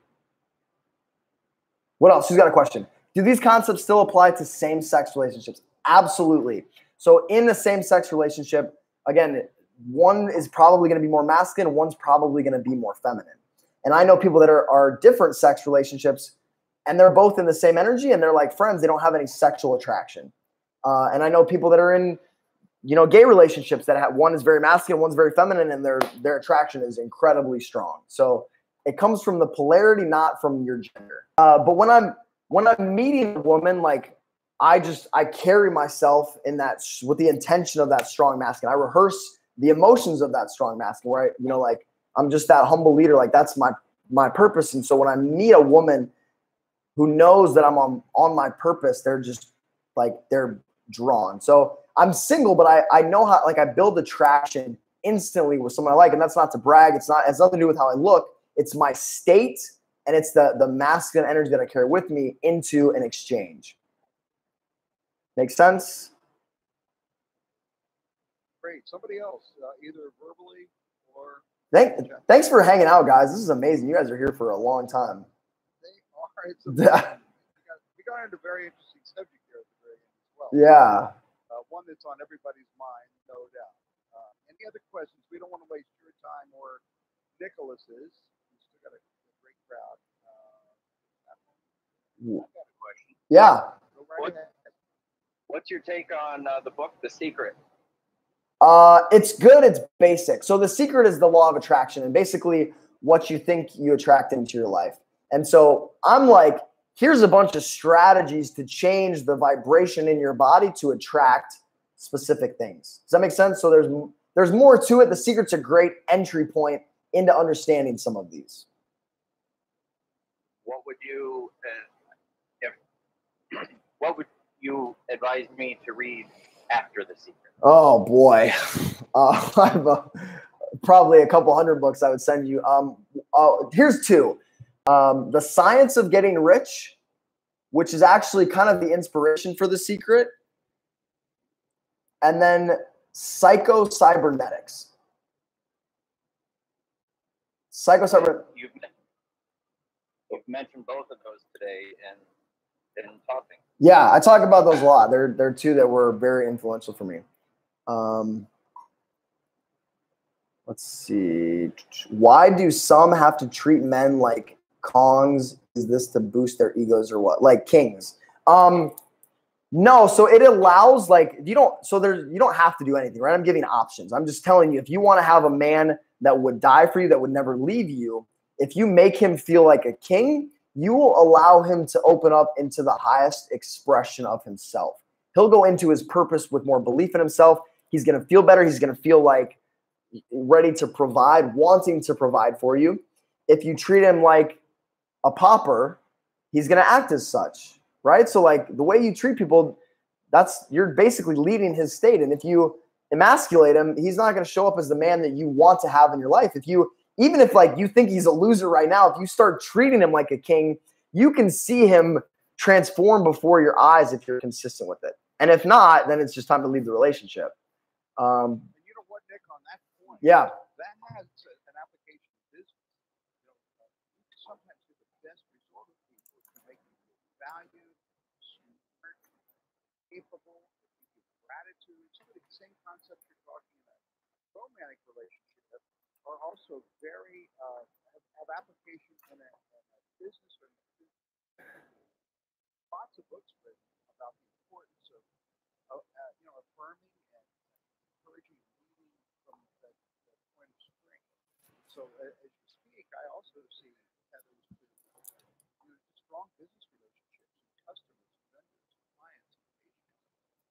what else? Who's got a question? Do these concepts still apply to same-sex relationships? Absolutely. So in the same-sex relationship, again, one is probably going to be more masculine, one's probably going to be more feminine. And I know people that are, are different sex relationships, and they're both in the same energy, and they're like friends. They don't have any sexual attraction. Uh, and I know people that are in, you know, gay relationships that have, one is very masculine, one's very feminine, and their their attraction is incredibly strong. So it comes from the polarity, not from your gender. Uh, but when I'm when I'm meeting a woman, like I just I carry myself in that with the intention of that strong masculine. I rehearse the emotions of that strong masculine. Where I, you know, like I'm just that humble leader. Like that's my my purpose. And so when I meet a woman who knows that I'm on on my purpose, they're just like they're drawn. So I'm single, but I, I know how, like I build attraction instantly with someone I like. And that's not to brag. It's not, it has nothing to do with how I look. It's my state. And it's the, the masculine energy that I carry with me into an exchange. Make sense? Great. Somebody else, uh, either verbally or. Thank, thanks for hanging out, guys. This is amazing. You guys are here for a long time. They are. It's amazing. we, got, we got into a very interesting subject here at the very end as well. Yeah. Uh, one that's on everybody's mind, no doubt. Uh, any other questions? We don't want to waste your time or Nicholas's. We still got a, a great crowd. Uh, I've got a question. Yeah. Go right what, ahead. What's your take on uh, the book, The Secret? Uh, it's good. It's basic. So The Secret is the law of attraction, and basically what you think you attract into your life. And so I'm like, here's a bunch of strategies to change the vibration in your body to attract specific things. Does that make sense? So there's there's more to it. The Secret's a great entry point into understanding some of these. What would you, uh, if, what would you advise me to read after The Secret? Oh boy, uh, I've, uh, probably a couple hundred books I would send you. Um, uh, here's two. Um, The Science of Getting Rich, which is actually kind of the inspiration for The Secret. And then Psycho Cybernetics. Psycho Cyber. You've, you've mentioned both of those today in, in talking. Yeah, I talk about those a lot. They're, they're two that were very influential for me. Um, let's see. Why do some have to treat men like Kongs? Is this to boost their egos or what? Like kings? Um, no. So it allows, like, you don't. So there's you don't have to do anything, right? I'm giving options. I'm just telling you, if you want to have a man that would die for you, that would never leave you, if you make him feel like a king, you will allow him to open up into the highest expression of himself. He'll go into his purpose with more belief in himself. He's going to feel better. He's going to feel like ready to provide, wanting to provide for you. If you treat him like a pauper, he's going to act as such, right? So like the way you treat people, that's, you're basically leading his state. And if you emasculate him, he's not going to show up as the man that you want to have in your life. If you, even if like you think he's a loser right now, if you start treating him like a king, you can see him transform before your eyes if you're consistent with it. And if not, then it's just time to leave the relationship. Um, you know what, Nick, on that point, yeah. that has an application to business. You know, uh, sometimes the best result of people is to make them feel valued, smart, capable, gratitude. Some of the same concepts you're talking about. Romantic relationships are also very uh, have, have application in a, in a business or in a business. Lots of books written about the importance of uh, uh, you know affirming and encouraging leading from the, the point of strength. So uh, as you speak, I also see tethers to you know, strong business relationships, customers, vendors, clients, and patients.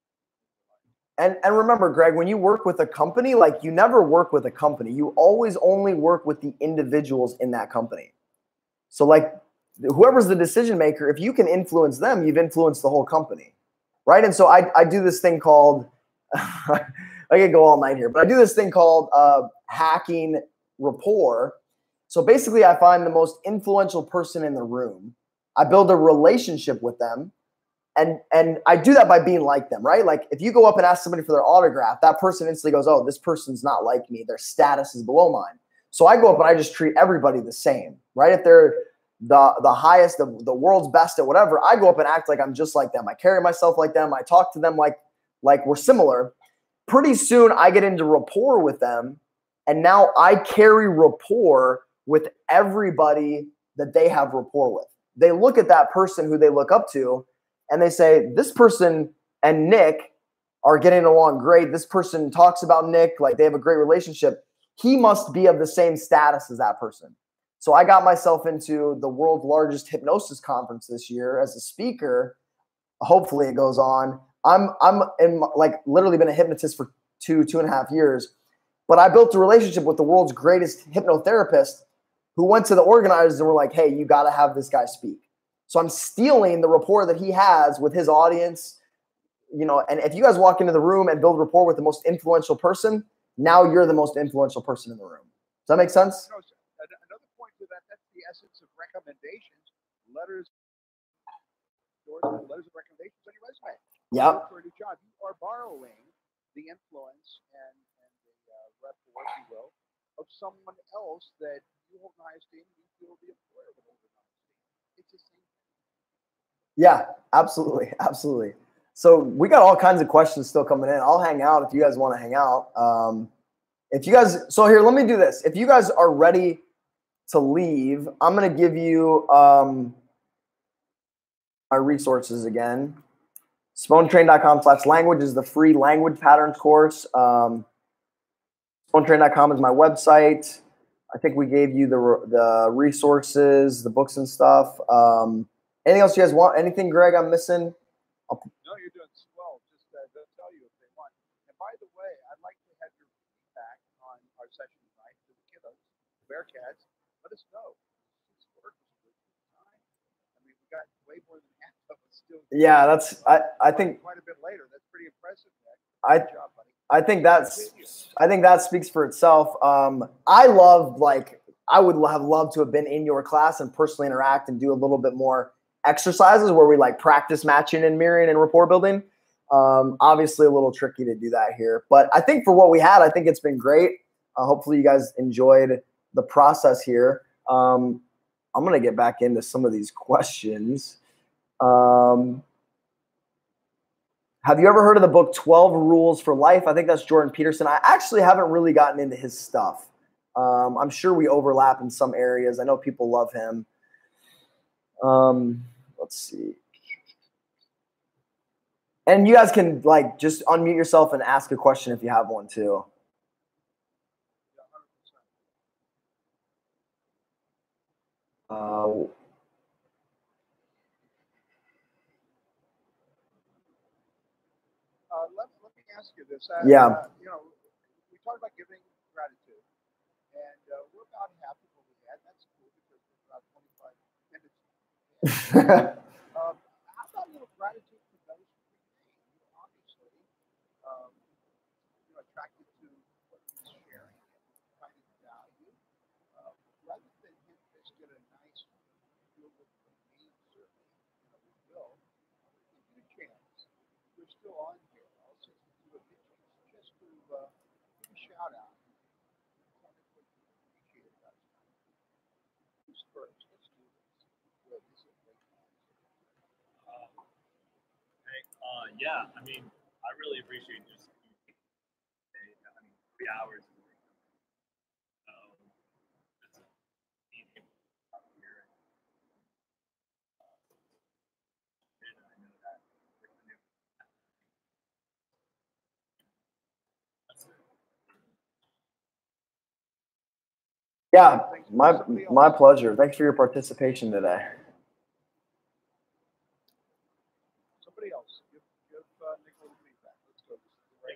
And, and remember, Greg, when you work with a company, like you never work with a company. You always only work with the individuals in that company. So like whoever's the decision maker, if you can influence them, you've influenced the whole company, right? And so I, I do this thing called, I could go all night here, but I do this thing called uh, hacking rapport. So basically I find the most influential person in the room. I build a relationship with them. And and I do that by being like them, right? Like if you go up and ask somebody for their autograph, that person instantly goes, oh, this person's not like me. Their status is below mine. So I go up and I just treat everybody the same, right? If they're the, the highest, the, the world's best at whatever, I go up and act like I'm just like them. I carry myself like them. I talk to them like, like we're similar. Pretty soon I get into rapport with them. And now I carry rapport with everybody that they have rapport with. They look at that person who they look up to, and they say, this person and Nick are getting along great. This person talks about Nick like they have a great relationship. He must be of the same status as that person. So I got myself into the world's largest hypnosis conference this year as a speaker. Hopefully it goes on. I'm I'm in like literally been a hypnotist for two, two and a half years. But I built a relationship with the world's greatest hypnotherapist who went to the organizers and were like, hey, you got to have this guy speak. So I'm stealing the rapport that he has with his audience, you know, and if you guys walk into the room and build rapport with the most influential person, now you're the most influential person in the room. Does that make sense? No, another point to that, that's the essence of recommendations, letters, letters of recommendations on your resume. Yep. For a new job, you are borrowing the influence and, and the uh, rapport, if you will, of someone else that you hold in high esteem and you feel the employer would hold in high esteem. It's the same. Yeah, absolutely. Absolutely. So we got all kinds of questions still coming in. I'll hang out if you guys want to hang out. Um, if you guys, so here, let me do this. If you guys are ready to leave, I'm going to give you um, my resources again. Spohntrained.com slash language is the free language patterns course. Um, Spohntrained dot com is my website. I think we gave you the, the resources, the books and stuff. Um, Anything else you guys want? Anything, Greg, I'm missing? No, you're doing swell. Just uh, they'll tell you if they want. And by the way, I'd like to have your feedback on our session tonight to the kiddos, Bearcats. Let us know. It's work time. I mean, we got way more than half of us still. Yeah, that's. I. I think quite a bit later. That's pretty impressive, Nick. I. Good job, buddy. I think that's, I think that speaks for itself. Um, I love, like, I would have loved to have been in your class and personally interact and do a little bit more exercises where we like practice matching and mirroring and rapport building. Um, obviously a little tricky to do that here, but I think for what we had, I think it's been great. Uh, hopefully you guys enjoyed the process here. Um, I'm going to get back into some of these questions. Um, Have you ever heard of the book twelve Rules for Life? I think that's Jordan Peterson. I actually haven't really gotten into his stuff. Um, I'm sure we overlap in some areas. I know people love him. Um, let's see. And you guys can like just unmute yourself and ask a question if you have one too. Uh, Uh, let, let me ask you this. Uh, Yeah. Uh, you know, we talked about giving gratitude, and uh, we're about half of what we had. That's cool because we're about twenty-five minutes. um, how about a little gratitude for those who remain? You know, obviously, um, you know, attracted to what he's sharing and finding value. Uh, rather than him just get a nice feel with the name, certainly, you know, we will. Give you a chance. You're still on here. I'll send you a picture just to uh, give a shout out. Tell me what you appreciate about it. Who's first? Let's do this. Good. This is a great time. Uh, hey, uh, yeah, I mean, I really appreciate just, I mean, three hours. Um, just being able to come here and, uh, and I know that we're gonna do that's it. yeah, my, my pleasure. Thanks for your participation today. Somebody else. Give, give uh, Nick a little feedback. Let's go. This is the right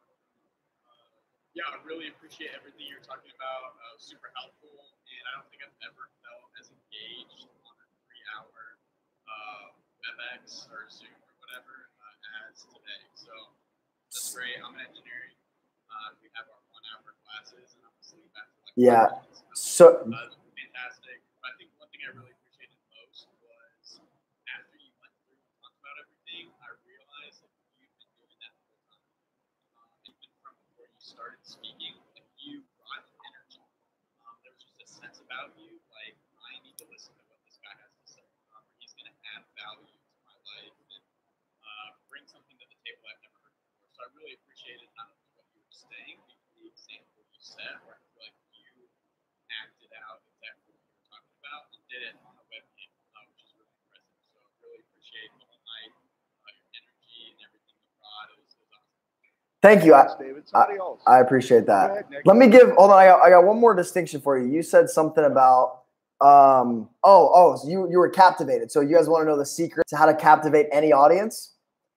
Uh, yeah, I really appreciate everything you're talking about. Uh, super helpful, and I don't think I've ever felt as engaged on a three-hour uh, WebEx or Zoom or whatever uh, as today. So that's great. I'm in engineering. Uh, we have our one-hour classes, and I'm asleep after like Yeah. five minutes. So Uh, fantastic. I think one thing I really appreciated most was after you went through and talked about everything, I realized that you've been doing that the whole time. Um, even from before you started speaking, like you brought energy. Um, there was just a sense about you, like I need to listen to what this guy has to say. Um, he's going to add value to my life and uh, bring something to the table I've never heard before. So I really appreciated not only what you were saying, but the example you set, where I feel like you acted out exactly what you were talking about and did it on a webcam, uh, which is really impressive. So I really appreciate the whole night, uh, your energy and everything you brought. It was, it was awesome. thank you. I, David. I, Somebody else. I appreciate Go that. ahead, Nick. Let me give, hold on. I got, I got one more distinction for you. You said something about, um, oh, oh, so you, you were captivated. So you guys want to know the secret to how to captivate any audience?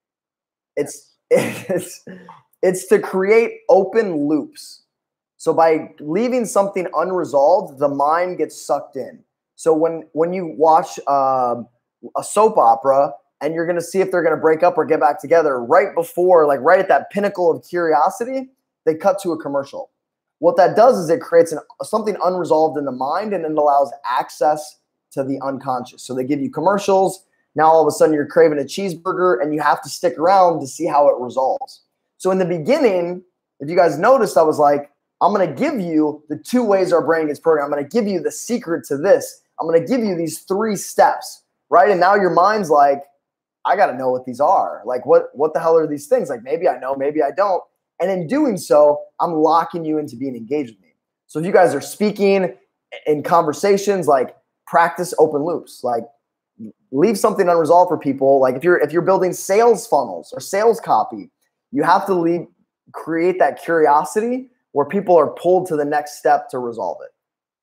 It's, it's, it's to create open loops. So by leaving something unresolved, the mind gets sucked in. So when, when you watch um, a soap opera and you're going to see if they're going to break up or get back together, right before, like right at that pinnacle of curiosity, they cut to a commercial. What that does is it creates an, something unresolved in the mind, and it allows access to the unconscious. So they give you commercials. Now all of a sudden you're craving a cheeseburger and you have to stick around to see how it resolves. So in the beginning, if you guys noticed, I was like, I'm going to give you the two ways our brain gets programmed. I'm going to give you the secret to this. I'm going to give you these three steps, right? And now your mind's like, I got to know what these are. Like, what, what the hell are these things? Like, maybe I know, maybe I don't. And in doing so, I'm locking you into being engaged with me. So if you guys are speaking in conversations, like practice open loops, like leave something unresolved for people. Like if you're, if you're building sales funnels or sales copy, you have to leave, create that curiosity where people are pulled to the next step to resolve it.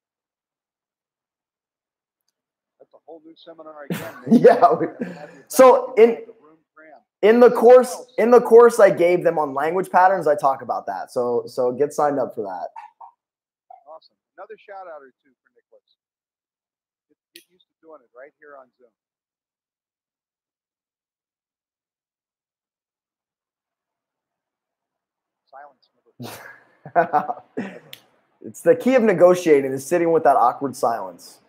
That's a whole new seminar again. Yeah. So in in the course in the course I gave them on language patterns, I talk about that. So so get signed up for that. Awesome. Another shout out or two for Nicholas. Get, get used to doing it right here on Zoom. silence never fails. It's the key of negotiating is sitting with that awkward silence.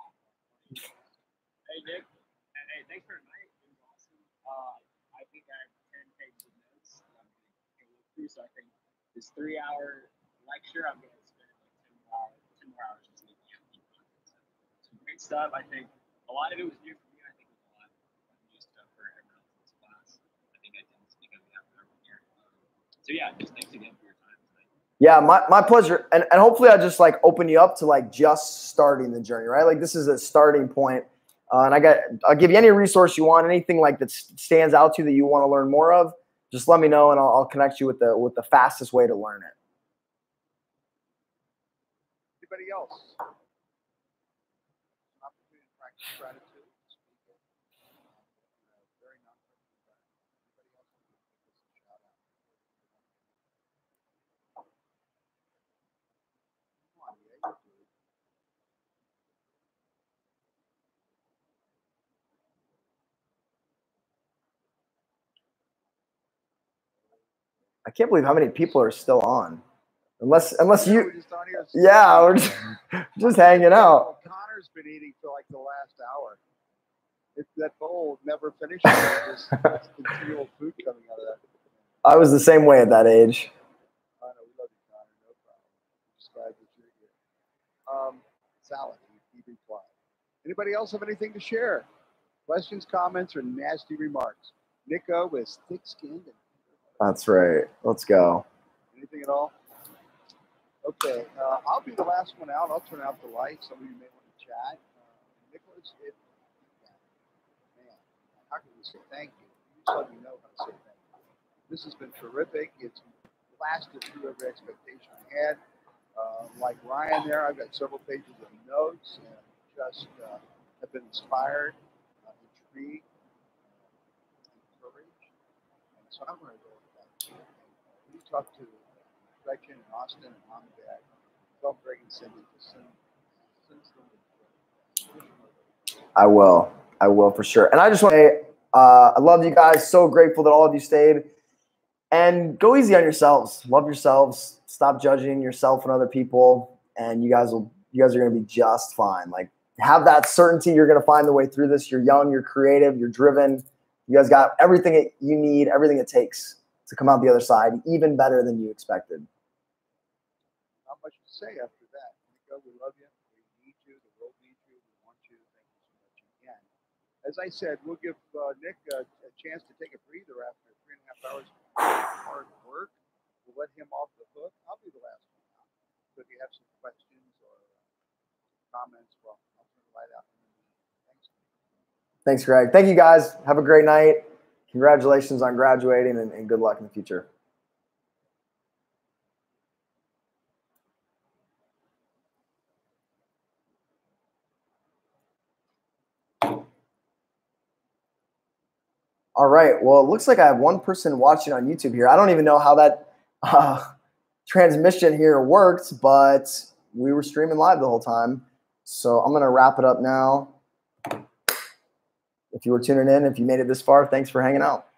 Hey, Nick. Hey, thanks for tonight. It was awesome. Uh, I think I have ten pages of notes that I'm going to go through. So I think this three-hour lecture, I'm going to spend like ten more hours, ten more hours just looking at the content. So some great stuff. I think a lot of it was new for me. I think it was a lot of new stuff for everyone else in this class. I think I didn't speak on behalf of everyone here. Um, so yeah, just thanks again for your time tonight. Yeah, my, my pleasure. And, and hopefully I just like open you up to like just starting the journey, right? Like this is a starting point. Uh, and I got, I'll give you any resource you want, anything like that stands out to you that you want to learn more of, just let me know and I'll, I'll connect you with the, with the fastest way to learn it. Anybody else? An opportunity to practice gratitude. Speak it. Uh, very non-personal gratitude. Anybody else want to give us a shout out? Come on, yeah, you do. I can't believe how many people are still on. Unless, unless you, We're just on here yeah, we're just, just hanging out. Connor's been eating for like the last hour. It, that bowl never finishes. There's just continual food coming out of that. I was the same way at that age. I know, we love you, Connor. No problem. Just glad that you're here. Um, salad, he replied. Anybody else have anything to share? Questions, comments, or nasty remarks? Nico is thick-skinned. And That's right. Let's go. anything at all? Okay, uh, I'll be the last one out. I'll turn out the lights. Some of you may want to chat. Uh, Nicholas, it, man, how can we say thank you? You just let me know how to say thank you. This has been terrific. It's blasted through every expectation I had. Uh, like Ryan there, I've got several pages of notes and just uh, have been inspired, uh, intrigued, uh, encouraged. And so I'm going to go with that. And, uh, we talked to Gretchen and Austin and Mom and Dad. Tell Greg and Cindy to send, send them the I will. I will for sure. And I just want to say, uh, I love you guys. So grateful that all of you stayed. And go easy on yourselves. Love yourselves. Stop judging yourself and other people. And you guys will. You guys are going to be just fine. Like have that certainty you're going to find the way through this. You're young. You're creative. You're driven. You guys got everything it, you need. Everything it takes to come out the other side even better than you expected. Not much to say after that. Nico, we love you. We need you. The world needs you. We want you. Thank you so much again. As I said, we'll give uh, Nick a, a chance to take a breather after three and a half hours of hard work. We'll let him off the hook. I'll be the last one out. So if you have some questions or comments, well, I'll turn the light out. Thanks. Thanks, Greg. Thank you, guys. Have a great night. Congratulations on graduating and, and good luck in the future. All right. Well, it looks like I have one person watching on YouTube here. I don't even know how that uh, transmission here worked, but we were streaming live the whole time. So I'm going to wrap it up now. If you were tuning in, if you made it this far, thanks for hanging out.